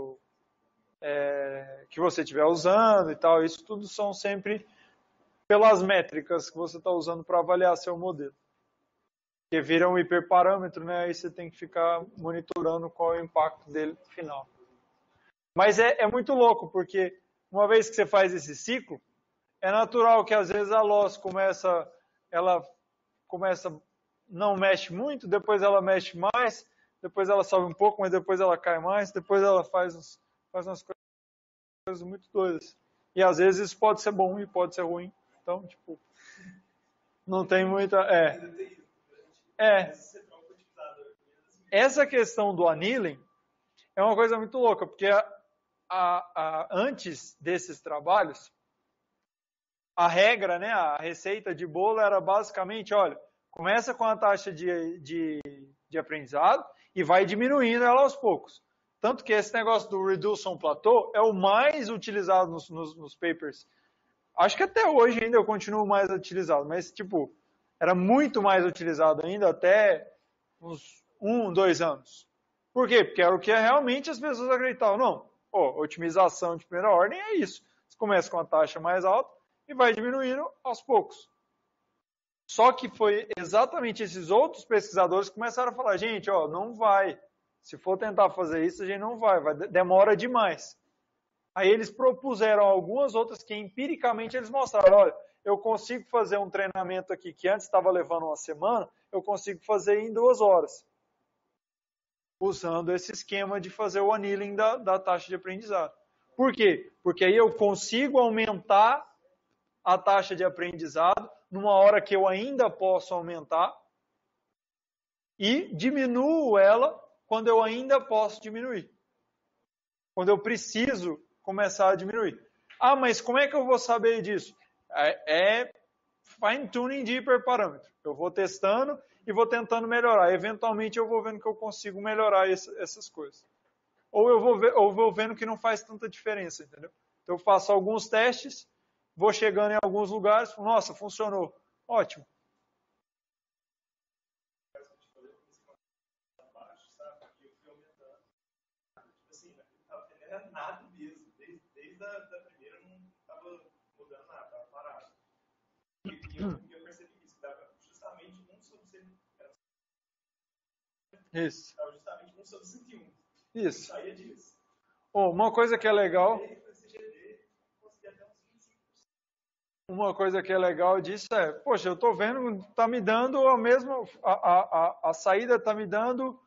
que você estiver usando e tal. Isso tudo são sempre pelas métricas que você está usando para avaliar seu modelo. Porque vira um hiperparâmetro, né? Aí você tem que ficar monitorando qual é o impacto dele no final. Mas é muito louco, porque uma vez que você faz esse ciclo, é natural que às vezes a loss não mexe muito, depois ela mexe mais, depois ela sobe um pouco, mas depois ela cai mais, depois ela faz umas coisas muito doidas. E às vezes isso pode ser bom e pode ser ruim. Então, tipo, não tem muita... Essa questão do annealing é uma coisa muito louca, porque antes desses trabalhos, a regra, né, a receita de bolo era basicamente, olha, começa com a taxa de aprendizado e vai diminuindo ela aos poucos. Tanto que esse negócio do Reduce on Plateau é o mais utilizado nos papers. Acho que até hoje ainda eu continuo mais utilizado, mas tipo, era muito mais utilizado ainda até uns 2 anos. Por quê? Porque era o que realmente as pessoas acreditavam. Não, otimização de primeira ordem é isso. Você começa com a taxa mais alta e vai diminuindo aos poucos. Só que foi exatamente esses outros pesquisadores que começaram a falar, gente, não vai. Se for tentar fazer isso, a gente não vai demora demais. Aí eles propuseram algumas outras que empiricamente eles mostraram, olha, eu consigo fazer um treinamento aqui que antes estava levando uma semana, eu consigo fazer em 2 horas. Usando esse esquema de fazer o annealing da taxa de aprendizado. Por quê? Porque aí eu consigo aumentar a taxa de aprendizado numa hora que eu ainda posso aumentar e diminuo ela quando eu ainda posso diminuir. Quando eu preciso começar a diminuir. Ah, mas como é que eu vou saber disso? É fine tuning de hiperparâmetro. Eu vou testando e vou tentando melhorar. Eventualmente eu vou vendo que eu consigo melhorar essas coisas. Ou eu vou vendo que não faz tanta diferença, entendeu? Então eu faço alguns testes, vou chegando em alguns lugares, nossa, funcionou. Ótimo. Nada mesmo. Desde a primeira não estava mudando nada, estava parado. E eu percebi isso, estava justamente 1 sobre 100. Isso. Estava justamente 1 sobre 101. Isso. Saía disso. Uma coisa que é legal. Uma coisa que é legal disso é, poxa, eu estou vendo, está me dando a mesma, a saída está me dando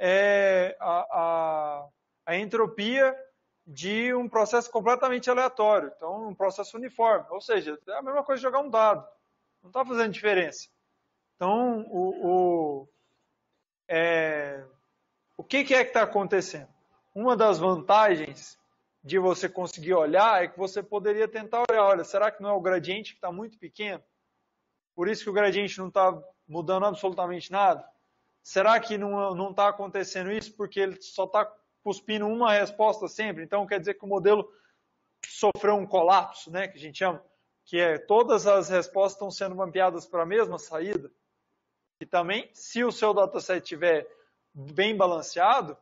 a entropia de um processo completamente aleatório, então um processo uniforme, ou seja, é a mesma coisa de jogar um dado, não está fazendo diferença. Então, o que é que está acontecendo? Uma das vantagens de você conseguir olhar é que você poderia tentar olhar, olha, será que não é o gradiente que está muito pequeno? Por isso que o gradiente não está mudando absolutamente nada? Será que não está acontecendo isso porque ele só está cuspindo uma resposta sempre? Então quer dizer que o modelo sofreu um colapso, né, que a gente chama, que é todas as respostas estão sendo mapeadas para a mesma saída. E também, se o seu dataset estiver bem balanceado,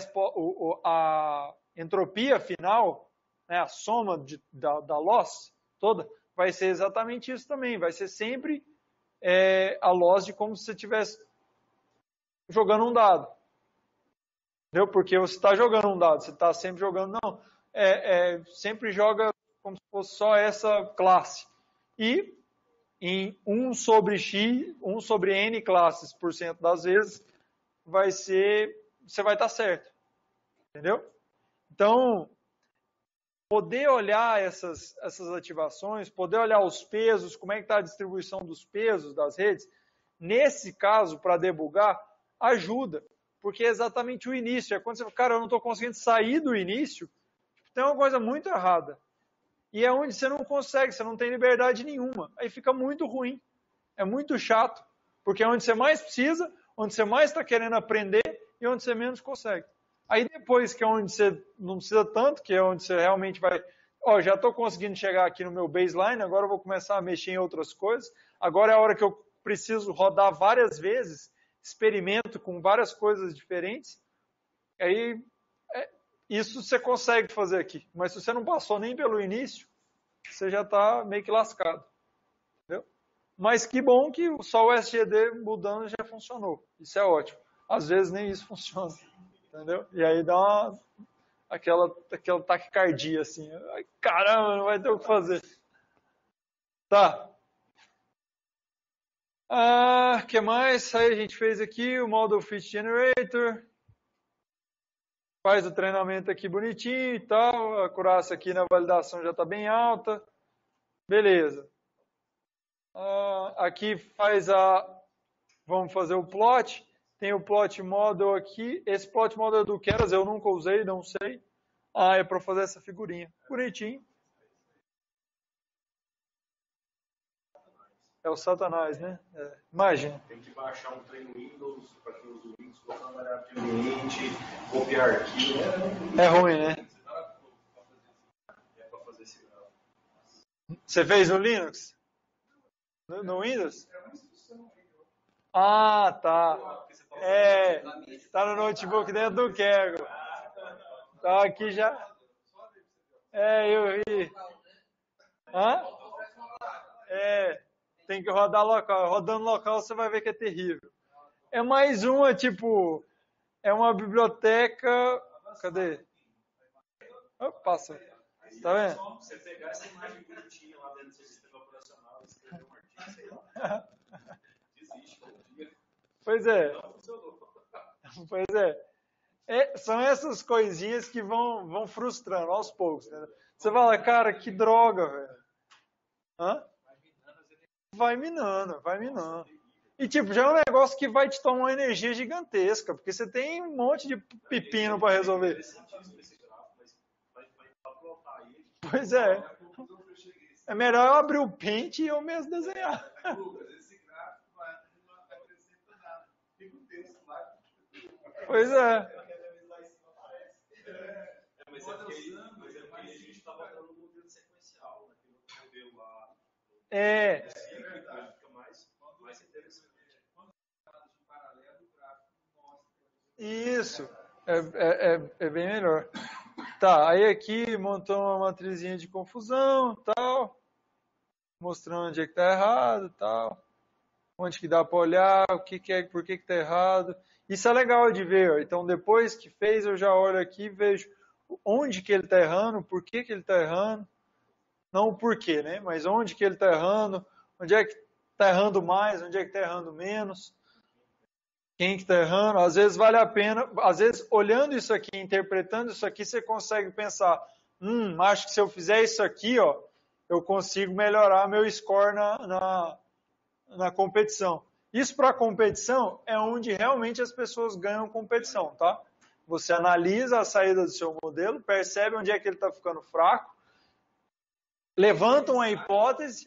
a entropia final, né, a soma da loss toda, vai ser exatamente isso também. Vai ser sempre a loss de como se você estivesse jogando um dado. Entendeu? Porque você está jogando um dado, você está sempre jogando, não. Sempre joga como se fosse só essa classe. E em 1 sobre x, 1 sobre n classes por cento das vezes, você vai estar certo. Entendeu? Então, poder olhar essas ativações, poder olhar os pesos, como é que está a distribuição dos pesos das redes, nesse caso, para debugar, ajuda. Porque é exatamente o início. É quando você fala, cara, eu não estou conseguindo sair do início, tem uma coisa muito errada. E é onde você não consegue, você não tem liberdade nenhuma. Aí fica muito ruim. É muito chato. Porque é onde você mais precisa, onde você mais está querendo aprender e onde você menos consegue. Aí depois, que é onde você não precisa tanto, que é onde você realmente vai... já estou conseguindo chegar aqui no meu baseline, agora eu vou começar a mexer em outras coisas. Agora é a hora que eu preciso rodar várias vezes, experimento com várias coisas diferentes. Aí, isso você consegue fazer aqui. Mas se você não passou nem pelo início, você já está meio que lascado. Entendeu? Mas que bom que só o SGD mudando já funcionou. Isso é ótimo. Às vezes nem isso funciona. Entendeu? E aí dá aquela taquicardia, assim. Ai, caramba, não vai ter o que fazer. Tá. O que mais? Aí a gente fez aqui o Model Fit Generator. Faz o treinamento aqui bonitinho e tal. A acurácia aqui na validação já está bem alta. Beleza. Aqui vamos fazer o plot. Tem o plot model aqui. Esse plot model é do Keras, eu nunca usei, não sei. É para fazer essa figurinha. Bonitinho. É o Satanás, né? Imagina. Tem que baixar um treino Windows para que os Windows possam trabalhar de ambiente, copiar arquivo. É ruim, né? É para fazer esse grau. Você fez no Linux? No Windows? Ah, tá. Tá no notebook dentro do Kaggle. Tá aqui já. Eu vi. Hã? Tem que rodar local. Rodando local você vai ver que é terrível. É mais uma, tipo, é uma biblioteca. Cadê? Passa. Tá vendo? Você pegar essa imagem bonitinha lá dentro do seu sistema operacional e escrever um artigo, sei lá. Desiste, bom dia. Pois é. Não funcionou. Pois é. São essas coisinhas que vão frustrando aos poucos. Né? Você fala, cara, que droga, velho. Hã? Vai minando. E tipo, já é um negócio que vai te tomar uma energia gigantesca, porque você tem um monte de pepino para resolver. Pois é. É melhor eu abrir o Paint e eu mesmo desenhar. Lucas, esse gráfico não acrescenta nada. Fica um texto lá. Pois é. Mas é porque a gente está botando no modelo sequencial, naquele outro modelo lá. É. Fica mais interessante. Isso. É bem melhor. Tá, aí aqui montou uma matrizinha de confusão, tal. Mostrando onde é que está errado, tal. Onde que dá para olhar, o que é, por que está errado. Isso é legal de ver. Ó. Então, depois que fez, eu já olho aqui e vejo onde que ele está errando, por que ele está errando. Não o porquê, né? Mas onde que ele está errando, onde é que está errando mais, onde é que está errando menos. Quem que está errando. Às vezes vale a pena, às vezes olhando isso aqui, interpretando isso aqui, você consegue pensar, acho que se eu fizer isso aqui, ó, eu consigo melhorar meu score na competição. Isso para a competição é onde realmente as pessoas ganham competição, tá? Você analisa a saída do seu modelo, percebe onde é que ele está ficando fraco, levantam a hipótese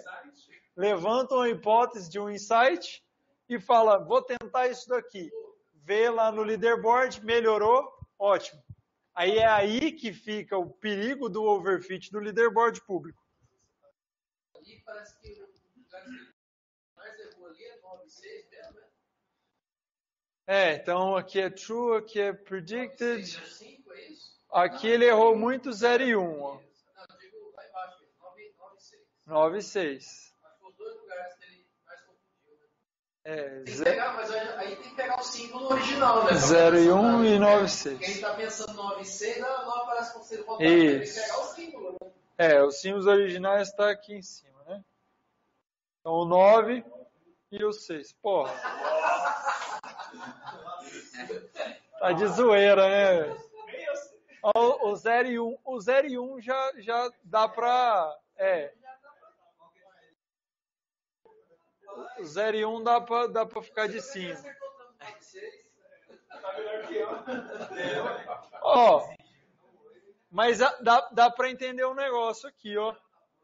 de um insight e fala, vou tentar isso daqui. Vê lá no leaderboard, melhorou, ótimo. Aí é aí que fica o perigo do overfit do leaderboard público. E parece que o lugar que mais errou ali é 9,6 mesmo, né? Então aqui é true, aqui é predicted. 5 é isso? Aqui ele errou muito 0 e 1. Ó. Não, eu digo lá embaixo, 9,6. 9,6. Acho que os dois lugares que ele mais confundiu, né? Tem que pegar, mas aí tem que pegar o símbolo original, né? 0 e 1 e 9,6. Quem está pensando 9,6 não aparece como se ele voltar. Isso. Tem que pegar o símbolo, né? Os símbolos originais estão aqui em cima, né? Então o 9 e o 6. Porra. Tá de zoeira, né? O 0 e 1. O 0 e 1 já dá pra... O 0 e 1 dá pra ficar de cima. Ó, mas dá pra entender um negócio aqui, ó.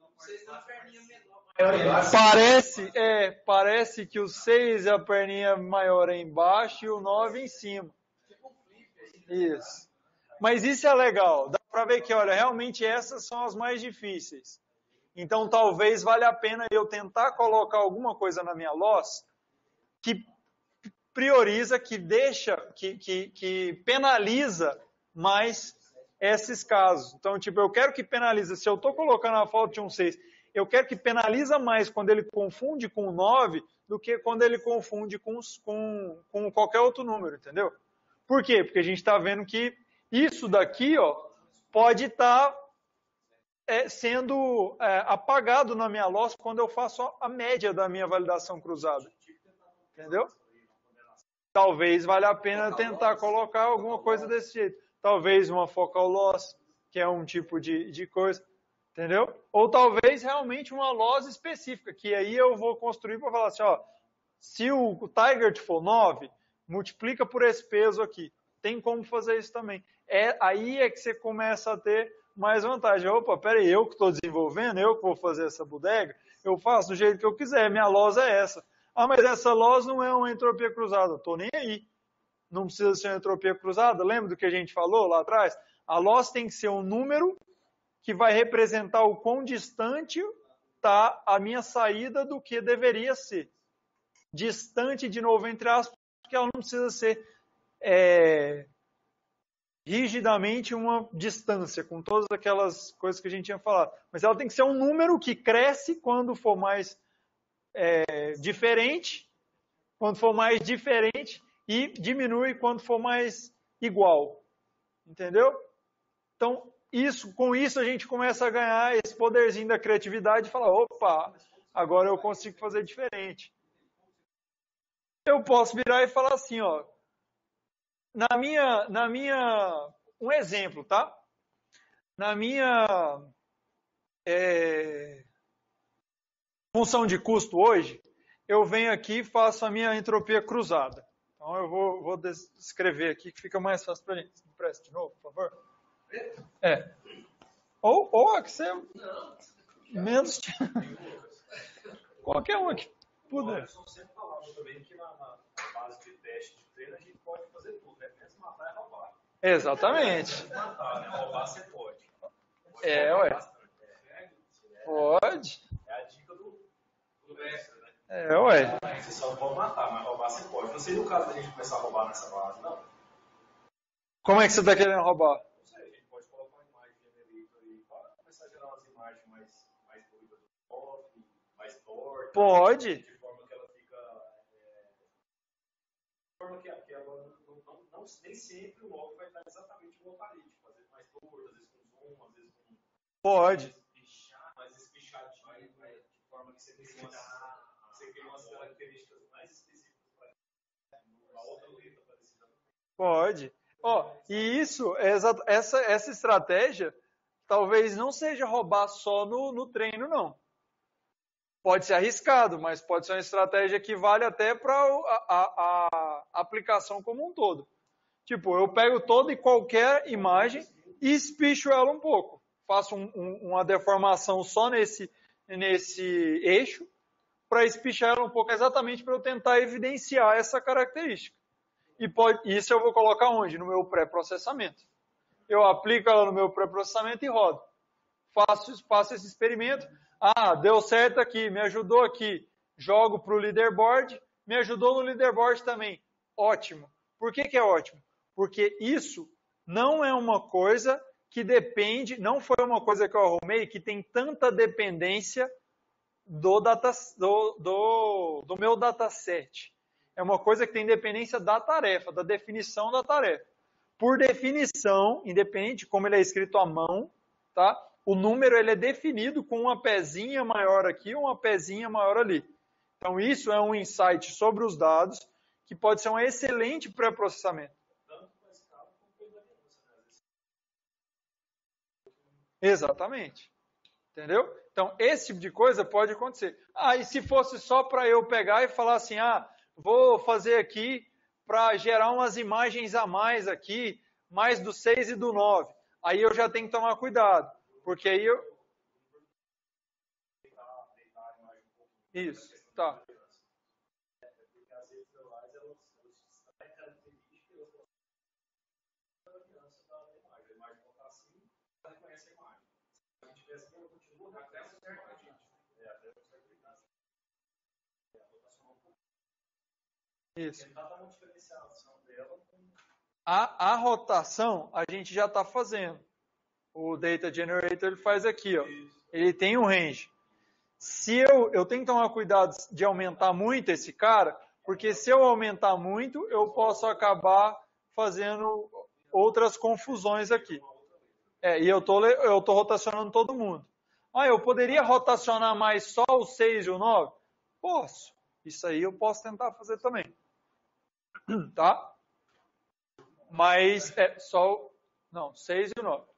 Parece que o 6 é a perninha maior embaixo e o 9 em cima. Isso. Mas isso é legal. Dá pra ver que, olha, realmente essas são as mais difíceis. Então, talvez valha a pena eu tentar colocar alguma coisa na minha loss que prioriza, que deixa, que penaliza mais esses casos. Então, tipo, eu quero que penalize, se eu estou colocando a falta de um 6, eu quero que penaliza mais quando ele confunde com o 9 do que quando ele confunde com qualquer outro número, entendeu? Por quê? Porque a gente está vendo que isso daqui, ó, pode estar sendo apagado na minha loss quando eu faço a média da minha validação cruzada. Entendeu? Talvez valha a pena tentar colocar alguma coisa desse jeito. Talvez uma focal loss, que é um tipo de coisa. Entendeu? Ou talvez realmente uma loss específica, que aí eu vou construir para falar assim, ó, se o target for 9, multiplica por esse peso aqui. Tem como fazer isso também. Aí é que você começa a ter mais vantagem. Opa, peraí, eu que estou desenvolvendo, eu que vou fazer essa bodega, eu faço do jeito que eu quiser, minha loss é essa. Mas essa loss não é uma entropia cruzada, estou nem aí. Não precisa ser uma entropia cruzada, lembra do que a gente falou lá atrás? A loss tem que ser um número que vai representar o quão distante está a minha saída do que deveria ser. Distante, de novo, entre aspas, porque ela não precisa ser rigidamente uma distância, com todas aquelas coisas que a gente tinha falado. Mas ela tem que ser um número que cresce quando for mais diferente, e diminui quando for mais igual. Entendeu? Então, com isso a gente começa a ganhar esse poderzinho da criatividade e falar, opa, agora eu consigo fazer diferente. Eu posso virar e falar assim, ó, um exemplo, tá? Na minha função de custo hoje, eu venho aqui e faço a minha entropia cruzada. Então eu vou descrever aqui que fica mais fácil para a gente. Me presta de novo, por favor. Ou a que você menos... Qualquer uma que puder. O Anderson sempre falava também que na base de teste de treino a gente pode fazer tudo, né? Mesmo matar e roubar. Exatamente. Matar, né? Roubar você pode. Ué. Pode. É a dica do mestre, né? Ué. Você só pode matar, mas roubar você pode. Não seria o caso da gente começar a roubar nessa base, não? Como é que você está querendo roubar? Não sei, a gente pode colocar uma imagem generator aí para começar a gerar umas imagens mais bonitas do cofre, mais tortas. Pode. De forma que ela fica. De forma que ela nem sempre o log vai estar exatamente igual a parede. Às vezes mais torto, às vezes com zoom, às vezes com. Pode. Mais espichadinho, né? De forma que você cria umas características mais específicas para uma outra letra parecida. Pode. E isso, essa estratégia, talvez não seja roubar só no treino, não. Pode ser arriscado, mas pode ser uma estratégia que vale até para a aplicação como um todo. Tipo, eu pego toda e qualquer imagem e espicho ela um pouco. Faço uma deformação só nesse eixo para espichar ela um pouco, exatamente para eu tentar evidenciar essa característica. Isso eu vou colocar onde? No meu pré-processamento. Eu aplico ela no meu pré-processamento e rodo. Faço esse experimento. Deu certo aqui, me ajudou aqui. Jogo para o leaderboard, me ajudou no leaderboard também. Ótimo. Por que é ótimo? Porque isso não é uma coisa que depende, não foi uma coisa que eu arrumei que tem tanta dependência do meu dataset. É uma coisa que tem dependência da tarefa, da definição da tarefa. Por definição, independente de como ele é escrito à mão, tá? O número ele é definido com uma pezinha maior aqui, uma pezinha maior ali. Então isso é um insight sobre os dados que pode ser um excelente pré-processamento. Exatamente. Entendeu? Então esse tipo de coisa pode acontecer. E se fosse só para eu pegar e falar assim, vou fazer aqui para gerar umas imagens a mais aqui, mais do 6 e do 9. Aí eu já tenho que tomar cuidado, porque aí eu... Isso, tá. Isso. A rotação a gente já está fazendo. O Data Generator ele faz aqui, ó. Ele tem um range. Se eu tenho que tomar cuidado de aumentar muito esse cara, porque se eu aumentar muito, eu posso acabar fazendo outras confusões aqui. E eu tô rotacionando todo mundo. Eu poderia rotacionar mais só o 6 e o 9? Posso. Isso aí eu posso tentar fazer também. Tá? Mas é só... Não, 6 e o 9.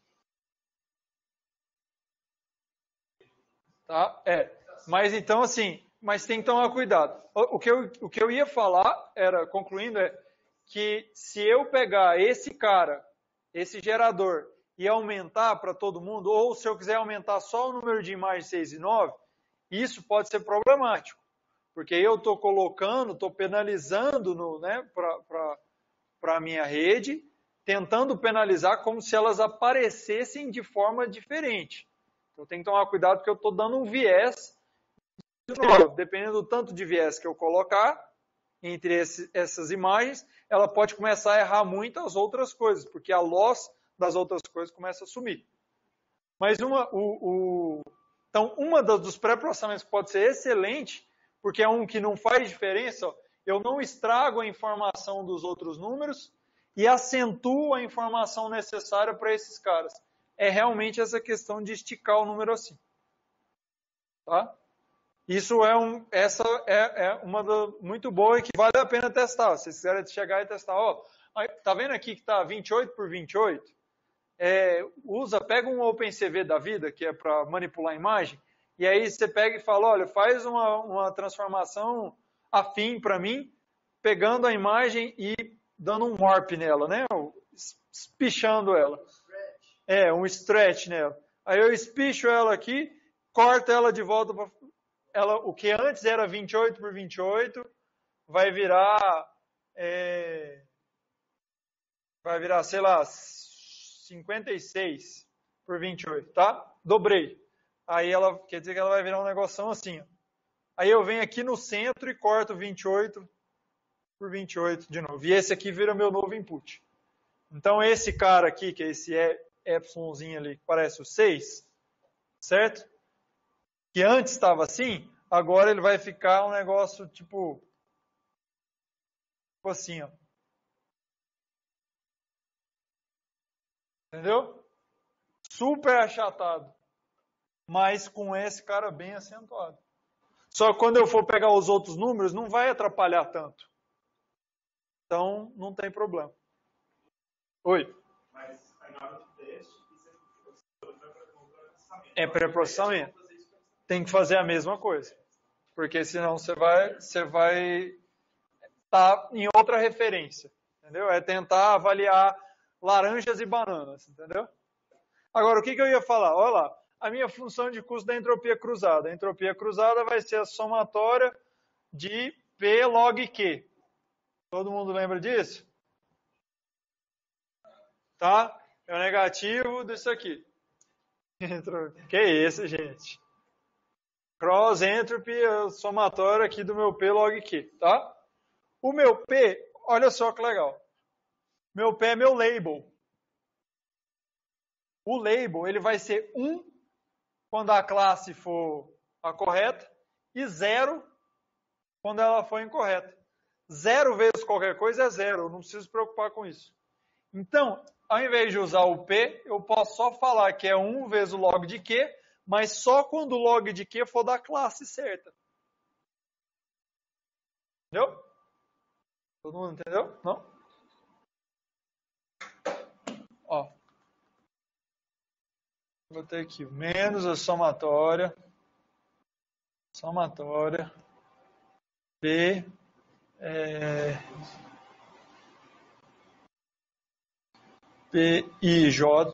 Tá? Mas então assim, mas tem que tomar cuidado. O que eu ia falar, concluindo, que se eu pegar esse cara, esse gerador, e aumentar para todo mundo, ou se eu quiser aumentar só o número de imagens 6 e 9, isso pode ser problemático. Porque eu estou penalizando para a minha rede, tentando penalizar como se elas aparecessem de forma diferente. Eu tenho que tomar cuidado porque eu estou dando um viés, dependendo do tanto de viés que eu colocar entre essas imagens, ela pode começar a errar muito as outras coisas, porque a loss das outras coisas começa a sumir. Mas então, uma dos pré-processamentos que pode ser excelente, porque é um que não faz diferença, eu não estrago a informação dos outros números e acentuo a informação necessária para esses caras. É realmente essa questão de esticar o número assim. Tá? Isso essa é uma muito boa e que vale a pena testar. Se vocês quiserem chegar e testar, tá vendo aqui que está 28 por 28? Pega um OpenCV da vida, que é para manipular a imagem, e aí você pega e fala, olha, faz uma transformação afim para mim, pegando a imagem e dando um warp nela, né? Espichando ela. um stretch nela. Aí eu espicho ela aqui, corto ela de volta para ela, o que antes era 28 por 28, vai virar, sei lá, 56 por 28, tá? Dobrei. Aí ela, quer dizer que ela vai virar um negoção assim, ó. Aí eu venho aqui no centro e corto 28 por 28 de novo. E esse aqui vira meu novo input. Então esse cara aqui, que é esse epsilonzinho ali, que parece o 6, certo? Que antes estava assim, agora ele vai ficar um negócio tipo assim, ó. Entendeu? Super achatado. Mas com esse cara bem acentuado. Só que quando eu for pegar os outros números, não vai atrapalhar tanto. Então, não tem problema. Oi? Mas aí na hora do teste, é pré-processamento. Tem que fazer a mesma coisa. Porque senão você vai estar em outra referência. Entendeu? É tentar avaliar laranjas e bananas. Entendeu? Agora, o que eu ia falar? Olha lá. A minha função de custo da entropia cruzada. A entropia cruzada vai ser a somatória de P log Q. Todo mundo lembra disso? Tá? É o negativo disso aqui. Que é esse, gente? Cross entropy, a somatória aqui do meu P log Q, tá? O meu P, olha só que legal. Meu P é meu label. O label, ele vai ser 1 quando a classe for a correta e 0 quando ela for incorreta. 0 vezes qualquer coisa é 0, eu não preciso me preocupar com isso. Então, ao invés de usar o P, eu posso só falar que é 1 vezes o log de Q, mas só quando o log de Q for da classe certa. Entendeu? Todo mundo entendeu? Não? Ó. Vou ter aqui menos a somatória. Somatória. P. PIJ.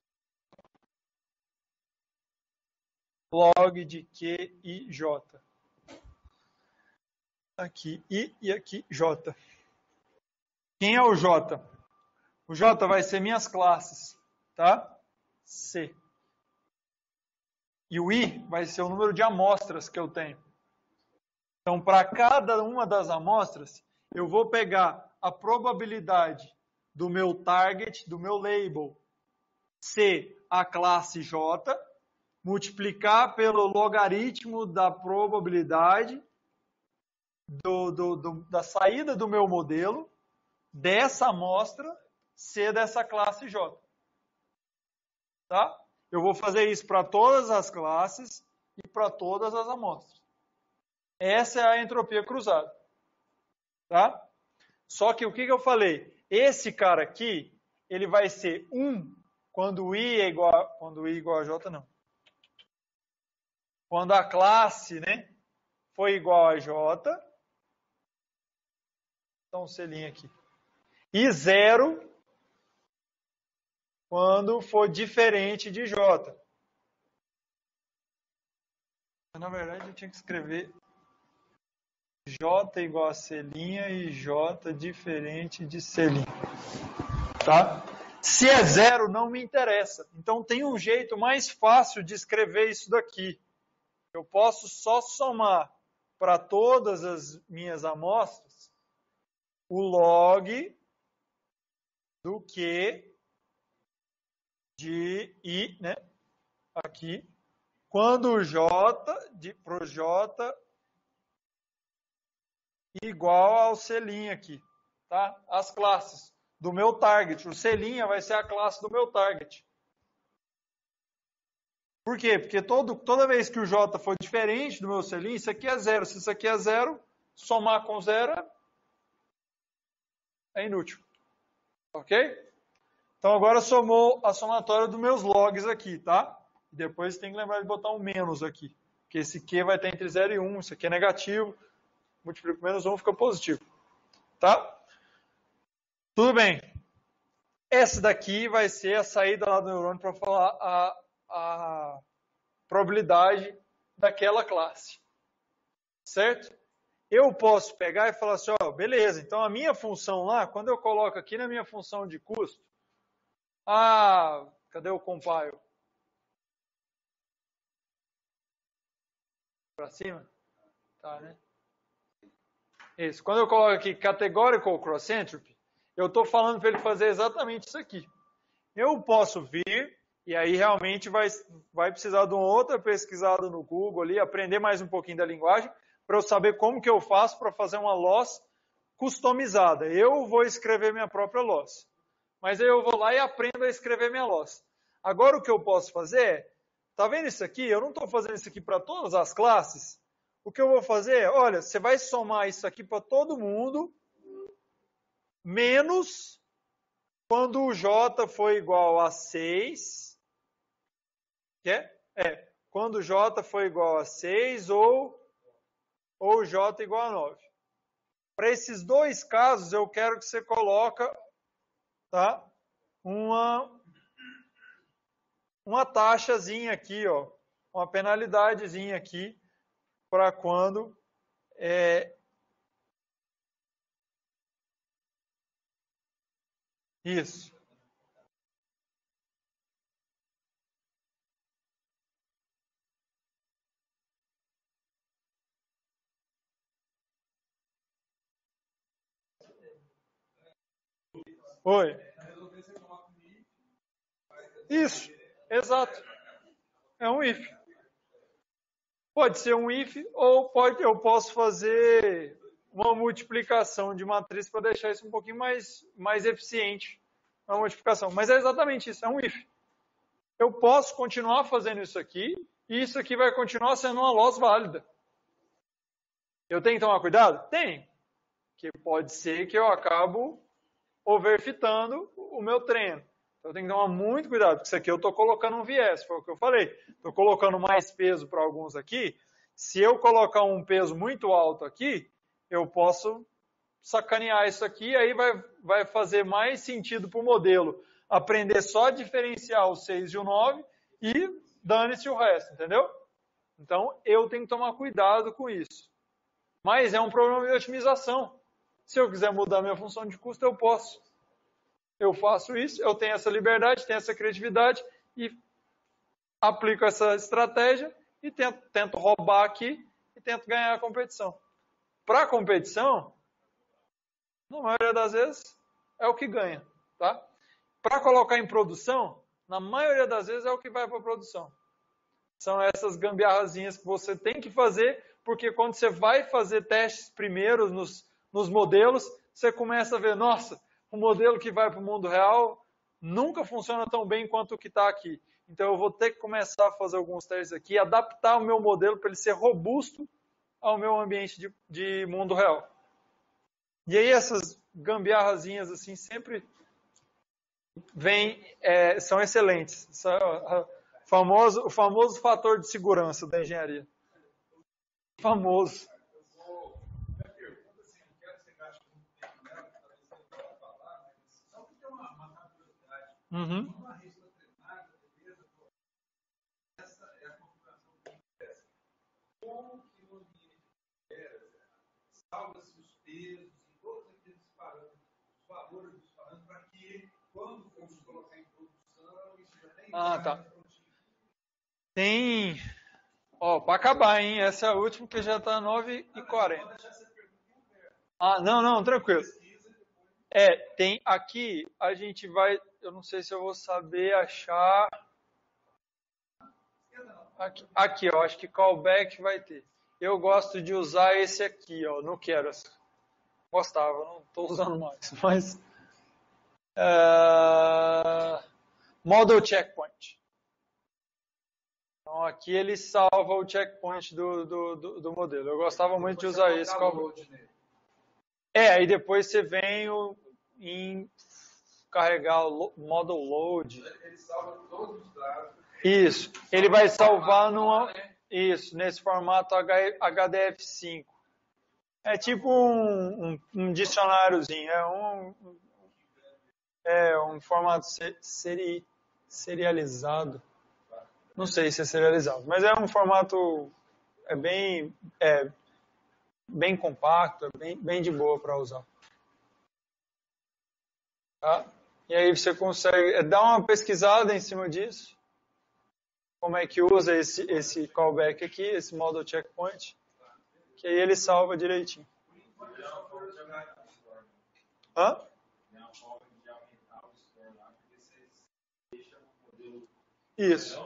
Log de QIJ. Aqui I e aqui J. Quem é o J? O J vai ser minhas classes, tá? C. E o I vai ser o número de amostras que eu tenho. Então, para cada uma das amostras, eu vou pegar a probabilidade do meu target, do meu label, ser a classe J, multiplicar pelo logaritmo da probabilidade da saída do meu modelo, dessa amostra, ser dessa classe J. Tá? Eu vou fazer isso para todas as classes e para todas as amostras. Essa é a entropia cruzada. Tá? Só que o que eu falei? Esse cara aqui, ele vai ser 1 quando o I é igual a J, não. Quando a classe, né, for igual a J, então um selinho aqui. E 0 quando for diferente de J. Na verdade, eu tinha que escrever J igual a selinha e J diferente de selinha. Tá? Se é 0, não me interessa. Então tem um jeito mais fácil de escrever isso daqui. Eu posso só somar para todas as minhas amostras o log do Q de I, né? Aqui. Quando o J, pro J, igual ao selinho aqui, tá? As classes do meu target. O selinha vai ser a classe do meu target. Por quê? Porque toda vez que o J for diferente do meu selinho, isso aqui é 0. Se isso aqui é 0, somar com 0 é inútil. Ok? Então agora somou a somatória dos meus logs aqui, tá? E depois tem que lembrar de botar um menos aqui. Porque esse Q vai estar entre 0 e 1. Isso aqui é negativo. Multiplica por menos 1, fica positivo. Tá? Tudo bem. essa daqui vai ser a saída lá do neurônio para falar a probabilidade daquela classe. Certo? Eu posso pegar e falar assim, ó, beleza, então a minha função lá, quando eu coloco aqui na minha função de custo, cadê o compile? Para cima? Tá, né? Isso. Quando eu coloco aqui categorical cross entropy, eu estou falando para ele fazer exatamente isso aqui. Eu posso vir, e aí realmente vai precisar de uma outra pesquisada no Google ali, aprender mais um pouquinho da linguagem, para eu saber como que eu faço para fazer uma loss customizada. Eu vou escrever minha própria loss. Mas aí eu vou lá e aprendo a escrever minha loss. Agora o que eu posso fazer é, tá vendo isso aqui? Eu não estou fazendo isso aqui para todas as classes. O que eu vou fazer é, olha, você vai somar isso aqui para todo mundo, menos quando o J for igual a 6, quando o J for igual a 6 ou J igual a 9. Para esses dois casos, eu quero que você coloque, tá, uma taxazinha aqui, ó, uma penalidadezinha aqui, para quando isso. Oi. Isso, exato. É um if. Pode ser um if ou eu posso fazer uma multiplicação de matriz para deixar isso um pouquinho mais eficiente. Uma multiplicação. Mas é exatamente isso, é um if. Eu posso continuar fazendo isso aqui e isso aqui vai continuar sendo uma loss válida. Eu tenho que tomar cuidado? Tem. Que pode ser que eu acabo overfitando o meu treino. Então eu tenho que tomar muito cuidado, porque isso aqui eu estou colocando um viés, foi o que eu falei. Estou colocando mais peso para alguns aqui. Se eu colocar um peso muito alto aqui, eu posso sacanear isso aqui, aí vai fazer mais sentido para o modelo aprender só a diferenciar o 6 e o 9 e dane-se o resto, entendeu? Então eu tenho que tomar cuidado com isso. Mas é um problema de otimização. Se eu quiser mudar minha função de custo, eu posso. Eu faço isso, eu tenho essa liberdade, tenho essa criatividade e aplico essa estratégia e tento roubar aqui e tento ganhar a competição. Para a competição, na maioria das vezes, é o que ganha. Tá? Para colocar em produção, na maioria das vezes é o que vai para a produção. São essas gambiarrazinhas que você tem que fazer, porque quando você vai fazer testes primeiros nos modelos, você começa a ver, nossa, o modelo que vai para o mundo real nunca funciona tão bem quanto o que está aqui. Então eu vou ter que começar a fazer alguns testes aqui, adaptar o meu modelo para ele ser robusto ao meu ambiente de mundo real. E aí essas gambiarrazinhas assim sempre são excelentes. O famoso fator de segurança da engenharia. Famoso. Uhum. Essa é a configuração que acontece. Como que no ambiente salva-se os pesos e todos aqueles parâmetros, os valores dos parâmetros, para que quando for colocar em produção, isso já tem. Tá. Tem. Para acabar, hein? Essa é a última que já está 9h40. Não, tranquilo. Tem aqui, a gente vai. Eu não sei se eu vou saber achar. Aqui, ó, acho que callback vai ter. Eu gosto de usar esse aqui, ó, no Keras. Gostava, não estou usando mais, mas Model Checkpoint. Então aqui ele salva o checkpoint do modelo. Eu gostava muito de usar esse callback. Aí depois você vem em carregar o model load. Ele salva todos os dados. Isso. Ele vai salvar nesse formato HDF5. É tipo um dicionáriozinho. É um formato serializado. Não sei se é serializado, mas é um formato bem compacto, bem de boa para usar. Tá? E aí você consegue dar uma pesquisada em cima disso. Como é que usa esse callback aqui, esse model checkpoint, que aí ele salva direitinho. Hã? Isso.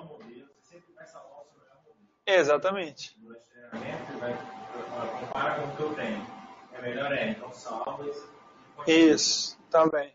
Exatamente. Compara com o que eu tenho. É melhor então salva esse. Isso, também.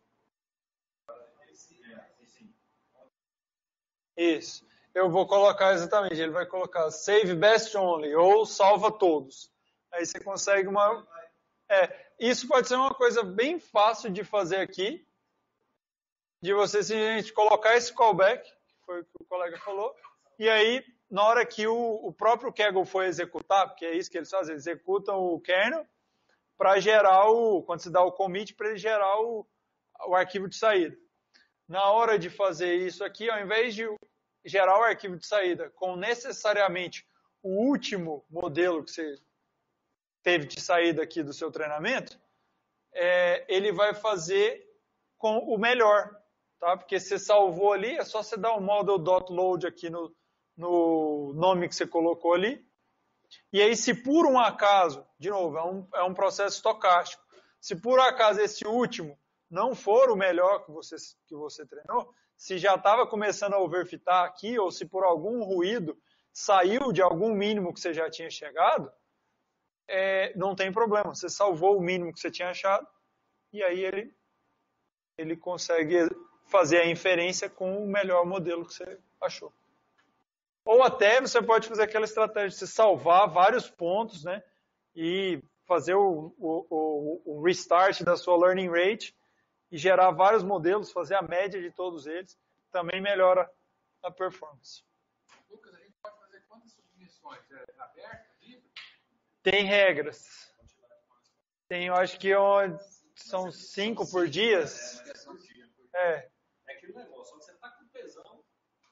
Isso. Eu vou colocar exatamente, ele vai colocar save best only ou salva todos. Aí você consegue uma... isso pode ser uma coisa bem fácil de fazer aqui, de você simplesmente colocar esse callback, que foi o que o colega falou, e aí, na hora que o próprio Kaggle for executar, porque é isso que eles fazem, eles executam o kernel para gerar quando você dá o commit, para ele gerar o arquivo de saída. Na hora de fazer isso aqui, ao invés de gerar o arquivo de saída com necessariamente o último modelo que você teve de saída aqui do seu treinamento, ele vai fazer com o melhor, tá? Porque você salvou ali, é só você dar o model.load aqui no nome que você colocou ali, e aí se por um acaso, de novo, é um processo estocástico, se por acaso esse último não for o melhor que você treinou, se já estava começando a overfitar aqui, ou se por algum ruído saiu de algum mínimo que você já tinha chegado, não tem problema. Você salvou o mínimo que você tinha achado, e aí ele consegue fazer a inferência com o melhor modelo que você achou. Ou até você pode fazer aquela estratégia de você salvar vários pontos, né, e fazer o restart da sua learning rate, e gerar vários modelos, fazer a média de todos eles, também melhora a performance. Lucas, a gente pode fazer quantas submissões? É aberto, livre? Tem regras. Tem, eu acho que são 5 por dia. É aquele negócio, você tá com tesão.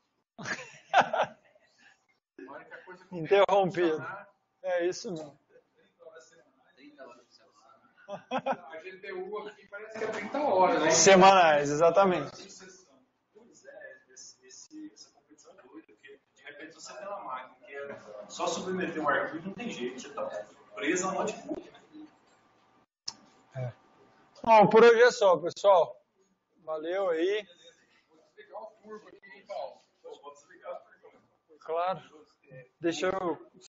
Interrompido. É isso mesmo. 30 horas por semana. A GTU aqui parece que é 30 horas, né? Semanais, exatamente. Pois essa competição é doida, porque de repente você tem uma máquina que só submeter um arquivo não tem jeito, você está preso a um notebook. Bom, por hoje é só, pessoal. Valeu aí. Vou desligar o curvo aqui, hein, Paulo? Pode desligar. Claro. Deixa eu